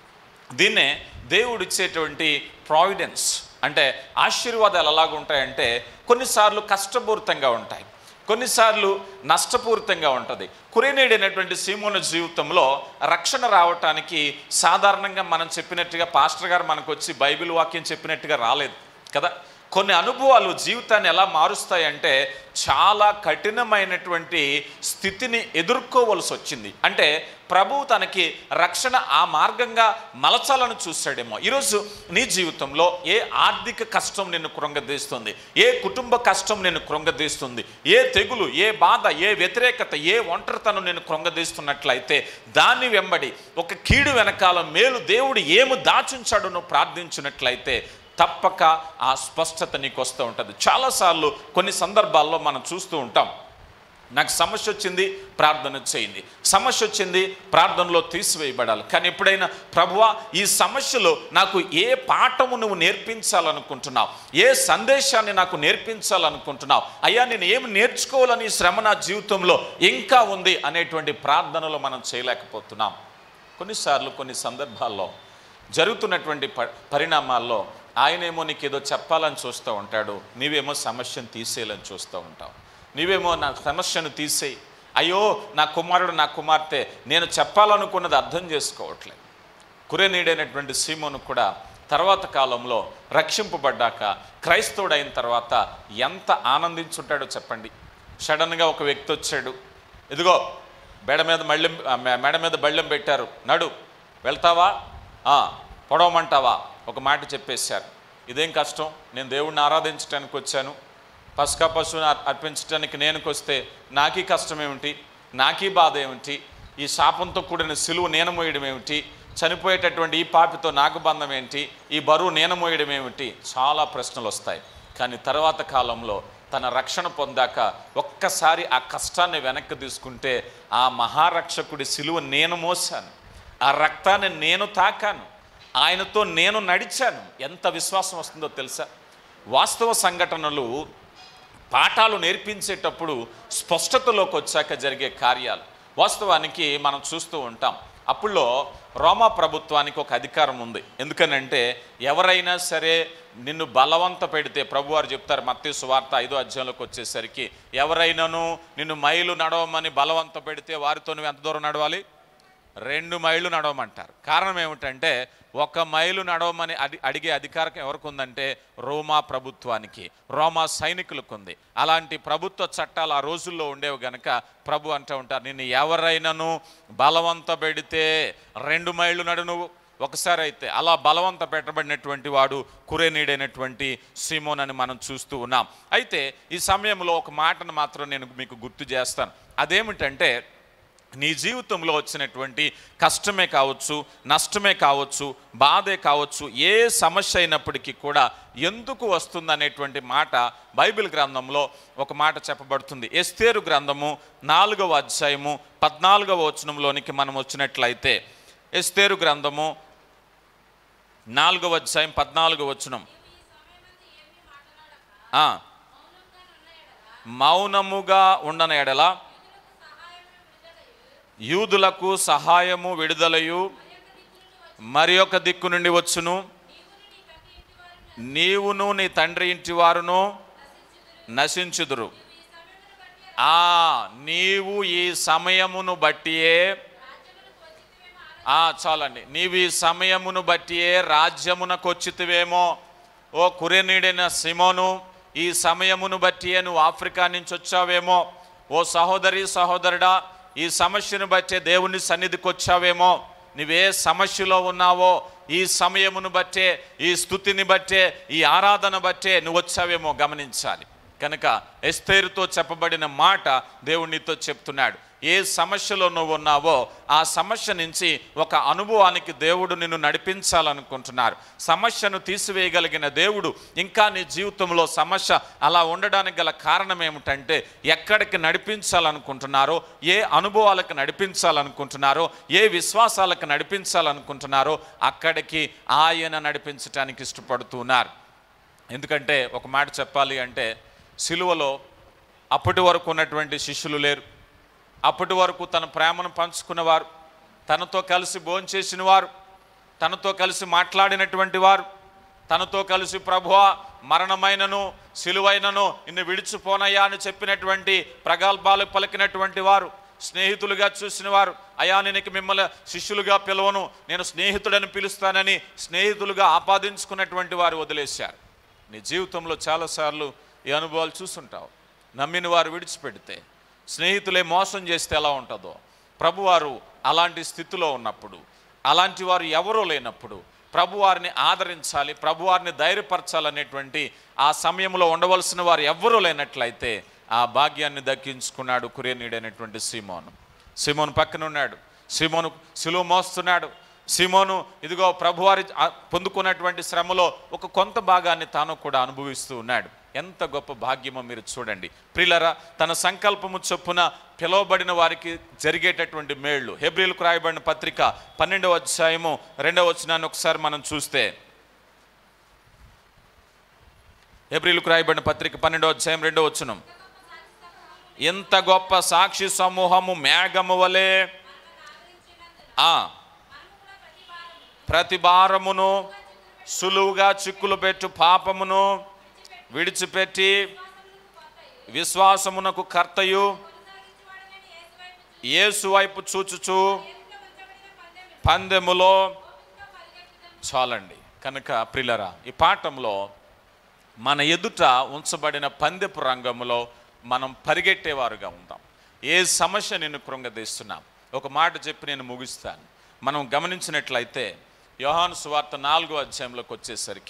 దీన్నే దేవుడు ఇచ్చేటువంటి ప్రావిడెన్స్, అంటే ఆశీర్వాదాలు ఎలాగుంటాయంటే కొన్నిసార్లు కష్టపూరితంగా ఉంటాయి, కొన్నిసార్లు నష్టపూరితంగా ఉంటుంది. కురేనీయుడైనటువంటి సీమోను జీవితంలో రక్షణ రావటానికి సాధారణంగా మనం చెప్పినట్టుగా పాస్టర్ గారు మనకు వచ్చి బైబిల్ వాక్యం చెప్పినట్టుగా రాలేదు కదా. కొన్ని అనుభవాలు జీవితాన్ని ఎలా మారుస్తాయంటే చాలా కఠినమైనటువంటి స్థితిని ఎదుర్కోవలసి వచ్చింది. అంటే ప్రభువు తనకి రక్షణ ఆ మార్గంగా మలచాలని చూశాడేమో. ఈరోజు నీ జీవితంలో ఏ ఆర్థిక కష్టం నిన్ను కృంగదీస్తుంది, ఏ కుటుంబ కష్టం నిన్ను కృంగదీస్తుంది, ఏ తెగులు, ఏ బాధ, ఏ వ్యతిరేకత, ఏ ఒంటరితనం నిన్ను కృంగదీస్తున్నట్లయితే దాన్ని వెంబడి ఒక కీడు వెనకాల మేలు దేవుడు ఏమి దాచుంచాడో నువ్వు ప్రార్థించినట్లయితే తప్పక ఆ స్పష్టత నీకు వస్తూ ఉంటుంది. చాలాసార్లు కొన్ని సందర్భాల్లో మనం చూస్తూ ఉంటాం, నాకు సమస్య వచ్చింది ప్రార్థన చేయండి, సమస్య వచ్చింది ప్రార్థనలో తీసివేయబడాలి. కానీ ఎప్పుడైనా ప్రభువా ఈ సమస్యలో నాకు ఏ పాఠము నువ్వు నేర్పించాలనుకుంటున్నావు, ఏ సందేశాన్ని నాకు నేర్పించాలనుకుంటున్నావు, అయ్యా నేను ఏమి నేర్చుకోవాలని శ్రమ నా జీవితంలో ఇంకా ఉంది అనేటువంటి ప్రార్థనలో మనం చేయలేకపోతున్నాం. కొన్నిసార్లు కొన్ని సందర్భాల్లో జరుగుతున్నటువంటి ప పరిణామాల్లో ఆయనేమో నీకు ఏదో చెప్పాలని చూస్తూ ఉంటాడు, నీవేమో సమస్యను తీసేయాలని చూస్తూ ఉంటావు. నీవేమో నా సమస్యను తీసేయి, అయ్యో నా కుమారుడు నా కుమార్తె నేను చెప్పాలనుకున్నది అర్థం చేసుకోవట్లేదు. కురేనీయుడైనటువంటి సీమోను కూడా తర్వాత కాలంలో రక్షింపబడ్డాక క్రైస్తవుడైన తర్వాత ఎంత ఆనందించుంటాడో చెప్పండి. సడన్గా ఒక వ్యక్తి వచ్చాడు, ఇదిగో బెడ మీద మళ్ళీ మెడ మీద బళ్ళెం పెట్టారు, నడు వెళ్తావా, పొడవమంటావా, ఒక మాట చెప్పేశారు. ఇదేం కష్టం, నేను దేవుడిని ఆరాధించడానికి వచ్చాను, పస్కా పశువుని అర్పించడానికి నేనుకొస్తే నాకీ కష్టం ఏమిటి, నాకీ బాధ ఏమిటి, ఈ శాపంతో కూడిన సిలువ నేను మోయడం ఏమిటి, చనిపోయేటటువంటి ఈ పాపితో నాకు బంధం ఏంటి, ఈ బరువు నేను మోయడం ఏమిటి, చాలా ప్రశ్నలు వస్తాయి. కానీ తర్వాత కాలంలో తన రక్షణ పొందాక ఒక్కసారి ఆ కష్టాన్ని వెనక్కి తీసుకుంటే ఆ మహారక్షకుడి సిలువ నేను మోసాను, ఆ రక్తాన్ని నేను తాకాను, ఆయనతో నేను నడిచాను. ఎంత విశ్వాసం వస్తుందో తెలుసా? వాస్తవ సంఘటనలు పాఠాలు నేర్పించేటప్పుడు స్పష్టతలోకి వచ్చాక జరిగే కార్యాలు. వాస్తవానికి మనం చూస్తూ ఉంటాం, అప్పుల్లో రోమా ప్రభుత్వానికి ఒక అధికారం ఉంది. ఎందుకనంటే ఎవరైనా సరే నిన్ను బలవంత పెడితే, ప్రభువారు చెప్తారు మత్తయి సువార్త ఐదో అధ్యాయంలోకి వచ్చేసరికి, ఎవరైనాను నిన్ను మైలు నడవమని బలవంత పెడితే వారితో నువ్వు ఎంత దూరం నడవాలి? రెండు మైళ్ళు నడవమంటారు. కారణం ఏమిటంటే ఒక మైలు నడవమని అడి అడిగే అధికారం ఎవరికి ఉందంటే రోమా ప్రభుత్వానికి, రోమా సైనికులకు ఉంది. అలాంటి ప్రభుత్వ చట్టాలు ఆ రోజుల్లో ఉండేవి గనక ప్రభు అంటూ ఉంటారు, నిన్ను ఎవరైనాను బలవంత పెడితే రెండు మైళ్ళు నడు నువ్వు. ఒకసారి అయితే అలా బలవంత పెట్టబడినటువంటి వాడు కురేనీడైనటువంటి సీమోన్ అని మనం చూస్తూ ఉన్నాం. అయితే ఈ సమయంలో ఒక మాటను మాత్రం నేను మీకు గుర్తు చేస్తాను. అదేమిటంటే నీ జీవితంలో వచ్చినటువంటి కష్టమే కావచ్చు, నష్టమే కావచ్చు, బాధే కావచ్చు, ఏ సమస్య అయినప్పటికీ కూడా ఎందుకు వస్తుందనేటువంటి మాట బైబిల్ గ్రంథంలో ఒక మాట చెప్పబడుతుంది. ఎస్తేరు గ్రంథము నాలుగవ అధ్యాయము పద్నాలుగవ వచనంలోనికి మనం వచ్చినట్లయితే, ఎస్తేరు గ్రంథము నాలుగవ అధ్యాయం పద్నాలుగవ వచనం, మౌనముగా ఉండన ఎడల యూదులకు సహాయము విడుదలయు మరి ఒక దిక్కు నుండి వచ్చును, నీవును నీ తండ్రి ఇంటి వారును నశించుదురు. ఆ నీవు ఈ సమయమును బట్టియే ఆ చాలండి నీవు ఈ సమయమును బట్టియే రాజ్యమునకు వచ్చితివేమో. ఓ కురేనీడైన సిమోను, ఈ సమయమును బట్టియే నువ్వు ఆఫ్రికా నుంచి వచ్చావేమో. ఓ సహోదరి సహోదరుడా, ఈ సమస్యను బట్టే దేవుని సన్నిధికి వచ్చావేమో. నువ్వే సమస్యలో ఉన్నావో ఈ సమయమును బట్టే, ఈ స్తుతిని బట్టే, ఈ ఆరాధన బట్టే నువ్వు వచ్చావేమో గమనించాలి. కనుక ఎస్తేరుతో చెప్పబడిన మాట దేవుడు నీతో చెప్తున్నాడు. ఏ సమస్యలో నువ్వు ఉన్నావో ఆ సమస్య నుంచి ఒక అనుభవానికి దేవుడు నిన్ను నడిపించాలనుకుంటున్నారు. సమస్యను తీసివేయగలిగిన దేవుడు ఇంకా నీ జీవితంలో సమస్య అలా ఉండడానికి గల కారణం ఏమిటంటే, ఎక్కడికి నడిపించాలనుకుంటున్నారో, ఏ అనుభవాలకు నడిపించాలనుకుంటున్నారో, ఏ విశ్వాసాలకు నడిపించాలనుకుంటున్నారో అక్కడికి ఆయన నడిపించడానికి ఇష్టపడుతున్నారు. ఎందుకంటే ఒక మాట చెప్పాలి అంటే, సిలువలో అప్పటి వరకు ఉన్నటువంటి శిష్యులు లేరు. అప్పటి వరకు తన ప్రేమను పంచుకున్నవారు, తనతో కలిసి భోంచేసిన వారు, తనతో కలిసి మాట్లాడినటువంటి వారు, తనతో కలిసి ప్రభువా మరణమైనను సిలువైనను ఇన్ని విడిచిపోనయ్యా అని చెప్పినటువంటి ప్రగల్భాలు పలికినటువంటి వారు, స్నేహితులుగా చూసిన వారు, అయా నేను మిమ్మల్ని శిష్యులుగా పిలవను, నేను స్నేహితుడని పిలుస్తానని స్నేహితులుగా ఆపాదించుకున్నటువంటి వారు వదిలేశారు. నీ జీవితంలో చాలాసార్లు ఈ అనుభవాలు చూస్తుంటావు. నమ్మిన వారు విడిచిపెడితే, స్నేహితులే మోసం చేస్తే ఎలా ఉంటుందో, ప్రభువారు అలాంటి స్థితిలో ఉన్నప్పుడు, అలాంటి వారు ఎవరో లేనప్పుడు ప్రభువారిని ఆదరించాలి, ప్రభువారిని ధైర్యపరచాలనేటువంటి ఆ సమయంలో ఉండవలసిన వారు ఎవరూ లేనట్లయితే ఆ భాగ్యాన్ని దక్కించుకున్నాడు కురేనీడైనటువంటి సీమోను. సీమోను పక్కన ఉన్నాడు, సీమోను సిలువ మోస్తున్నాడు. సీమోను ఇదిగో ప్రభువారి పొందుకున్నటువంటి శ్రమలో ఒక కొంత భాగాన్ని తాను కూడా అనుభవిస్తూ ఉన్నాడు. ఎంత గొప్ప భాగ్యమో మీరు చూడండి ప్రియులారా. తన సంకల్పము చొప్పున పిలువబడిన వారికి జరిగేటటువంటి మేళ్ళు. హెబ్రీలకు రాయబడిన పత్రిక పన్నెండవ అధ్యాయము రెండవ వచనాన్ని ఒకసారి మనం చూస్తే, హెబ్రీలకు రాయబడిన పత్రిక పన్నెండవ అధ్యాయం రెండవ వచనం, ఎంత గొప్ప సాక్షి సమూహము మేఘము వలె ఆ ప్రతి భారమును సులువుగా చిక్కులు పెట్టు పాపమును విడిచిపెట్టి విశ్వాసమునకు కర్తయు యేసు వైపు చూచుచు పందెములో చాలండి. కనుక ప్రియులారా, ఈ పాఠంలో మన ఎదుట ఉంచబడిన పందెపు రంగంలో మనం పరిగెట్టేవారుగా ఉంటాం. ఏ సమస్య నిన్ను కృంగదీస్తున్నాం? ఒక మాట చెప్పి నేను ముగిస్తాను. మనం గమనించినట్లయితే యోహాను సువార్త నాలుగో అధ్యాయంలోకి వచ్చేసరికి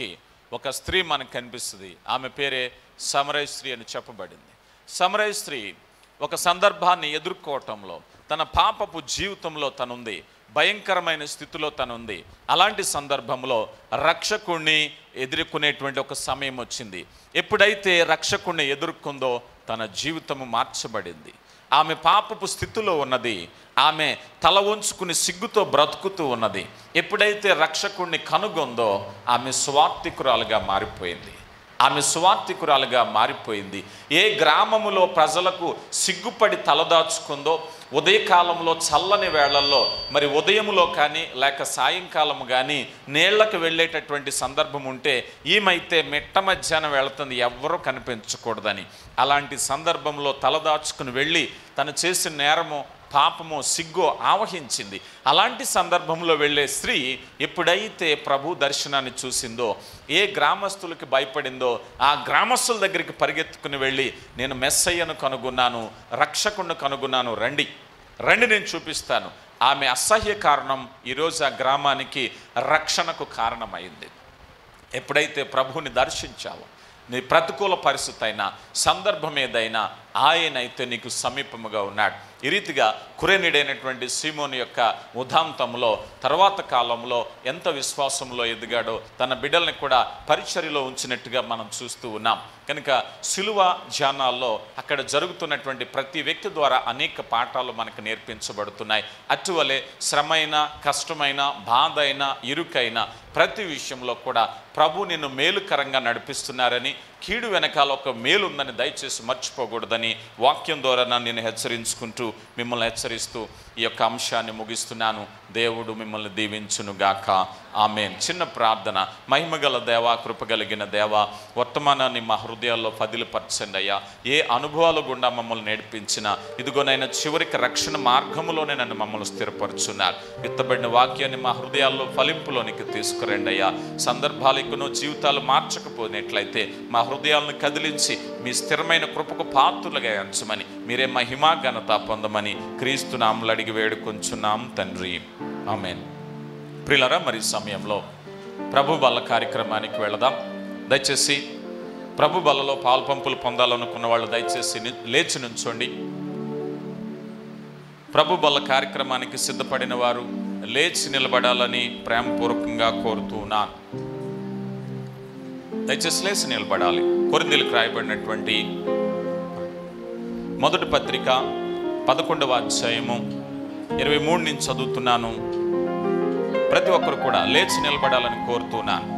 ఒక స్త్రీ మనకు కనిపిస్తుంది. ఆమె పేరే సమరయ స్త్రీ అని చెప్పబడింది. సమరయ స్త్రీ ఒక సందర్భాన్ని ఎదుర్కోవటంలో తన పాపపు జీవితంలో తనుంది, భయంకరమైన స్థితిలో తనుంది. అలాంటి సందర్భంలో రక్షకుణ్ణి ఎదుర్కొనేటువంటి ఒక సమయం వచ్చింది. ఎప్పుడైతే రక్షకుణ్ణి ఎదుర్కొందో తన జీవితము మార్చబడింది. ఆమె పాపపు స్థితిలో ఉన్నది. ఆమె తల వంచుకుని సిగ్గుతో బ్రతుకుతూ ఉన్నది. ఎప్పుడైతే రక్షకుణ్ణి కనుగొందో ఆమె స్వార్థికురాలుగా మారిపోయింది. ఆమె స్వార్థికురాలుగా మారిపోయింది. ఏ గ్రామములో ప్రజలకు సిగ్గుపడి తలదాచుకుందో, ఉదయకాలంలో చల్లని వేళల్లో మరి ఉదయములో కానీ లేక సాయంకాలము కానీ నీళ్లకు వెళ్ళేటటువంటి సందర్భం ఉంటే ఈమైతే మిట్ట మధ్యాహ్నం వెళుతుంది, ఎవ్వరూ కనిపించకూడదని. అలాంటి సందర్భంలో తలదాచుకుని వెళ్ళి తను చేసిన నేరము, పాపము, సిగ్గు ఆవహించింది. అలాంటి సందర్భంలో వెళ్ళే స్త్రీ ఎప్పుడైతే ప్రభు దర్శనాన్ని చూసిందో, ఏ గ్రామస్తులకి భయపడిందో ఆ గ్రామస్తుల దగ్గరికి పరిగెత్తుకుని వెళ్ళి, నేను మెస్సయ్యను కనుగొన్నాను, రక్షకుణ్ణి కనుగొన్నాను, రండి రండి నేను చూపిస్తాను. ఆమె అసహ్య కారణం ఈరోజు ఆ గ్రామానికి రక్షణకు కారణమైంది. ఎప్పుడైతే ప్రభువుని దర్శించావో, నీ ప్రతికూల పరిస్థితి అయినా సందర్భం ఏదైనా ఆయనైతే నీకు సమీపముగా ఉన్నాడు. ఈ రీతిగా కురేనీడైనటువంటి సీమోను యొక్క ఉదాంతంలో తర్వాత కాలంలో ఎంత విశ్వాసంలో ఎదిగాడో తన బిడ్డల్ని కూడా పరిచర్యలో ఉంచినట్టుగా మనం చూస్తూ ఉన్నాం. కనుక సిలువ ధ్యానాల్లో అక్కడ జరుగుతున్నటువంటి ప్రతి వ్యక్తి ద్వారా అనేక పాఠాలు మనకు నేర్పించబడుతున్నాయి. అటువలే శ్రమైన, కష్టమైన, బాధ అయినా, ఇరుకైన ప్రతి విషయంలో కూడా ప్రభు నిన్ను మేలుకరంగా నడిపిస్తున్నారని, కీడు వెనకాల ఒక మేలు ఉందని దయచేసి మర్చిపోకూడదని వాక్యం ద్వారా నేను హెచ్చరించుకుంటూ మిమ్మల్ని హెచ్చరిస్తూ ఈ యొక్క అంశాన్ని ముగిస్తున్నాను. దేవుడు మిమ్మల్ని దీవించునుగాక. ఆమేన్. చిన్న ప్రార్థన. మహిమగల దేవా, కృపగలిగిన దేవా, వర్తమానాన్ని మా హృదయాల్లో పదిలిపరచండి అయ్యా. ఏ అనుభవాలు గుండా మమ్మల్ని నేర్పించినా ఇదిగోనైనా చివరికి రక్షణ మార్గములోనే నన్ను మమ్మల్ని స్థిరపరుచున్నారు. విత్తబడిన వాక్యాన్ని మా హృదయాల్లో ఫలింపులోనికి తీసుకురండి అయ్యా. సందర్భాలకును జీవితాలు మార్చకపోయినట్లయితే మా హృదయాలను కదిలించి మీ స్థిరమైన కృపకు పాత్రులుగా ఎంచమని, మీరే మహిమా ఘనత పొందమని క్రీస్తు నామములో అడిగి వేడుకొంచున్నాం తండ్రి. ఆమేన్. ప్రియులారా, మరి సమయంలో ప్రభు బల్ల కార్యక్రమానికి వెళదాం. దయచేసి ప్రభు బల్లలో పాల్పంపులు పొందాలనుకున్న వాళ్ళు దయచేసి లేచి నుంచోండి. ప్రభు బల్ల కార్యక్రమానికి సిద్ధపడిన వారు లేచి నిలబడాలని ప్రేమపూర్వకంగా కోరుతున్నాను. దయచేసి లేచి నిలబడాలి. కొరింథీయులకు రాయబడినటువంటి మొదటి పత్రిక పదకొండవ అధ్యాయము ఇరవై మూడు నుంచి చదువుతున్నాను. ప్రతి ఒక్కరు కూడా లేచి నిలబడాలని కోరుతున్నాను.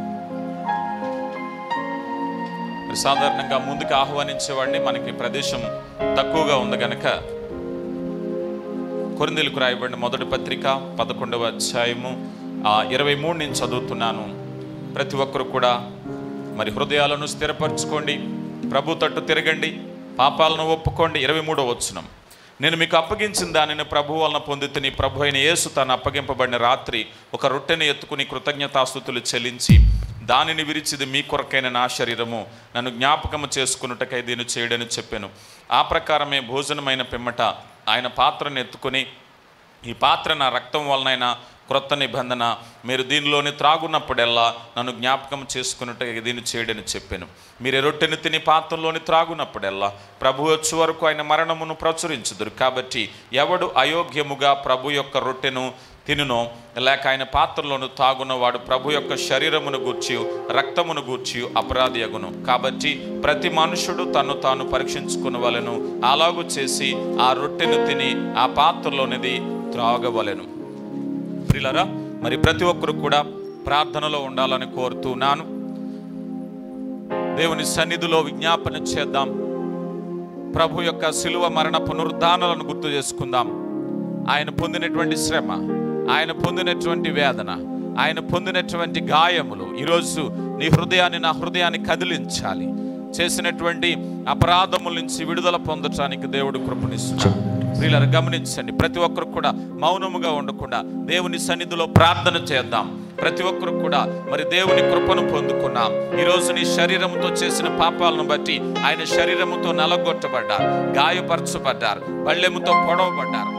సాధారణంగా ముందుకు ఆహ్వానించేవాడిని, మనకి ప్రదేశం తక్కువగా ఉంది కనుక కొరింథీయులకు రాయబడిన మొదటి పత్రిక పదకొండవ అధ్యాయము ఇరవై మూడు నుంచి చదువుతున్నాను. ప్రతి ఒక్కరు కూడా మరి హృదయాలను స్థిరపరచుకోండి, ప్రభు తట్టు తిరగండి, పాపాలను ఒప్పుకోండి. ఇరవై మూడో వచనం. నేను మీకు అప్పగించిన దానిని ప్రభు వలన పొందితిని. ప్రభు అయిన యేసు తాను అప్పగింపబడిన రాత్రి ఒక రొట్టెని ఎత్తుకుని కృతజ్ఞతాస్తుతులు చెల్లించి దానిని విరిచిది మీ కొరకైన నా శరీరము, నన్ను జ్ఞాపకము చేసుకున్నటకై దీన్ని చేయడని చెప్పాను. ఆ ప్రకారమే భోజనమైన పిమ్మట ఆయన పాత్రను ఎత్తుకొని, ఈ పాత్ర నా రక్తం వలనైనా క్రొత్త నిబంధన, మీరు దీనిలోని త్రాగున్నప్పుడెల్లా నన్ను జ్ఞాపకం చేసుకున్నట్టుగా దీన్ని చేయడని చెప్పాను. మీరు రొట్టెని తిని పాత్రలోని త్రాగున్నప్పుడెల్లా ప్రభు వచ్చే వరకు ఆయన మరణమును ప్రచురించుదురు. కాబట్టి ఎవడు అయోగ్యముగా ప్రభు యొక్క రొట్టెను తినునో లేక ఆయన పాత్రలోను తాగునవాడు ప్రభు యొక్క శరీరమును గూర్చి రక్తమును గూర్చి అపరాధి అగును. కాబట్టి ప్రతి మనుషుడు తను తాను పరీక్షించుకునవలెను, అలాగూ చేసి ఆ రొట్టెను తిని ఆ పాత్రలోనిది త్రాగవలెను. ప్రియులారా, మరి ప్రతి ఒక్కరు కూడా ప్రార్థనలో ఉండాలని కోరుతున్నాను. దేవుని సన్నిధిలో విజ్ఞాపన చేద్దాం. ప్రభు యొక్క శిలువ మరణ పునరుద్ధానాలను గుర్తు చేసుకుందాం. ఆయన పొందినటువంటి శ్రమ, ఆయన పొందినటువంటి వేదన, ఆయన పొందినటువంటి గాయములు ఈరోజు నీ హృదయాన్ని, నా హృదయాన్ని కదిలించాలి. చేసినటువంటి అపరాధముల నుంచి విడుదల పొందటానికి దేవుడు కృపనిస్తున్నాడు. ప్రియులారా, గమనించండి. ప్రతి ఒక్కరు కూడా మౌనముగా ఉండకుండా దేవుని సన్నిధిలో ప్రార్థన చేద్దాం. ప్రతి ఒక్కరు కూడా మరి దేవుని కృపను పొందుకున్నాం. ఈరోజు నీ శరీరముతో చేసిన పాపాలను బట్టి ఆయన శరీరముతో నలగొట్టబడ్డారు, గాయపరచబడ్డారు, బళ్ళెముతో పొడవబడ్డారు,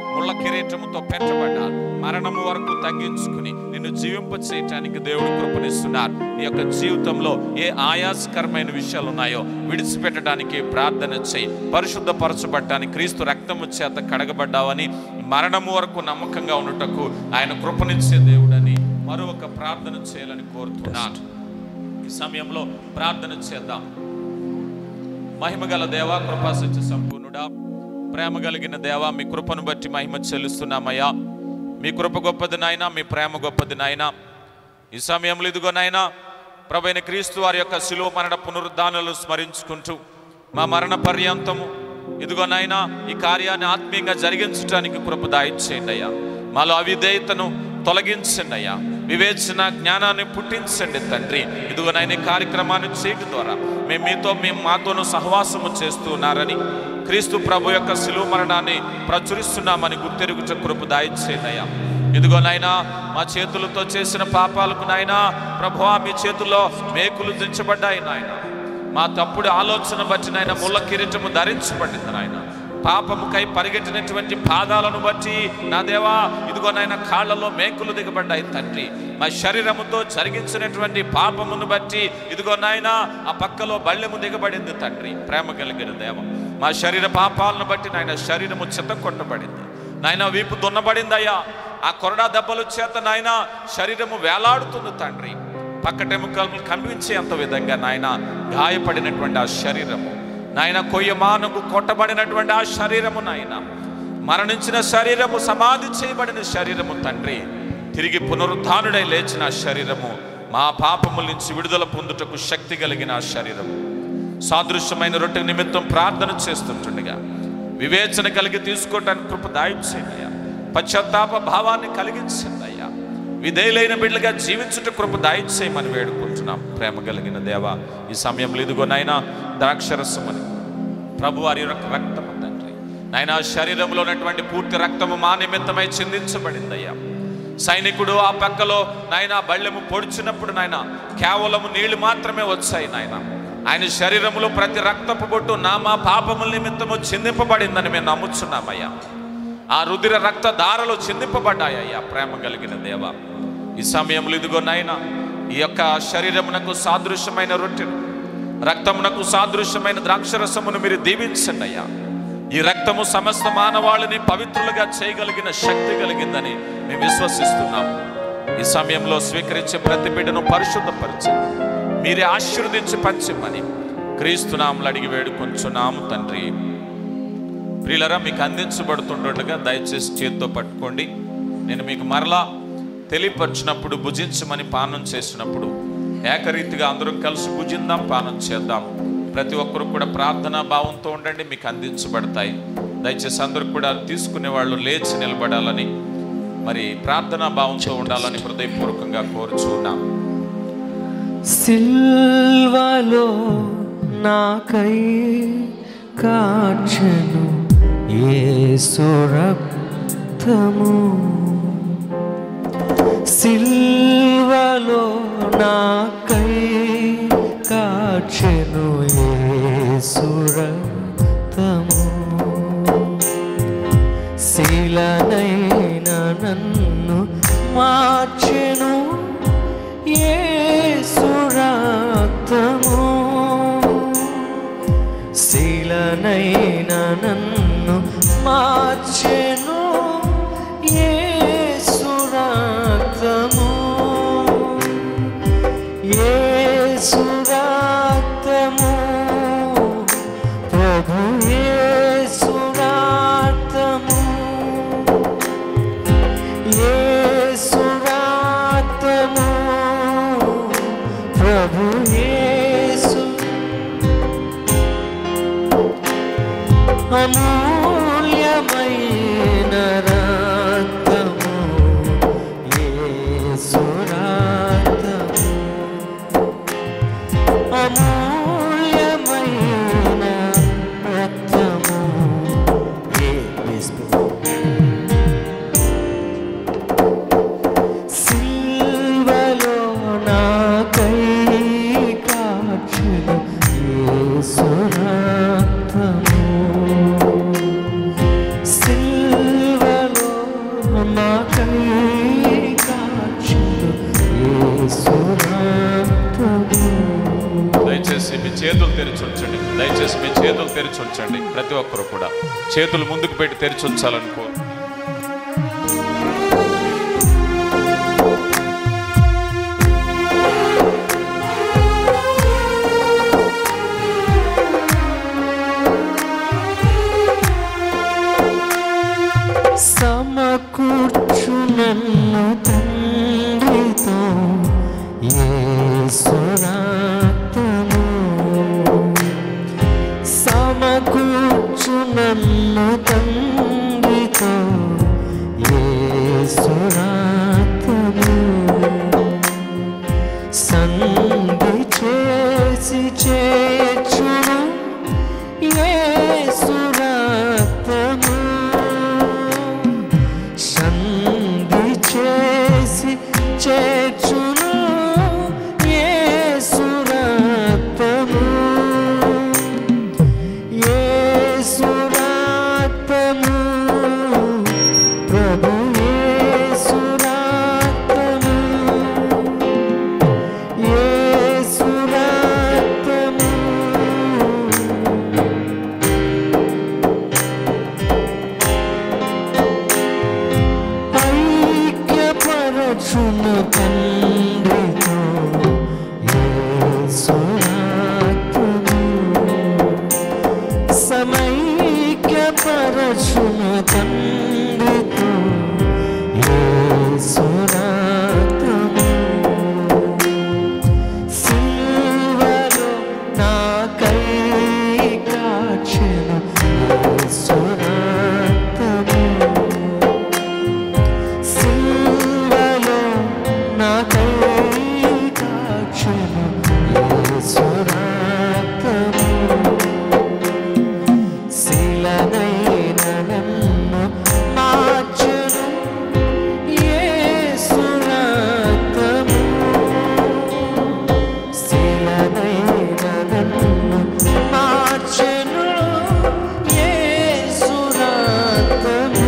ముళ్ళ కిరీటముతో పెట్టబడ్డా మరణము వరకు తగ్గించుకుని నిన్ను జీవింప చేయటానికి దేవుడు కృపనిస్తున్నారు. నీ యొక్క జీవితంలో ఏ ఆయాసకరమైన విషయాలు ఉన్నాయో విడిచిపెట్టడానికి ప్రార్థన చేయి. పరిశుద్ధపరచబడ్డానికి క్రీస్తు రక్తము చేత కడగబడ్డావని మరణము వరకు నమ్మకంగా ఉండుటకు ఆయన కృపనిచ్చే దేవుడని మరొక ప్రార్థన చేయాలని కోరుతున్నాను. ఈ సమయంలో ప్రార్థన చేద్దాం. మహిమగల దేవా, కృపా సత్య సంపూర్ణుడా, ప్రేమ కలిగిన దేవా, మీ కృపను బట్టి మహిమ చెల్లిస్తున్నామయ్యా. మీ కృప గొప్పది నాయనా, మీ ప్రేమ గొప్పది నాయనా. ఈ సమయంలో ఇదిగో నాయనా ప్రభువైన క్రీస్తు వారి యొక్క శిలువ మరణ పునరుద్ధానాలు స్మరించుకుంటూ మా మరణ పర్యంతము ఇదిగో నాయనా ఈ కార్యాన్ని ఆత్మీయంగా జరిగించడానికి కృప దయచేయండి అయ్యా. మాలో అవిధేయతను తొలగించండి అయ్యా. వివేచన జ్ఞానాన్ని పుట్టించండి తండ్రి. ఇదిగో నాయన ఈ కార్యక్రమాన్ని చేయడం ద్వారా మేము మీతో మేము మాతోనూ సహవాసము చేస్తూ ఉన్నారని, క్రీస్తు ప్రభు యొక్క శిలువ మరణాన్ని ప్రచురిస్తున్నామని గుర్తెరుగుట కృప దయచేయండి అయ్యా. ఇదిగో నాయనా మా చేతులతో చేసిన పాపాలకు నాయనా ప్రభువా మీ చేతుల్లో మేకులు దించబడ్డాయి నాయన. మా తప్పుడు ఆలోచన బట్టి నాయన ముళ్ళ కిరీటము ధరించబడింది నాయన. పాపముకై పరిగెట్టినటువంటి పాదాలను బట్టి నా దేవా ఇదిగో నాయన కాళ్ళలో మేకులు దిగబడ్డాయి తండ్రి. మా శరీరముతో జరిగించినటువంటి పాపమును బట్టి ఇదిగో నాయన ఆ పక్కలో బళ్ళెము దిగబడింది తండ్రి. ప్రేమ కలిగిన దేవ, మా శరీర పాపాలను బట్టి నాయన శరీరము చెత్త కొట్టబడింది నాయన. వీపు దున్నబడిందయ్యా. ఆ కొరడా దెబ్బల చేత నాయన శరీరము వేలాడుతుంది తండ్రి. పక్కటెముకలు కనిపించే అంత విధంగా నాయన గాయపడినటువంటి ఆ శరీరము నాయన, కొయ్యమానకు కొట్టబడినటువంటి ఆ శరీరము నాయన, మరణించిన శరీరము, సమాధి చేయబడిన శరీరము తండ్రి, తిరిగి పునరుద్ధానుడై లేచిన శరీరము, మా పాపముల నుంచి విడుదల పొందుటకు శక్తి కలిగిన శరీరము, సాదృశ్యమైన రొట్టె నిమిత్తం ప్రార్థన చేస్తుంటుండగా వివేచన కలిగి తీసుకోవటానికి కృప దయచేయండి. పశ్చాత్తాప భావాన్ని కలిగించండి అయ్యా. విధేయులైన బిడ్డలుగా జీవించుట కృప దయచేయమని వేడుకుంటున్నాం. ప్రేమ కలిగిన దేవా, ఈ సమయంలో ఇదిగోనైనా ద్రాక్షరసమని ప్రభు వారి యొక్క రక్తము తండ్రి నాయన, శరీరంలో ఉన్నటువంటి పూర్తి రక్తము మా నిమిత్తమై చిందించబడింది అయ్యా. సైనికుడు ఆ పక్కలో నాయన బళ్ళెము పొడిచినప్పుడు నాయన కేవలము నీళ్లు మాత్రమే వచ్చాయి నాయన. ఆయన శరీరంలో ప్రతి రక్తపు బొట్టు నా మా పాపముల నిమిత్తము చిందింపబడిందని మేము నమ్ముచున్నామయ్యా. ఆ రుధిర రక్త దారలు చిందింపబడ్డాయ్యా. ప్రేమ కలిగిన దేవ, ఈ సమయంలో ఇదిగో నాయన ఈ యొక్క శరీరమునకు సాదృశ్యమైన రొట్టెను, రక్తమునకు సాదృశ్యమైన ద్రాక్షరసమును మీరు దీవించండి అయ్యా. ఈ రక్తము సమస్త మానవాళిని పవిత్రులుగా చేయగలిగిన శక్తి కలిగిందని మేము విశ్వసిస్తున్నాం. ఈ సమయంలో స్వీకరించే ప్రతి బిడ్డను పరిశుద్ధపరచండి, మీరే ఆశీర్వదించి పంచమని క్రీస్తునామములో అడిగి వేడుకొంచున్నాము తండ్రి. ప్రియులరా, మీకు అందించబడుతుండగా దయచేసి చేతితో పట్టుకోండి. నేను మీకు మరలా తెలియపరిచినప్పుడు భుజించమని పానం చేసినప్పుడు ఏకరీతిగా అందరం కలిసి భుజిందాం, పానం చేద్దాం. ప్రతి ఒక్కరు కూడా ప్రార్థనా భావంతో ఉండండి, మీకు అందించబడతాయి. దయచేసి అందరూ కూడా తీసుకునే వాళ్ళు లేచి నిలబడాలని, మరి ప్రార్థనా భావంతో ఉండాలని హృదయపూర్వకంగా కోరుచున్నాం. సిల్వలో నాకై కాచెను యేసు రక్తము, సిల్వలో నాకై కాచెను యేసు రక్తము, శిలనైన నన్ను మార్చెను యేసు రక్తము, శిలనైన నన్ను మార్చెను యేసు రక్తము, యేసు రక్తము, ప్రభు యేసు రక్తము, యేసు రక్తము, ప్రభు యేసు అమూల్యమైన రక్తము, యేసు రక్తము, అమూల్యమైన రక్తము. సిల్వలో నాకై కాచెను యేసు రక్తము, సిల్వలో చేతులు తెరిచి ఉంచండి. దయచేసి మీ చేతులు తెరిచి ఉంచండి. ప్రతి ఒక్కరు కూడా చేతులు ముందుకు పెట్టి తెరిచి ఉంచాలనుకో. సమకూర్చు నన్ను తండ్రితో యేసురక్తము, సమకూర్చు నన్ను తండ్రితో యేసురక్తము, సంధి చేసి చేర్చును యేసురక్తము, సంధి చేసి చేర్చును యేసురక్తము, యేసురక్తము, ప్రభు యేసురక్తము, యేసురక్తము, ఐక్యపరచును తండ్రితో యేసురక్తము, సమైక్యపరచును తండ్రితో యేసురక్తము, సిలువలో నాకై కాచెను యేసురక్తము, సిలువలో నాకై కాచెను యేసురక్తము, శిలనైన నన్ను మార్చెను యేసురక్తము, శిలనైన నన్ను మార్చెను యేసురక్తము,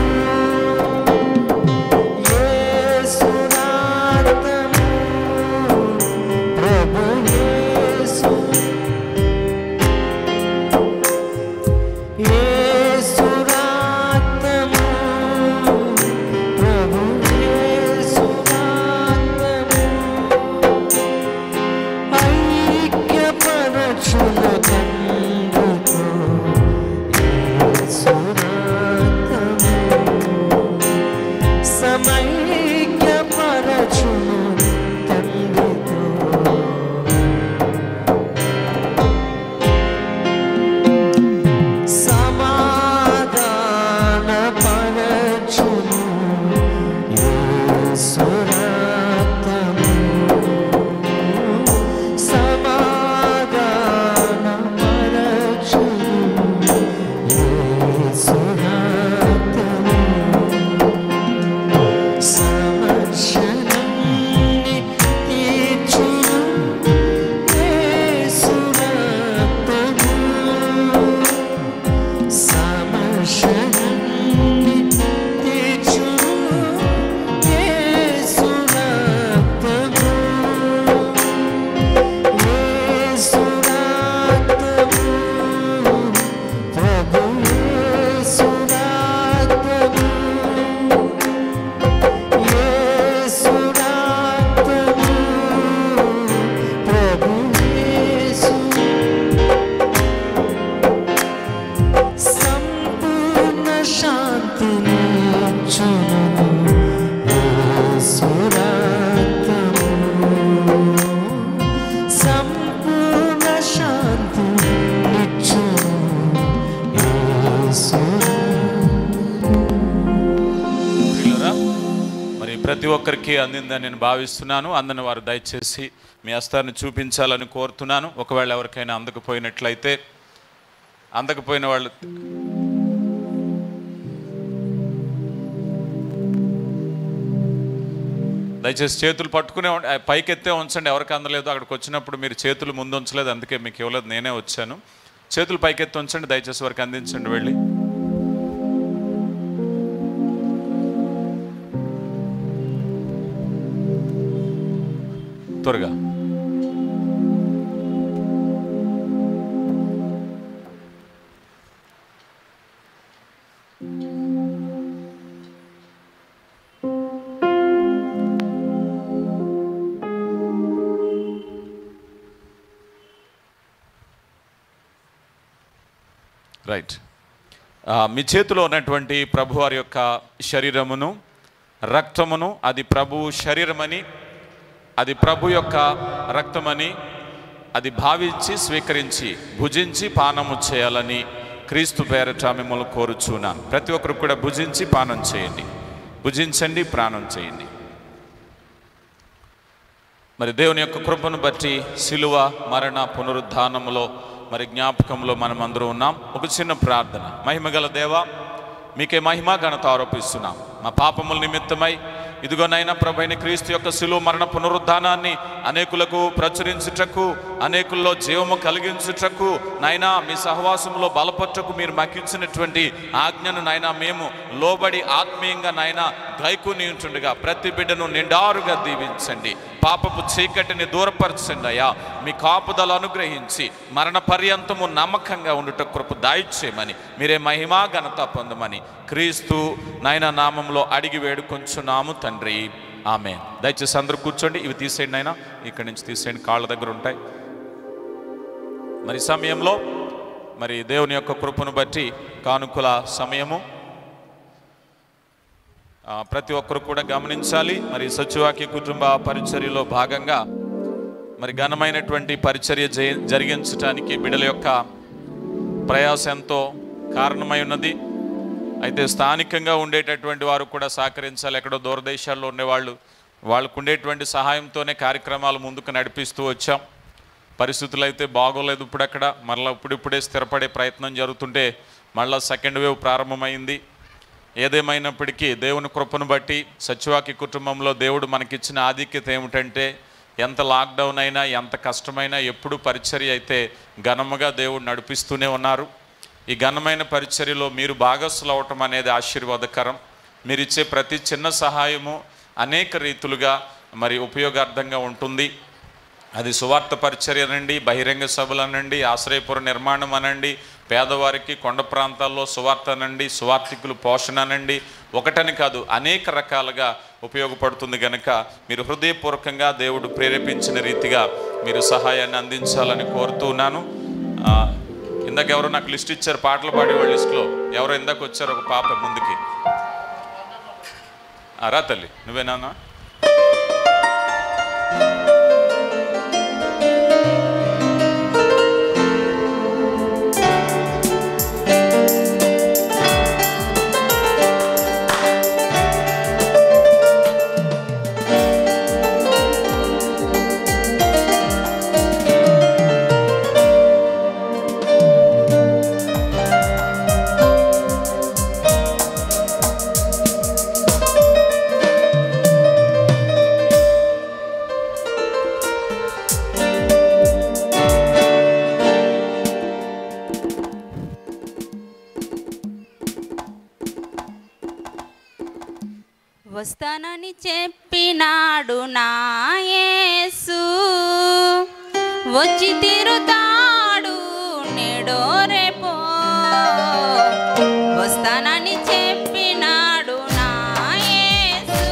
యేసురక్తము, ప్రభు యేసు, యేసురక్తము, ప్రభు యేసురక్తము, ఐక్యపరచును తండ్రితో యేసురక్తము, సమైక్యపరచును తండ్రితో, సమాధానపరచును యేసురక్తము, సమాధానపరచును యేసురక్తము, సమస్యలన్నీ తీర్చును యేసురక్తము, సమస్యలన్నీ తీర్చును యేసురక్తము, యేసురక్తము, ప్రభు యేసురక్తము, యేసురక్తము, ప్రభు యేసు, సంపూర్ణ శాంతిని ఇచ్చును యేసురక్తము, సంపూర్ణ శాంతిని ఇచ్చును యేసురక్తము. ప్రియులారా, మరి ప్రతి ఒక్కరికి అందిందని నేను భావిస్తున్నాను. అందని వారు దయచేసి మీ హస్తాన్ని చూపించాలని కోరుతున్నాను. ఒకవేళ ఎవరికైనా అందకపోయినట్లయితే, అందకపోయిన వాళ్ళు దయచేసి చేతులు పట్టుకునే ఉండ- పైకెత్తే ఉంచండి. ఎవరికి అందలేదు అక్కడికి వచ్చినప్పుడు మీరు చేతులు ముందు ఉంచలేదు, అందుకే మీకు ఇవ్వలేదు, నేనే వచ్చాను. చేతులు పైకెత్తి ఉంచండి, దయచేసి వారికి అందించండి. వెళ్ళి త్వరగా రైట్. మీ చేతిలో ఉన్నటువంటి ప్రభువారి యొక్క శరీరమును రక్తమును, అది ప్రభు శరీరమని, అది ప్రభు యొక్క రక్తమని అది భావించి స్వీకరించి భుజించి పానము చేయాలని క్రీస్తు పేరట మిమ్మల్ని కోరుచున్నాను. ప్రతి ఒక్కరు కూడా భుజించి పానం చేయండి. భుజించండి, ప్రాణం చేయండి. మరి దేవుని యొక్క కృపను బట్టి సిలువ మరణ పునరుద్ధానములో మరి జ్ఞాపకంలో మనం అందరూ ఉన్నాం. ఒక చిన్న ప్రార్థన. మహిమగల దేవా, మీకే మహిమ ఘనత ఆరోపిస్తున్నాం. మా పాపముల నిమిత్తమై ఇదిగోనైనా ప్రభువైన క్రీస్తు యొక్క శిలువ మరణ పునరుద్ధానాన్ని అనేకులకు ప్రచురించుటకు, అనేకుల్లో జీవము కలిగించుటకు, నాయనా మీ సహవాసంలో బలపట్టుకు మీరు మక్కించినటువంటి ఆజ్ఞను నాయనా మేము లోబడి ఆత్మీయంగా నాయనా గైకుని ఉంటుండగా ప్రతి బిడ్డను నిండారుగా దీవించండి. పాపపు చీకటిని దూరపరచండి అయ్యా. మీ కాపుదల అనుగ్రహించి మరణ పర్యంతము నమ్మకంగా ఉండుట కృప దాయిచ్చేయమని, మీరే మహిమా ఘనత పొందమని క్రీస్తు నాయన నామంలో అడిగి వేడుకొంచున్నాము తండ్రి, ఆమేన్. దయచేసి అందరూ కూర్చోండి. ఇవి తీసేయండి నాయన, ఇక్కడి నుంచి తీసేయండి, కాళ్ళ దగ్గర ఉంటాయి. మరి సమయంలో మరి దేవుని యొక్క కృపను బట్టి కానుకల సమయము ప్రతి ఒక్కరు కూడా గమనించాలి. మరి సత్యవాక్య కుటుంబ పరిచర్యలో భాగంగా మరి ఘనమైనటువంటి పరిచర్య జరిగించడానికి బిడ్డల యొక్క ప్రయాస ఎంతో కారణమై ఉన్నది. అయితే స్థానికంగా ఉండేటటువంటి వారు కూడా సహకరించాలి. ఎక్కడో దూరదేశాల్లో ఉండేవాళ్ళు, వాళ్ళకు ఉండేటువంటి సహాయంతోనే కార్యక్రమాలు ముందుకు నడిపిస్తూ వచ్చాం. పరిస్థితులు అయితే బాగోలేదు. ఇప్పుడు అక్కడ మళ్ళీ ఇప్పుడిప్పుడే స్థిరపడే ప్రయత్నం జరుగుతుంటే మళ్ళీ సెకండ్ వేవ్ ప్రారంభమైంది. ఏదేమైనప్పటికీ దేవుని కృపను బట్టి సత్యవాక్య కుటుంబంలో దేవుడు మనకిచ్చిన ఆధిక్యత ఏమిటంటే, ఎంత లాక్డౌన్ అయినా ఎంత కష్టమైనా ఎప్పుడు పరిచర్య అయితే ఘనముగా దేవుడు నడిపిస్తూనే ఉన్నారు. ఈ ఘనమైన పరిచర్యలో మీరు భాగస్సులు అవటం అనేది ఆశీర్వాదకరం. మీరు ఇచ్చే ప్రతి చిన్న సహాయము అనేక రీతులుగా మరి ఉపయోగార్థంగా ఉంటుంది. అది సువార్త పరిచర్య అనండి, బహిరంగ సభలు అనండి, ఆశ్రయపుర నిర్మాణం అనండి, పేదవారికి కొండ ప్రాంతాల్లో సువార్త అనండి, సువార్థికులు పోషణ అనండి, ఒకటని కాదు అనేక రకాలుగా ఉపయోగపడుతుంది. కనుక మీరు హృదయపూర్వకంగా దేవుడు ప్రేరేపించిన రీతిగా మీరు సహాయాన్ని అందించాలని కోరుతూ ఉన్నాను. ఇందాక ఎవరో నాకు లిస్ట్ ఇచ్చారు, పాటలు పాడేవాళ్ళ లిస్టులో ఎవరో ఇందాక వచ్చారు, ఒక పాప ముందుకి. రా తల్లి, నువ్వేనా? వస్తానని చెప్పినాడు నా యేసు, వచ్చి తీరుతాడు నేడో రేపో. వస్తానని చెప్పినాడు నా యేసు,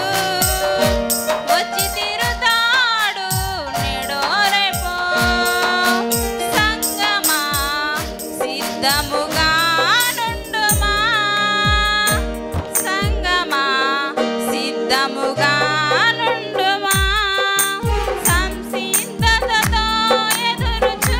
వచ్చి తీరుతాడు నేడో రేపో. సంగమా సిద్ధముగా నుండుమా, సంగమా సిద్ధముగా నుండుమా, సంసిద్ధతతో ఎదురు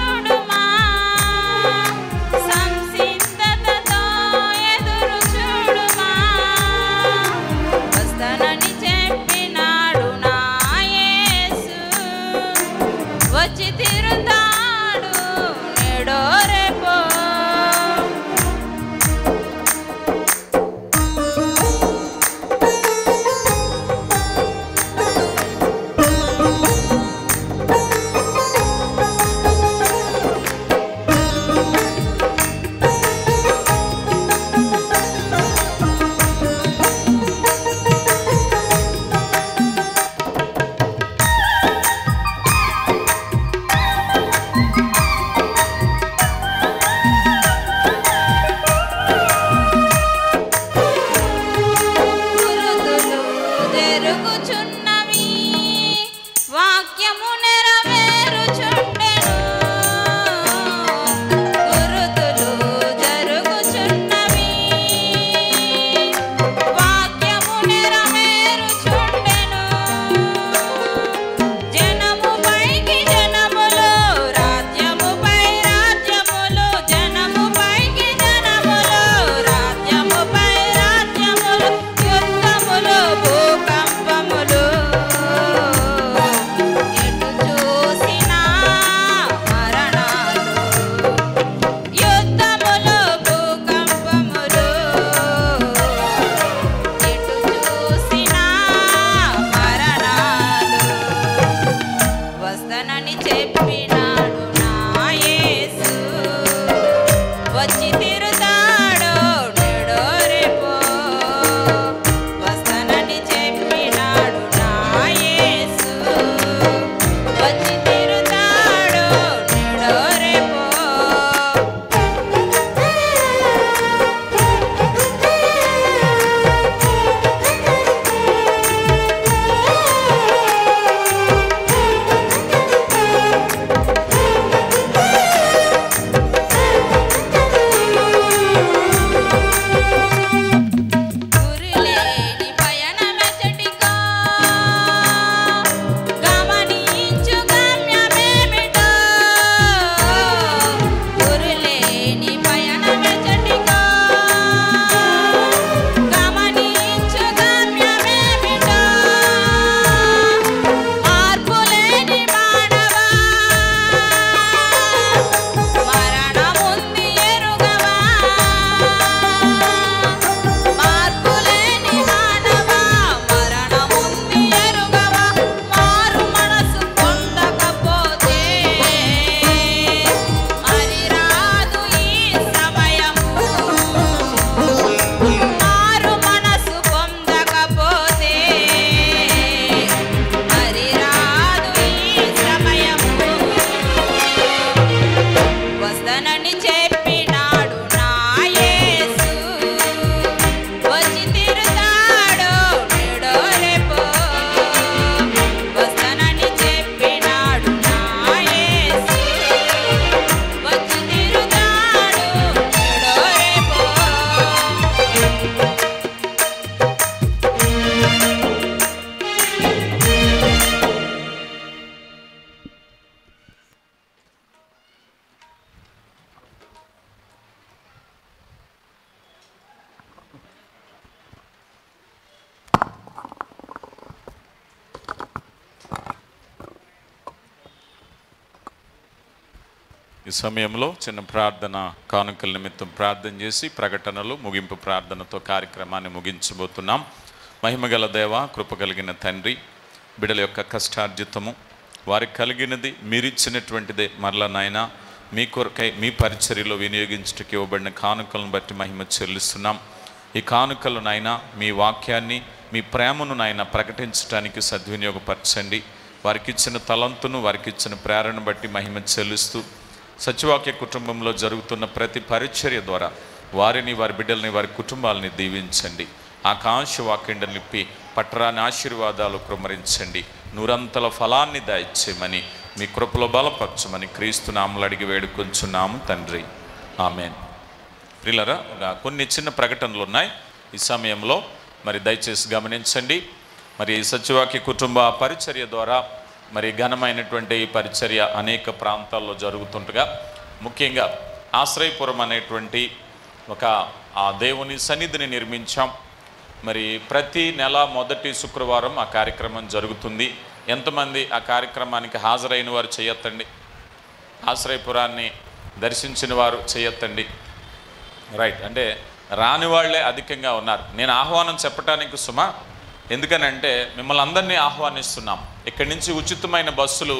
ఈ సమయంలో చిన్న ప్రార్థన కానుకల నిమిత్తం ప్రార్థన చేసి ప్రకటనలు ముగింపు ప్రార్థనతో కార్యక్రమాన్ని ముగించబోతున్నాం. మహిమగల దేవ, కృప కలిగిన తండ్రి, బిడ్డల యొక్క కష్టార్జితము వారికి కలిగినది మీరిచ్చినటువంటిదే మరలా నాయన మీ కొరకై మీ పరిచర్యలో వినియోగించుటకు ఇవ్వబడిన కానుకలను బట్టి మహిమ చెల్లిస్తున్నాం. ఈ కానుకలు నాయన మీ వాక్యాన్ని మీ ప్రేమను నాయన ప్రకటించడానికి సద్వినియోగపరచండి. వారికి ఇచ్చిన తలంతును వారికి ఇచ్చిన ప్రేరణ బట్టి మహిమ చెల్లిస్తూ సత్యవాక్య కుటుంబంలో జరుగుతున్న ప్రతి పరిచర్య ద్వారా వారిని వారి బిడ్డల్ని వారి కుటుంబాలని దీవించండి. ఆకాశ వాక్యండ నిప్పి పట్టరాని ఆశీర్వాదాలు కుమ్మరించండి. నూరంతల ఫలాన్ని దయచేయమని మీ కృపలో బలపరచమని క్రీస్తు నామములో అడిగి వేడుకొంచున్నాము తండ్రి, ఆమేన్. ప్రియులారా, కొన్ని చిన్న ప్రకటనలు ఉన్నాయి ఈ సమయంలో, మరి దయచేసి గమనించండి. మరి సత్యవాక్య కుటుంబ పరిచర్య ద్వారా మరి ఘనమైనటువంటి ఈ పరిచర్య అనేక ప్రాంతాల్లో జరుగుతుండగా ముఖ్యంగా ఆశ్రయపురం అనేటువంటి ఒక ఆ దేవుని సన్నిధిని నిర్మించాం. మరి ప్రతి నెల మొదటి శుక్రవారం ఆ కార్యక్రమం జరుగుతుంది. ఎంతమంది ఆ కార్యక్రమానికి హాజరైన వారు చేయొత్తండి. ఆశ్రయపురాన్ని దర్శించిన వారు చేయొత్తండి. రైట్, అంటే రాని వాళ్ళే అధికంగా ఉన్నారు. నేను ఆహ్వానం చెప్పడానికి సుమా, ఎందుకనంటే మిమ్మల్ని అందరినీ ఆహ్వానిస్తున్నాం. ఇక్కడి నుంచి ఉచితమైన బస్సులు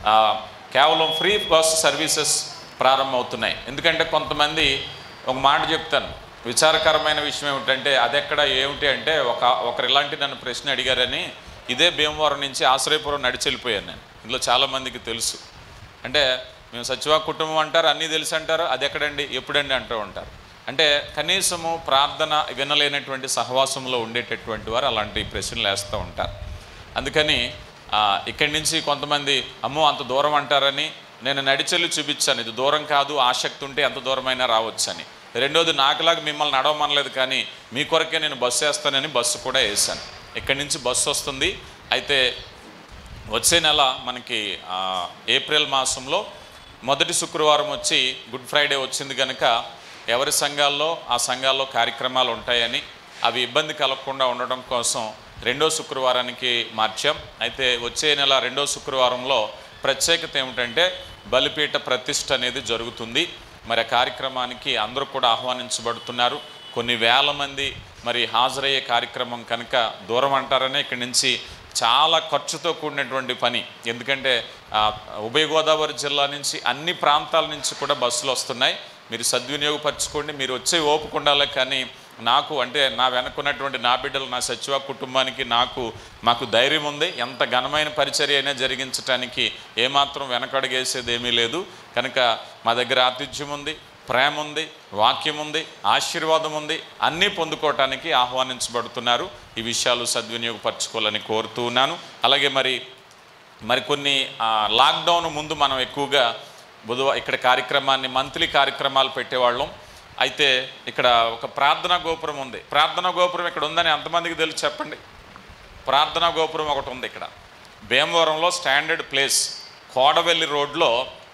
కేవలం ఫ్రీ బస్సు సర్వీసెస్ ప్రారంభమవుతున్నాయి. ఎందుకంటే కొంతమంది ఒక మాట చెప్తాను, విచారకరమైన విషయం ఏమిటంటే అది ఎక్కడ ఏమిటి అంటే ఒక ఒకరు ఇలాంటి నన్ను ప్రశ్న అడిగారని ఇదే భీమవరం నుంచి ఆశ్రయపురం నడిచి వెళ్ళిపోయాను నేను. ఇందులో చాలామందికి తెలుసు. అంటే మేము సచివా కుటుంబం అంటారు, అన్నీ తెలుసు అంటారు, అది ఎక్కడండి ఎప్పుడండి అంటూ ఉంటారు. అంటే కనీసము ప్రార్థన వినలేనటువంటి సహవాసంలో ఉండేటటువంటి వారు అలాంటి ప్రశ్నలు వేస్తూ ఉంటారు. అందుకని ఇక్కడి నుంచి కొంతమంది అమ్మో అంత దూరం అంటారని నేను నడిచెల్లి చూపించాను. ఇది దూరం కాదు, ఆసక్తి ఉంటే ఎంత దూరమైనా రావచ్చని. రెండోది, నాకులాగా మిమ్మల్ని నడవమనలేదు, కానీ మీ కొరకే నేను బస్సు వేస్తానని బస్సు కూడా వేసాను. ఇక్కడి నుంచి బస్సు వస్తుంది. అయితే వచ్చే నెల మనకి ఏప్రిల్ మాసంలో మొదటి శుక్రవారం వచ్చి గుడ్ ఫ్రైడే వచ్చింది కనుక ఎవరి సంఘాల్లో ఆ సంఘాల్లో కార్యక్రమాలు ఉంటాయని అవి ఇబ్బంది కలగకుండా ఉండడం కోసం రెండో శుక్రవారానికి మార్చాం. అయితే వచ్చే నెల రెండో శుక్రవారంలో ప్రత్యేకత ఏమిటంటే బలిపీఠ ప్రతిష్ఠ అనేది జరుగుతుంది. మరి ఆ కార్యక్రమానికి అందరూ కూడా ఆహ్వానించబడుతున్నారు. కొన్ని వేల మంది మరి హాజరయ్యే కార్యక్రమం కనుక దూరం అంటారనే ఇక్కడి నుంచి చాలా ఖర్చుతో కూడినటువంటి పని. ఎందుకంటే ఉభయ గోదావరి జిల్లా నుంచి అన్ని ప్రాంతాల నుంచి కూడా బస్సులు వస్తున్నాయి. మీరు సద్వినియోగపరచుకోండి. మీరు వచ్చే ఓపిక ఉండాలి. కానీ నాకు అంటే నా వెనక్కున్నటువంటి నా బిడ్డలు, నా సచివ కుటుంబానికి నాకు మాకు ధైర్యం ఉంది. ఎంత ఘనమైన పరిచర్య అయినా జరిగించడానికి ఏమాత్రం వెనకడుగేసేది ఏమీ లేదు. కనుక మా దగ్గర ఆతిథ్యం ఉంది, ప్రేమ ఉంది, వాక్యం ఉంది, ఆశీర్వాదం ఉంది. అన్నీ పొందుకోవటానికి ఆహ్వానించబడుతున్నారు. ఈ విషయాలు సద్వినియోగపరచుకోవాలని కోరుతూ ఉన్నాను. అలాగే మరి మరి కొన్ని లాక్డౌన్ ముందు మనం ఎక్కువగా బుధవారం ఇక్కడ కార్యక్రమాన్ని మంత్లీ కార్యక్రమాలు పెట్టేవాళ్ళం. అయితే ఇక్కడ ఒక ప్రార్థనా గోపురం ఉంది. ప్రార్థనా గోపురం ఇక్కడ ఉందని ఎంతమందికి తెలుసు చెప్పండి? ప్రార్థనా గోపురం ఒకటి ఉంది ఇక్కడ భీమవరంలో, స్టాండర్డ్ ప్లేస్, కోడవెల్లి రోడ్లో.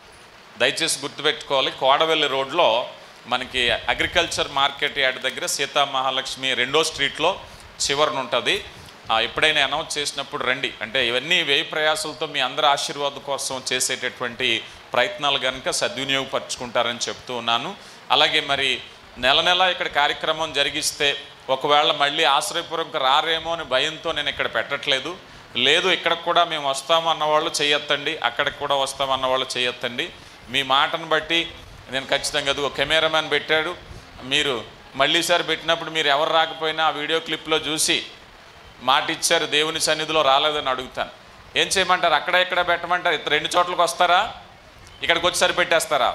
దయచేసి గుర్తుపెట్టుకోవాలి, కోడవెల్లి రోడ్లో మనకి అగ్రికల్చర్ మార్కెట్ యార్డ్ దగ్గర సీతా మహాలక్ష్మి రెండో స్ట్రీట్లో చివరన ఉంటుంది. ఎప్పుడైనా అనౌన్స్ చేసినప్పుడు రండి. అంటే ఇవన్నీ వ్యయ ప్రయాసాలతో మీ అందరి ఆశీర్వాదం కోసం చేసేటటువంటి ప్రయత్నాలు కనుక సద్వినియోగపరచుకుంటారని చెప్తూ ఉన్నాను. అలాగే మరి నెల నెల ఇక్కడ కార్యక్రమం జరిగిస్తే ఒకవేళ మళ్ళీ ఆశ్రయపురంకి రారేమో అని భయంతో నేను ఇక్కడ పెట్టట్లేదు. లేదు, ఇక్కడికి కూడా మేము వస్తాము అన్నవాళ్ళు చేయొత్తండి, అక్కడికి కూడా వస్తామన్న వాళ్ళు చేయొత్తండి. మీ మాటను బట్టి నేను ఖచ్చితంగా అది ఒక కెమెరామ్యాన్ పెట్టాడు. మీరు మళ్ళీసారి పెట్టినప్పుడు మీరు ఎవరు రాకపోయినా ఆ వీడియో క్లిప్లో చూసి మాట ఇచ్చారు దేవుని సన్నిధిలో రాలేదని అడుగుతాను. ఏం చేయమంటారు? అక్కడ ఇక్కడ పెట్టమంటారు? రెండు చోట్లకి వస్తారా? ఇక్కడికి వచ్చి సరిపెట్టేస్తారా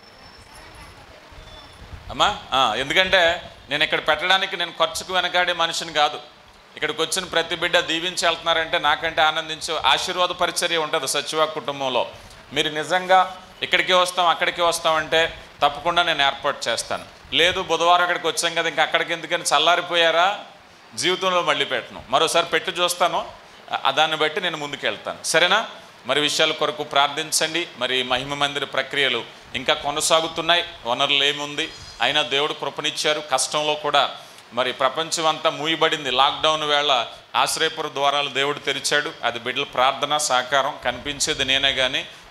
అమ్మా? ఎందుకంటే నేను ఇక్కడ పెట్టడానికి నేను ఖర్చుకు వెనకాడే మనిషిని కాదు. ఇక్కడికి వచ్చిన ప్రతి బిడ్డ దీవించి వెళ్తున్నారంటే నాకంటే ఆనందించే ఆశీర్వాద పరిచర్య ఉంటుంది సచివ కుటుంబంలో. మీరు నిజంగా ఇక్కడికి వస్తాం అక్కడికి వస్తామంటే తప్పకుండా నేను ఏర్పాటు చేస్తాను. లేదు బుధవారం ఇక్కడికి వచ్చాం కదా ఇంకా అక్కడికి ఎందుకని చల్లారిపోయారా, జీవితంలో మళ్ళీ పెట్టను, మరోసారి పెట్టి చూస్తాను, దాన్ని బట్టి నేను ముందుకు వెళ్తాను. సరేనా? మరి విషయాల కొరకు ప్రార్థించండి. మరి మహిమ మందిర ప్రక్రియలు ఇంకా కొనసాగుతున్నాయి. వనరులు ఏముంది, అయినా దేవుడు కృపనిచ్చారు. కష్టంలో కూడా మరి ప్రపంచం అంతా మూయబడింది. లాక్డౌన్ వేళ ఆశ్రయపుర ద్వారాలు దేవుడు తెరిచాడు. అది బిడ్డల ప్రార్థన సహకారం. కనిపించేది నేనే కానీ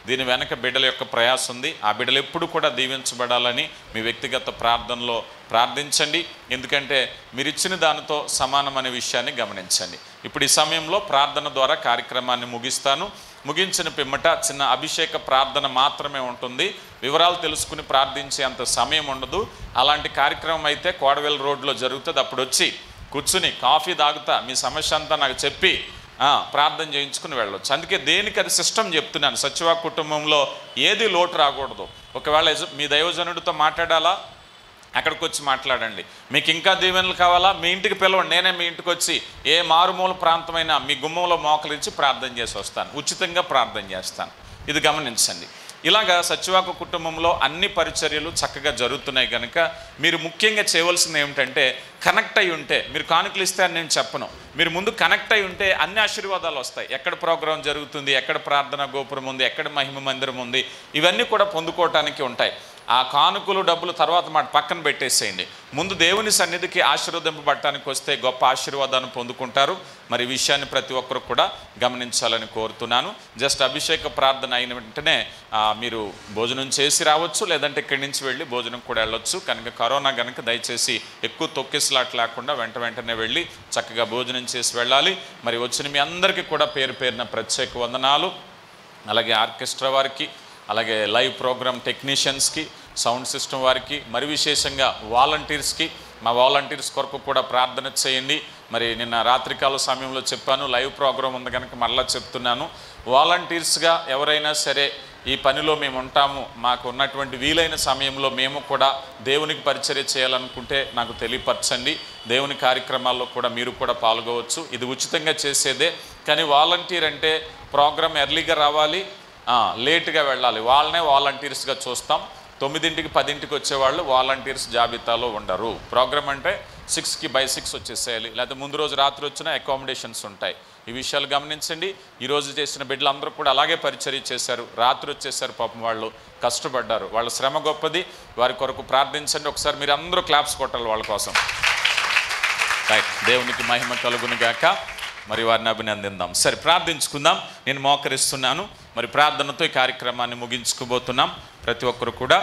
దీని వెనక బిడ్డల యొక్క ప్రయాస ఉంది. ఆ బిడ్డలు ఎప్పుడు కూడా దీవించబడాలని మీ వ్యక్తిగత ప్రార్థనలో ప్రార్థించండి. ఎందుకంటే మీరు ఇచ్చిన దానితో సమానం అనే విషయాన్ని గమనించండి. ఇప్పుడు ఈ సమయంలో ప్రార్థన ద్వారా కార్యక్రమాన్ని ముగిస్తాను. ముగించిన పిమ్మట చిన్న అభిషేక ప్రార్థన మాత్రమే ఉంటుంది. వివరాలు తెలుసుకుని ప్రార్థించే అంత సమయం ఉండదు. అలాంటి కార్యక్రమం అయితే కోడవేల రోడ్లో జరుగుతుంది. అప్పుడు వచ్చి కూర్చుని కాఫీ తాగుతా మీ సమస్య అంతా నాకు చెప్పి ప్రార్థన చేయించుకుని వెళ్ళొచ్చు. అందుకే దేనికి అది సిస్టమ్ చెప్తున్నాను. సత్యవా కుటుంబంలో ఏది లోటు రాకూడదు. ఒకవేళ మీ దైవజనుడితో మాట్లాడాలా, అక్కడికి వచ్చి మాట్లాడండి. మీకు ఇంకా దీవెనలు కావాలా, మీ ఇంటికి పిలవండి. నేనే మీ ఇంటికి వచ్చి ఏ మారుమూల ప్రాంతమైనా మీ గుమ్మంలో మోకరించి ప్రార్థన చేసి వస్తాను. ఉచితంగా ప్రార్థన చేస్తాను. ఇది గమనించండి. ఇలాగా సత్యవాక కుటుంబంలో అన్ని పరిచర్యలు చక్కగా జరుగుతున్నాయి కనుక మీరు ముఖ్యంగా చేయవలసింది ఏమిటంటే కనెక్ట్ అయి ఉంటే, మీరు కానుకలు ఇస్తే అని నేను చెప్పను, మీరు ముందు కనెక్ట్ అయి ఉంటే అన్ని ఆశీర్వాదాలు వస్తాయి. ఎక్కడ ప్రోగ్రాం జరుగుతుంది, ఎక్కడ ప్రార్థన గోపురం ఉంది, ఎక్కడ మహిమ మందిరం ఉంది, ఇవన్నీ కూడా పొందుకోవటానికి ఉంటాయి. ఆ కానుకలు డబ్బులు తర్వాత మాట పక్కన పెట్టేసేయండి. ముందు దేవుని సన్నిధికి ఆశీర్వదింపబడటానికి వస్తే గొప్ప ఆశీర్వాదాన్ని పొందుకుంటారు. మరి ఈ విషయాన్ని ప్రతి ఒక్కరు కూడా గమనించాలని కోరుతున్నాను. జస్ట్ అభిషేక ప్రార్థన అయిన వెంటనే మీరు భోజనం చేసి రావచ్చు, లేదంటే ఇక్కడి నుంచి వెళ్ళి భోజనం కూడా వెళ్ళొచ్చు. కనుక కరోనా కనుక దయచేసి ఎక్కువ తొక్కిసలాట్ లేకుండా వెంట వెంటనే వెళ్ళి చక్కగా భోజనం చేసి వెళ్ళాలి. మరి వచ్చిన మీ అందరికీ కూడా పేరు పేరున ప్రత్యేక వందనాలు. అలాగే ఆర్కెస్ట్రా వారికి, అలాగే లైవ్ ప్రోగ్రామ్ టెక్నీషియన్స్కి, సౌండ్ సిస్టమ్ వారికి, మరి విశేషంగా వాలంటీర్స్కి, మా వాలంటీర్స్ కొరకు కూడా ప్రార్థన చేయండి. మరి నిన్న రాత్రికాల సమయంలో చెప్పాను, లైవ్ ప్రోగ్రాం ఉంది కనుక మళ్ళీ చెప్తున్నాను. వాలంటీర్స్గా ఎవరైనా సరే ఈ పనిలో మేము ఉంటాము, మాకు ఉన్నటువంటి వీలైన సమయంలో మేము కూడా దేవునికి పరిచర్య చేయాలనుకుంటే నాకు తెలియపరచండి. దేవుని కార్యక్రమాల్లో కూడా మీరు కూడా పాల్గొవచ్చు. ఇది ఉచితంగా చేసేదే. కానీ వాలంటీర్ అంటే ప్రోగ్రాం ఎర్లీగా రావాలి, లేటుగా వెళ్ళాలి, వాళ్ళనే వాలంటీర్స్గా చూస్తాం. తొమ్మిదింటికి పదింటికి వచ్చేవాళ్ళు వాలంటీర్స్ జాబితాలో ఉండరు. ప్రోగ్రామ్ అంటే సిక్స్కి బై సిక్స్ వచ్చేసేయాలి, లేకపోతే ముందు రోజు రాత్రి వచ్చిన అకామిడేషన్స్ ఉంటాయి. ఈ విషయాలు గమనించండి. ఈరోజు చేసిన బిడ్డలందరూ కూడా అలాగే పరిచర్య చేశారు. రాత్రి వచ్చేసారు, పాపం వాళ్ళు కష్టపడ్డారు. వాళ్ళ శ్రమ గొప్పది. వారి కొరకు ప్రార్థించండి. ఒకసారి మీరు అందరూ క్లాప్స్ కొట్టాలి వాళ్ళ కోసం. రైట్, దేవునికి మహిమ కలుగును గాక. మరి వారిని అభినందిద్దాం. సరే, ప్రార్థించుకుందాం. నేను మోకరిస్తున్నాను. మరి ప్రార్థనతో ఈ కార్యక్రమాన్ని ముగించుకోబోతున్నాం. ప్రతి ఒక్కరు కూడా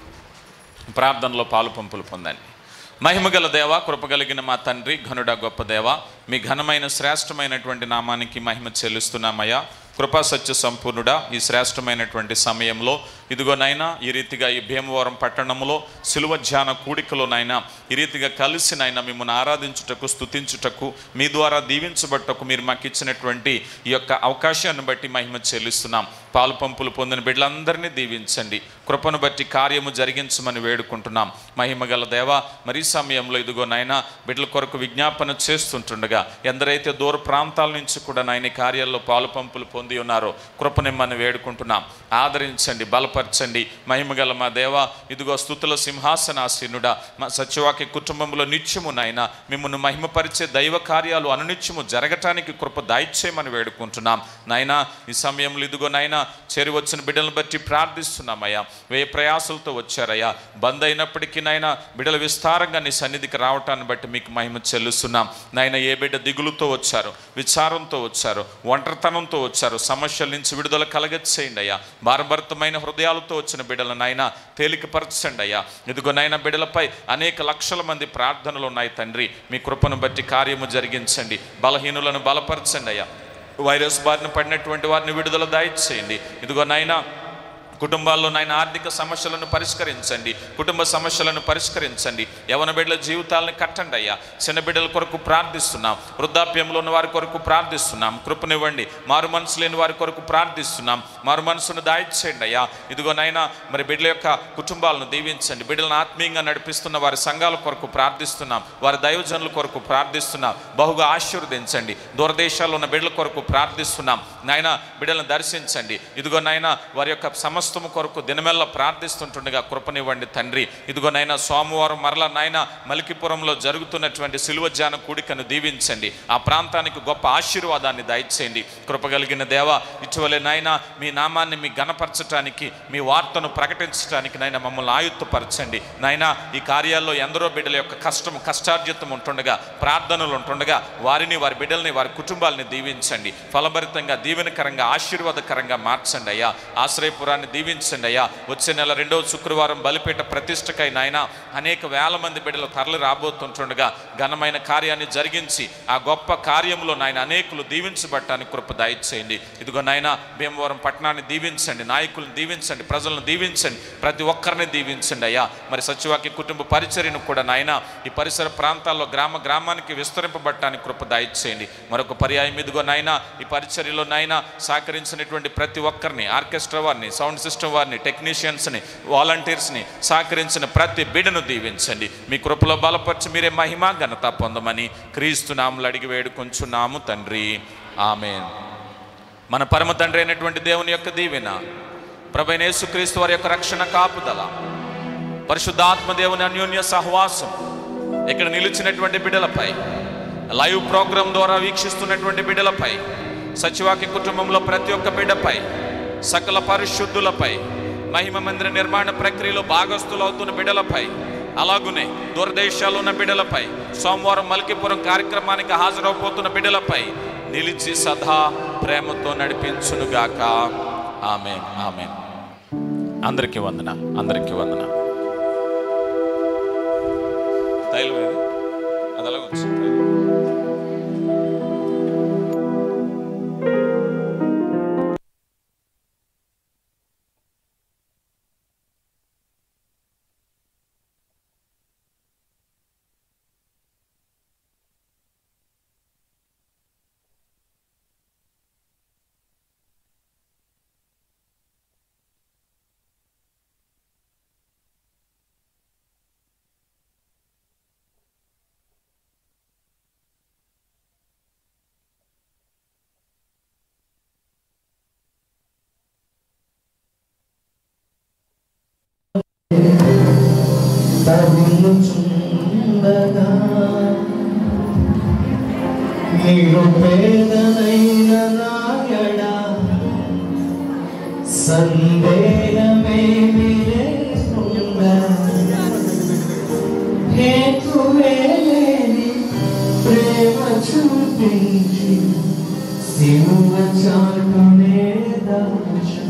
ప్రార్థనలో పాలు పంపులు పొందండి. మహిమగల దేవ, కృపగలిగిన మా తండ్రి, ఘనుడ గొప్ప దేవ, మీ ఘనమైన శ్రేష్టమైనటువంటి నామానికి మహిమ చెల్లిస్తున్నామయ్యా. కృపా సత్య సంపూర్ణుడా, ఈ శ్రేష్టమైనటువంటి సమయంలో ఇదిగోనైనా ఈ రీతిగా ఈ భీమవరం పట్టణంలో సిలువ ధ్యాన కూడికలోనైనా ఈ రీతిగా కలిసినైనా మిమ్మల్ని ఆరాధించుటకు, స్తుతించుటకు, మీ ద్వారా దీవించబట్టకు మీరు మాకు ఇచ్చినటువంటి ఈ యొక్క అవకాశాన్ని బట్టి మహిమ చెల్లిస్తున్నాం. పాలు పంపులు పొందిన బిడ్డలందరినీ దీవించండి. కృపను బట్టి కార్యము జరిగించమని వేడుకుంటున్నాం. మహిమగల దేవ, మరి సమయంలో ఇదిగోనైనా బిడ్డల కొరకు విజ్ఞాపన చేస్తుంటుండగా ఎందరైతే దూర ప్రాంతాల నుంచి కూడా నాయన కార్యాల్లో పాలు పంపులు పొంది ఉన్నారో కృపనిమ్మని వేడుకుంటున్నాం. ఆదరించండి, బలపరచండి. మహిమగల మా దేవ, ఇదిగో స్తుతుల సింహాసనాసీనుడా, మా సత్యవాక్య కుటుంబంలో నిత్యము నాయన మిమ్మల్ని మహిమపరిచే దైవ కార్యాలు అనునిత్యము జరగటానికి కృప దాయిచ్చేయమని వేడుకుంటున్నాం. నాయన ఈ సమయంలో ఇదిగో నాయన చేరి వచ్చిన బిడ్డలను బట్టి ప్రార్థిస్తున్నామయ్యా. వే ప్రయాసాలతో వచ్చారయ్యా. బంద్ అయినప్పటికీ నాయన బిడ్డల విస్తారంగా నీ సన్నిధికి రావటాన్ని బట్టి మీకు మహిమ చెల్లిస్తున్నాం. నాయన ఏ బిడ్డ దిగులుతో వచ్చారు, విచారంతో వచ్చారు, ఒంటరితనంతో వచ్చారు, సమస్యల నుంచి విడుదల కలగచ్చేయండి అయ్యా. భారభరితమైన హృదయాలతో వచ్చిన బిడ్డలను నాయన తేలికపరచండి అయ్యా. ఇదిగో నాయన బిడ్డలపై అనేక లక్షల మంది ప్రార్థనలు ఉన్నాయి తండ్రి. మీ కృపను బట్టి కార్యము జరిగించండి. బలహీనులను బలపరచండి అయ్యా. వైరస్ బారిన పడినటువంటి వారిని విడుదల దాయిచ్చేయండి. ఇదిగో నాయన కుటుంబాల్లో నాయన ఆర్థిక సమస్యలను పరిష్కరించండి, కుటుంబ సమస్యలను పరిష్కరించండి. యవన బిడ్డల జీవితాలను కట్టండి అయ్యా. చిన్న బిడ్డల కొరకు ప్రార్థిస్తున్నాం. వృద్ధాప్యంలో ఉన్న వారి కొరకు ప్రార్థిస్తున్నాం. కృపనివ్వండి. మారు మనసు లేని వారి కొరకు ప్రార్థిస్తున్నాం. మారు మనసును దాయిచ్చేయండి అయ్యా. ఇదిగో నాయన మరి బిడ్డల యొక్క కుటుంబాలను దీవించండి. బిడ్డలను ఆత్మీయంగా నడిపిస్తున్న వారి సంఘాల కొరకు ప్రార్థిస్తున్నాం. వారి దైవజనుల కొరకు ప్రార్థిస్తున్నాం. బహుగా ఆశీర్వదించండి. దూరదేశాల్లో ఉన్న బిడ్డల కొరకు ప్రార్థిస్తున్నాం. నాయన బిడ్డలను దర్శించండి. ఇదిగో నాయన వారి యొక్క సమస్య స్వస్థము కొరకు దినమెల్ల ప్రార్థిస్తుంటుండగా కృపనివ్వండి తండ్రి. ఇదిగోనైనా సోమవారం మరలా నాయన మలికిపురంలో జరుగుతున్నటువంటి సిలువ ధ్యాన కూడికను దీవించండి. ఆ ప్రాంతానికి గొప్ప ఆశీర్వాదాన్ని దయచేయండి. కృపగలిగిన దేవ, ఇటీవలే నాయన మీ నామాన్ని మీ గణపరచటానికి, మీ వార్తను ప్రకటించడానికి నాయన మమ్మల్ని ఆయుత్తపరచండి. నాయన ఈ కార్యాల్లో ఎందరో బిడ్డల యొక్క కష్టం కష్టార్జితం ఉంటుండగా, ప్రార్థనలు ఉంటుండగా వారిని, వారి బిడ్డల్ని, వారి కుటుంబాలని దీవించండి. ఫలభరితంగా, దీవెనకరంగా, ఆశీర్వాదకరంగా మార్చండి అయ్యా. ఆశ్రయపురాన్ని దీవించండి అయ్యా. వచ్చే నెల రెండవ శుక్రవారం బలిపీఠ ప్రతిష్టకై నాయన అనేక వేల మంది బిడ్డలు తరలి రాబోతుంటుండగా ఘనమైన కార్యాన్ని జరిగించి ఆ గొప్ప కార్యంలో నాయన అనేకులు దీవించబట్టానికి కృప దయచేయండి. ఇదిగో నాయన భీమవరం పట్టణాన్ని దీవించండి, నాయకులను దీవించండి, ప్రజలను దీవించండి, ప్రతి ఒక్కరిని దీవించండి అయ్యా. మరి సచివాకి కుటుంబ పరిచర్యను కూడా నాయన ఈ పరిసర ప్రాంతాల్లో గ్రామ గ్రామానికి విస్తరింపబట్టానికి కృప దయచేయండి. మరొక పర్యాయం ఇదిగో నాయన ఈ పరిచర్యలో నాయన సహకరించినటువంటి ప్రతి ఒక్కరిని, ఆర్కెస్ట్రా వారిని, సౌండ్ సిస్టమ్ వారిని, టెక్నీషియన్స్ని, వాలంటీర్స్ని, సహకరించిన ప్రతి బిడ్డను దీవించండి. మీ కృపలో బలపరిచి మీరే మహిమ ఘనత పొందమని క్రీస్తు నామములో అడిగి వేడుకొంచున్నాము తండ్రి. ఆమేన్. మన పరమ తండ్రి అయినటువంటి దేవుని యొక్క దీవెన, ప్రభువైన యేసుక్రీస్తు వారి యొక్క రక్షణ కాపుదల, పరిశుద్ధాత్మ దేవుని అన్యోన్య సహవాసం ఇక్కడ నిలిచినటువంటి బిడ్డలపై, లైవ్ ప్రోగ్రాం ద్వారా వీక్షిస్తున్నటువంటి బిడ్డలపై, సచివాకి కుటుంబంలో ప్రతి ఒక్క బిడ్డపై, సకల పరిశుద్ధులపై, మహిమ మందిర నిర్మాణ ప్రక్రియలో భాగస్థులు అవుతున్న బిడ్డలపై, అలాగునే దూరదేశాల్లో ఉన్న బిడ్డలపై, సోమవారం మల్కీపురం కార్యక్రమానికి హాజరవబోతున్న బిడ్డలపై నిలిచి సదా ప్రేమతో నడిపించునుగాక. ఆమేన్, ఆమేన్. అందరికీ వందన, అందరికీ వందన. తైలం ఏది? అది అలాగ వచ్చింది. తరుముచుండగా నిరుపేదనైన నాయడ సందేహమేమి లేకుండా హేతువే లేని ప్రేమ చూపించి సిలువ చాటునే దాచు.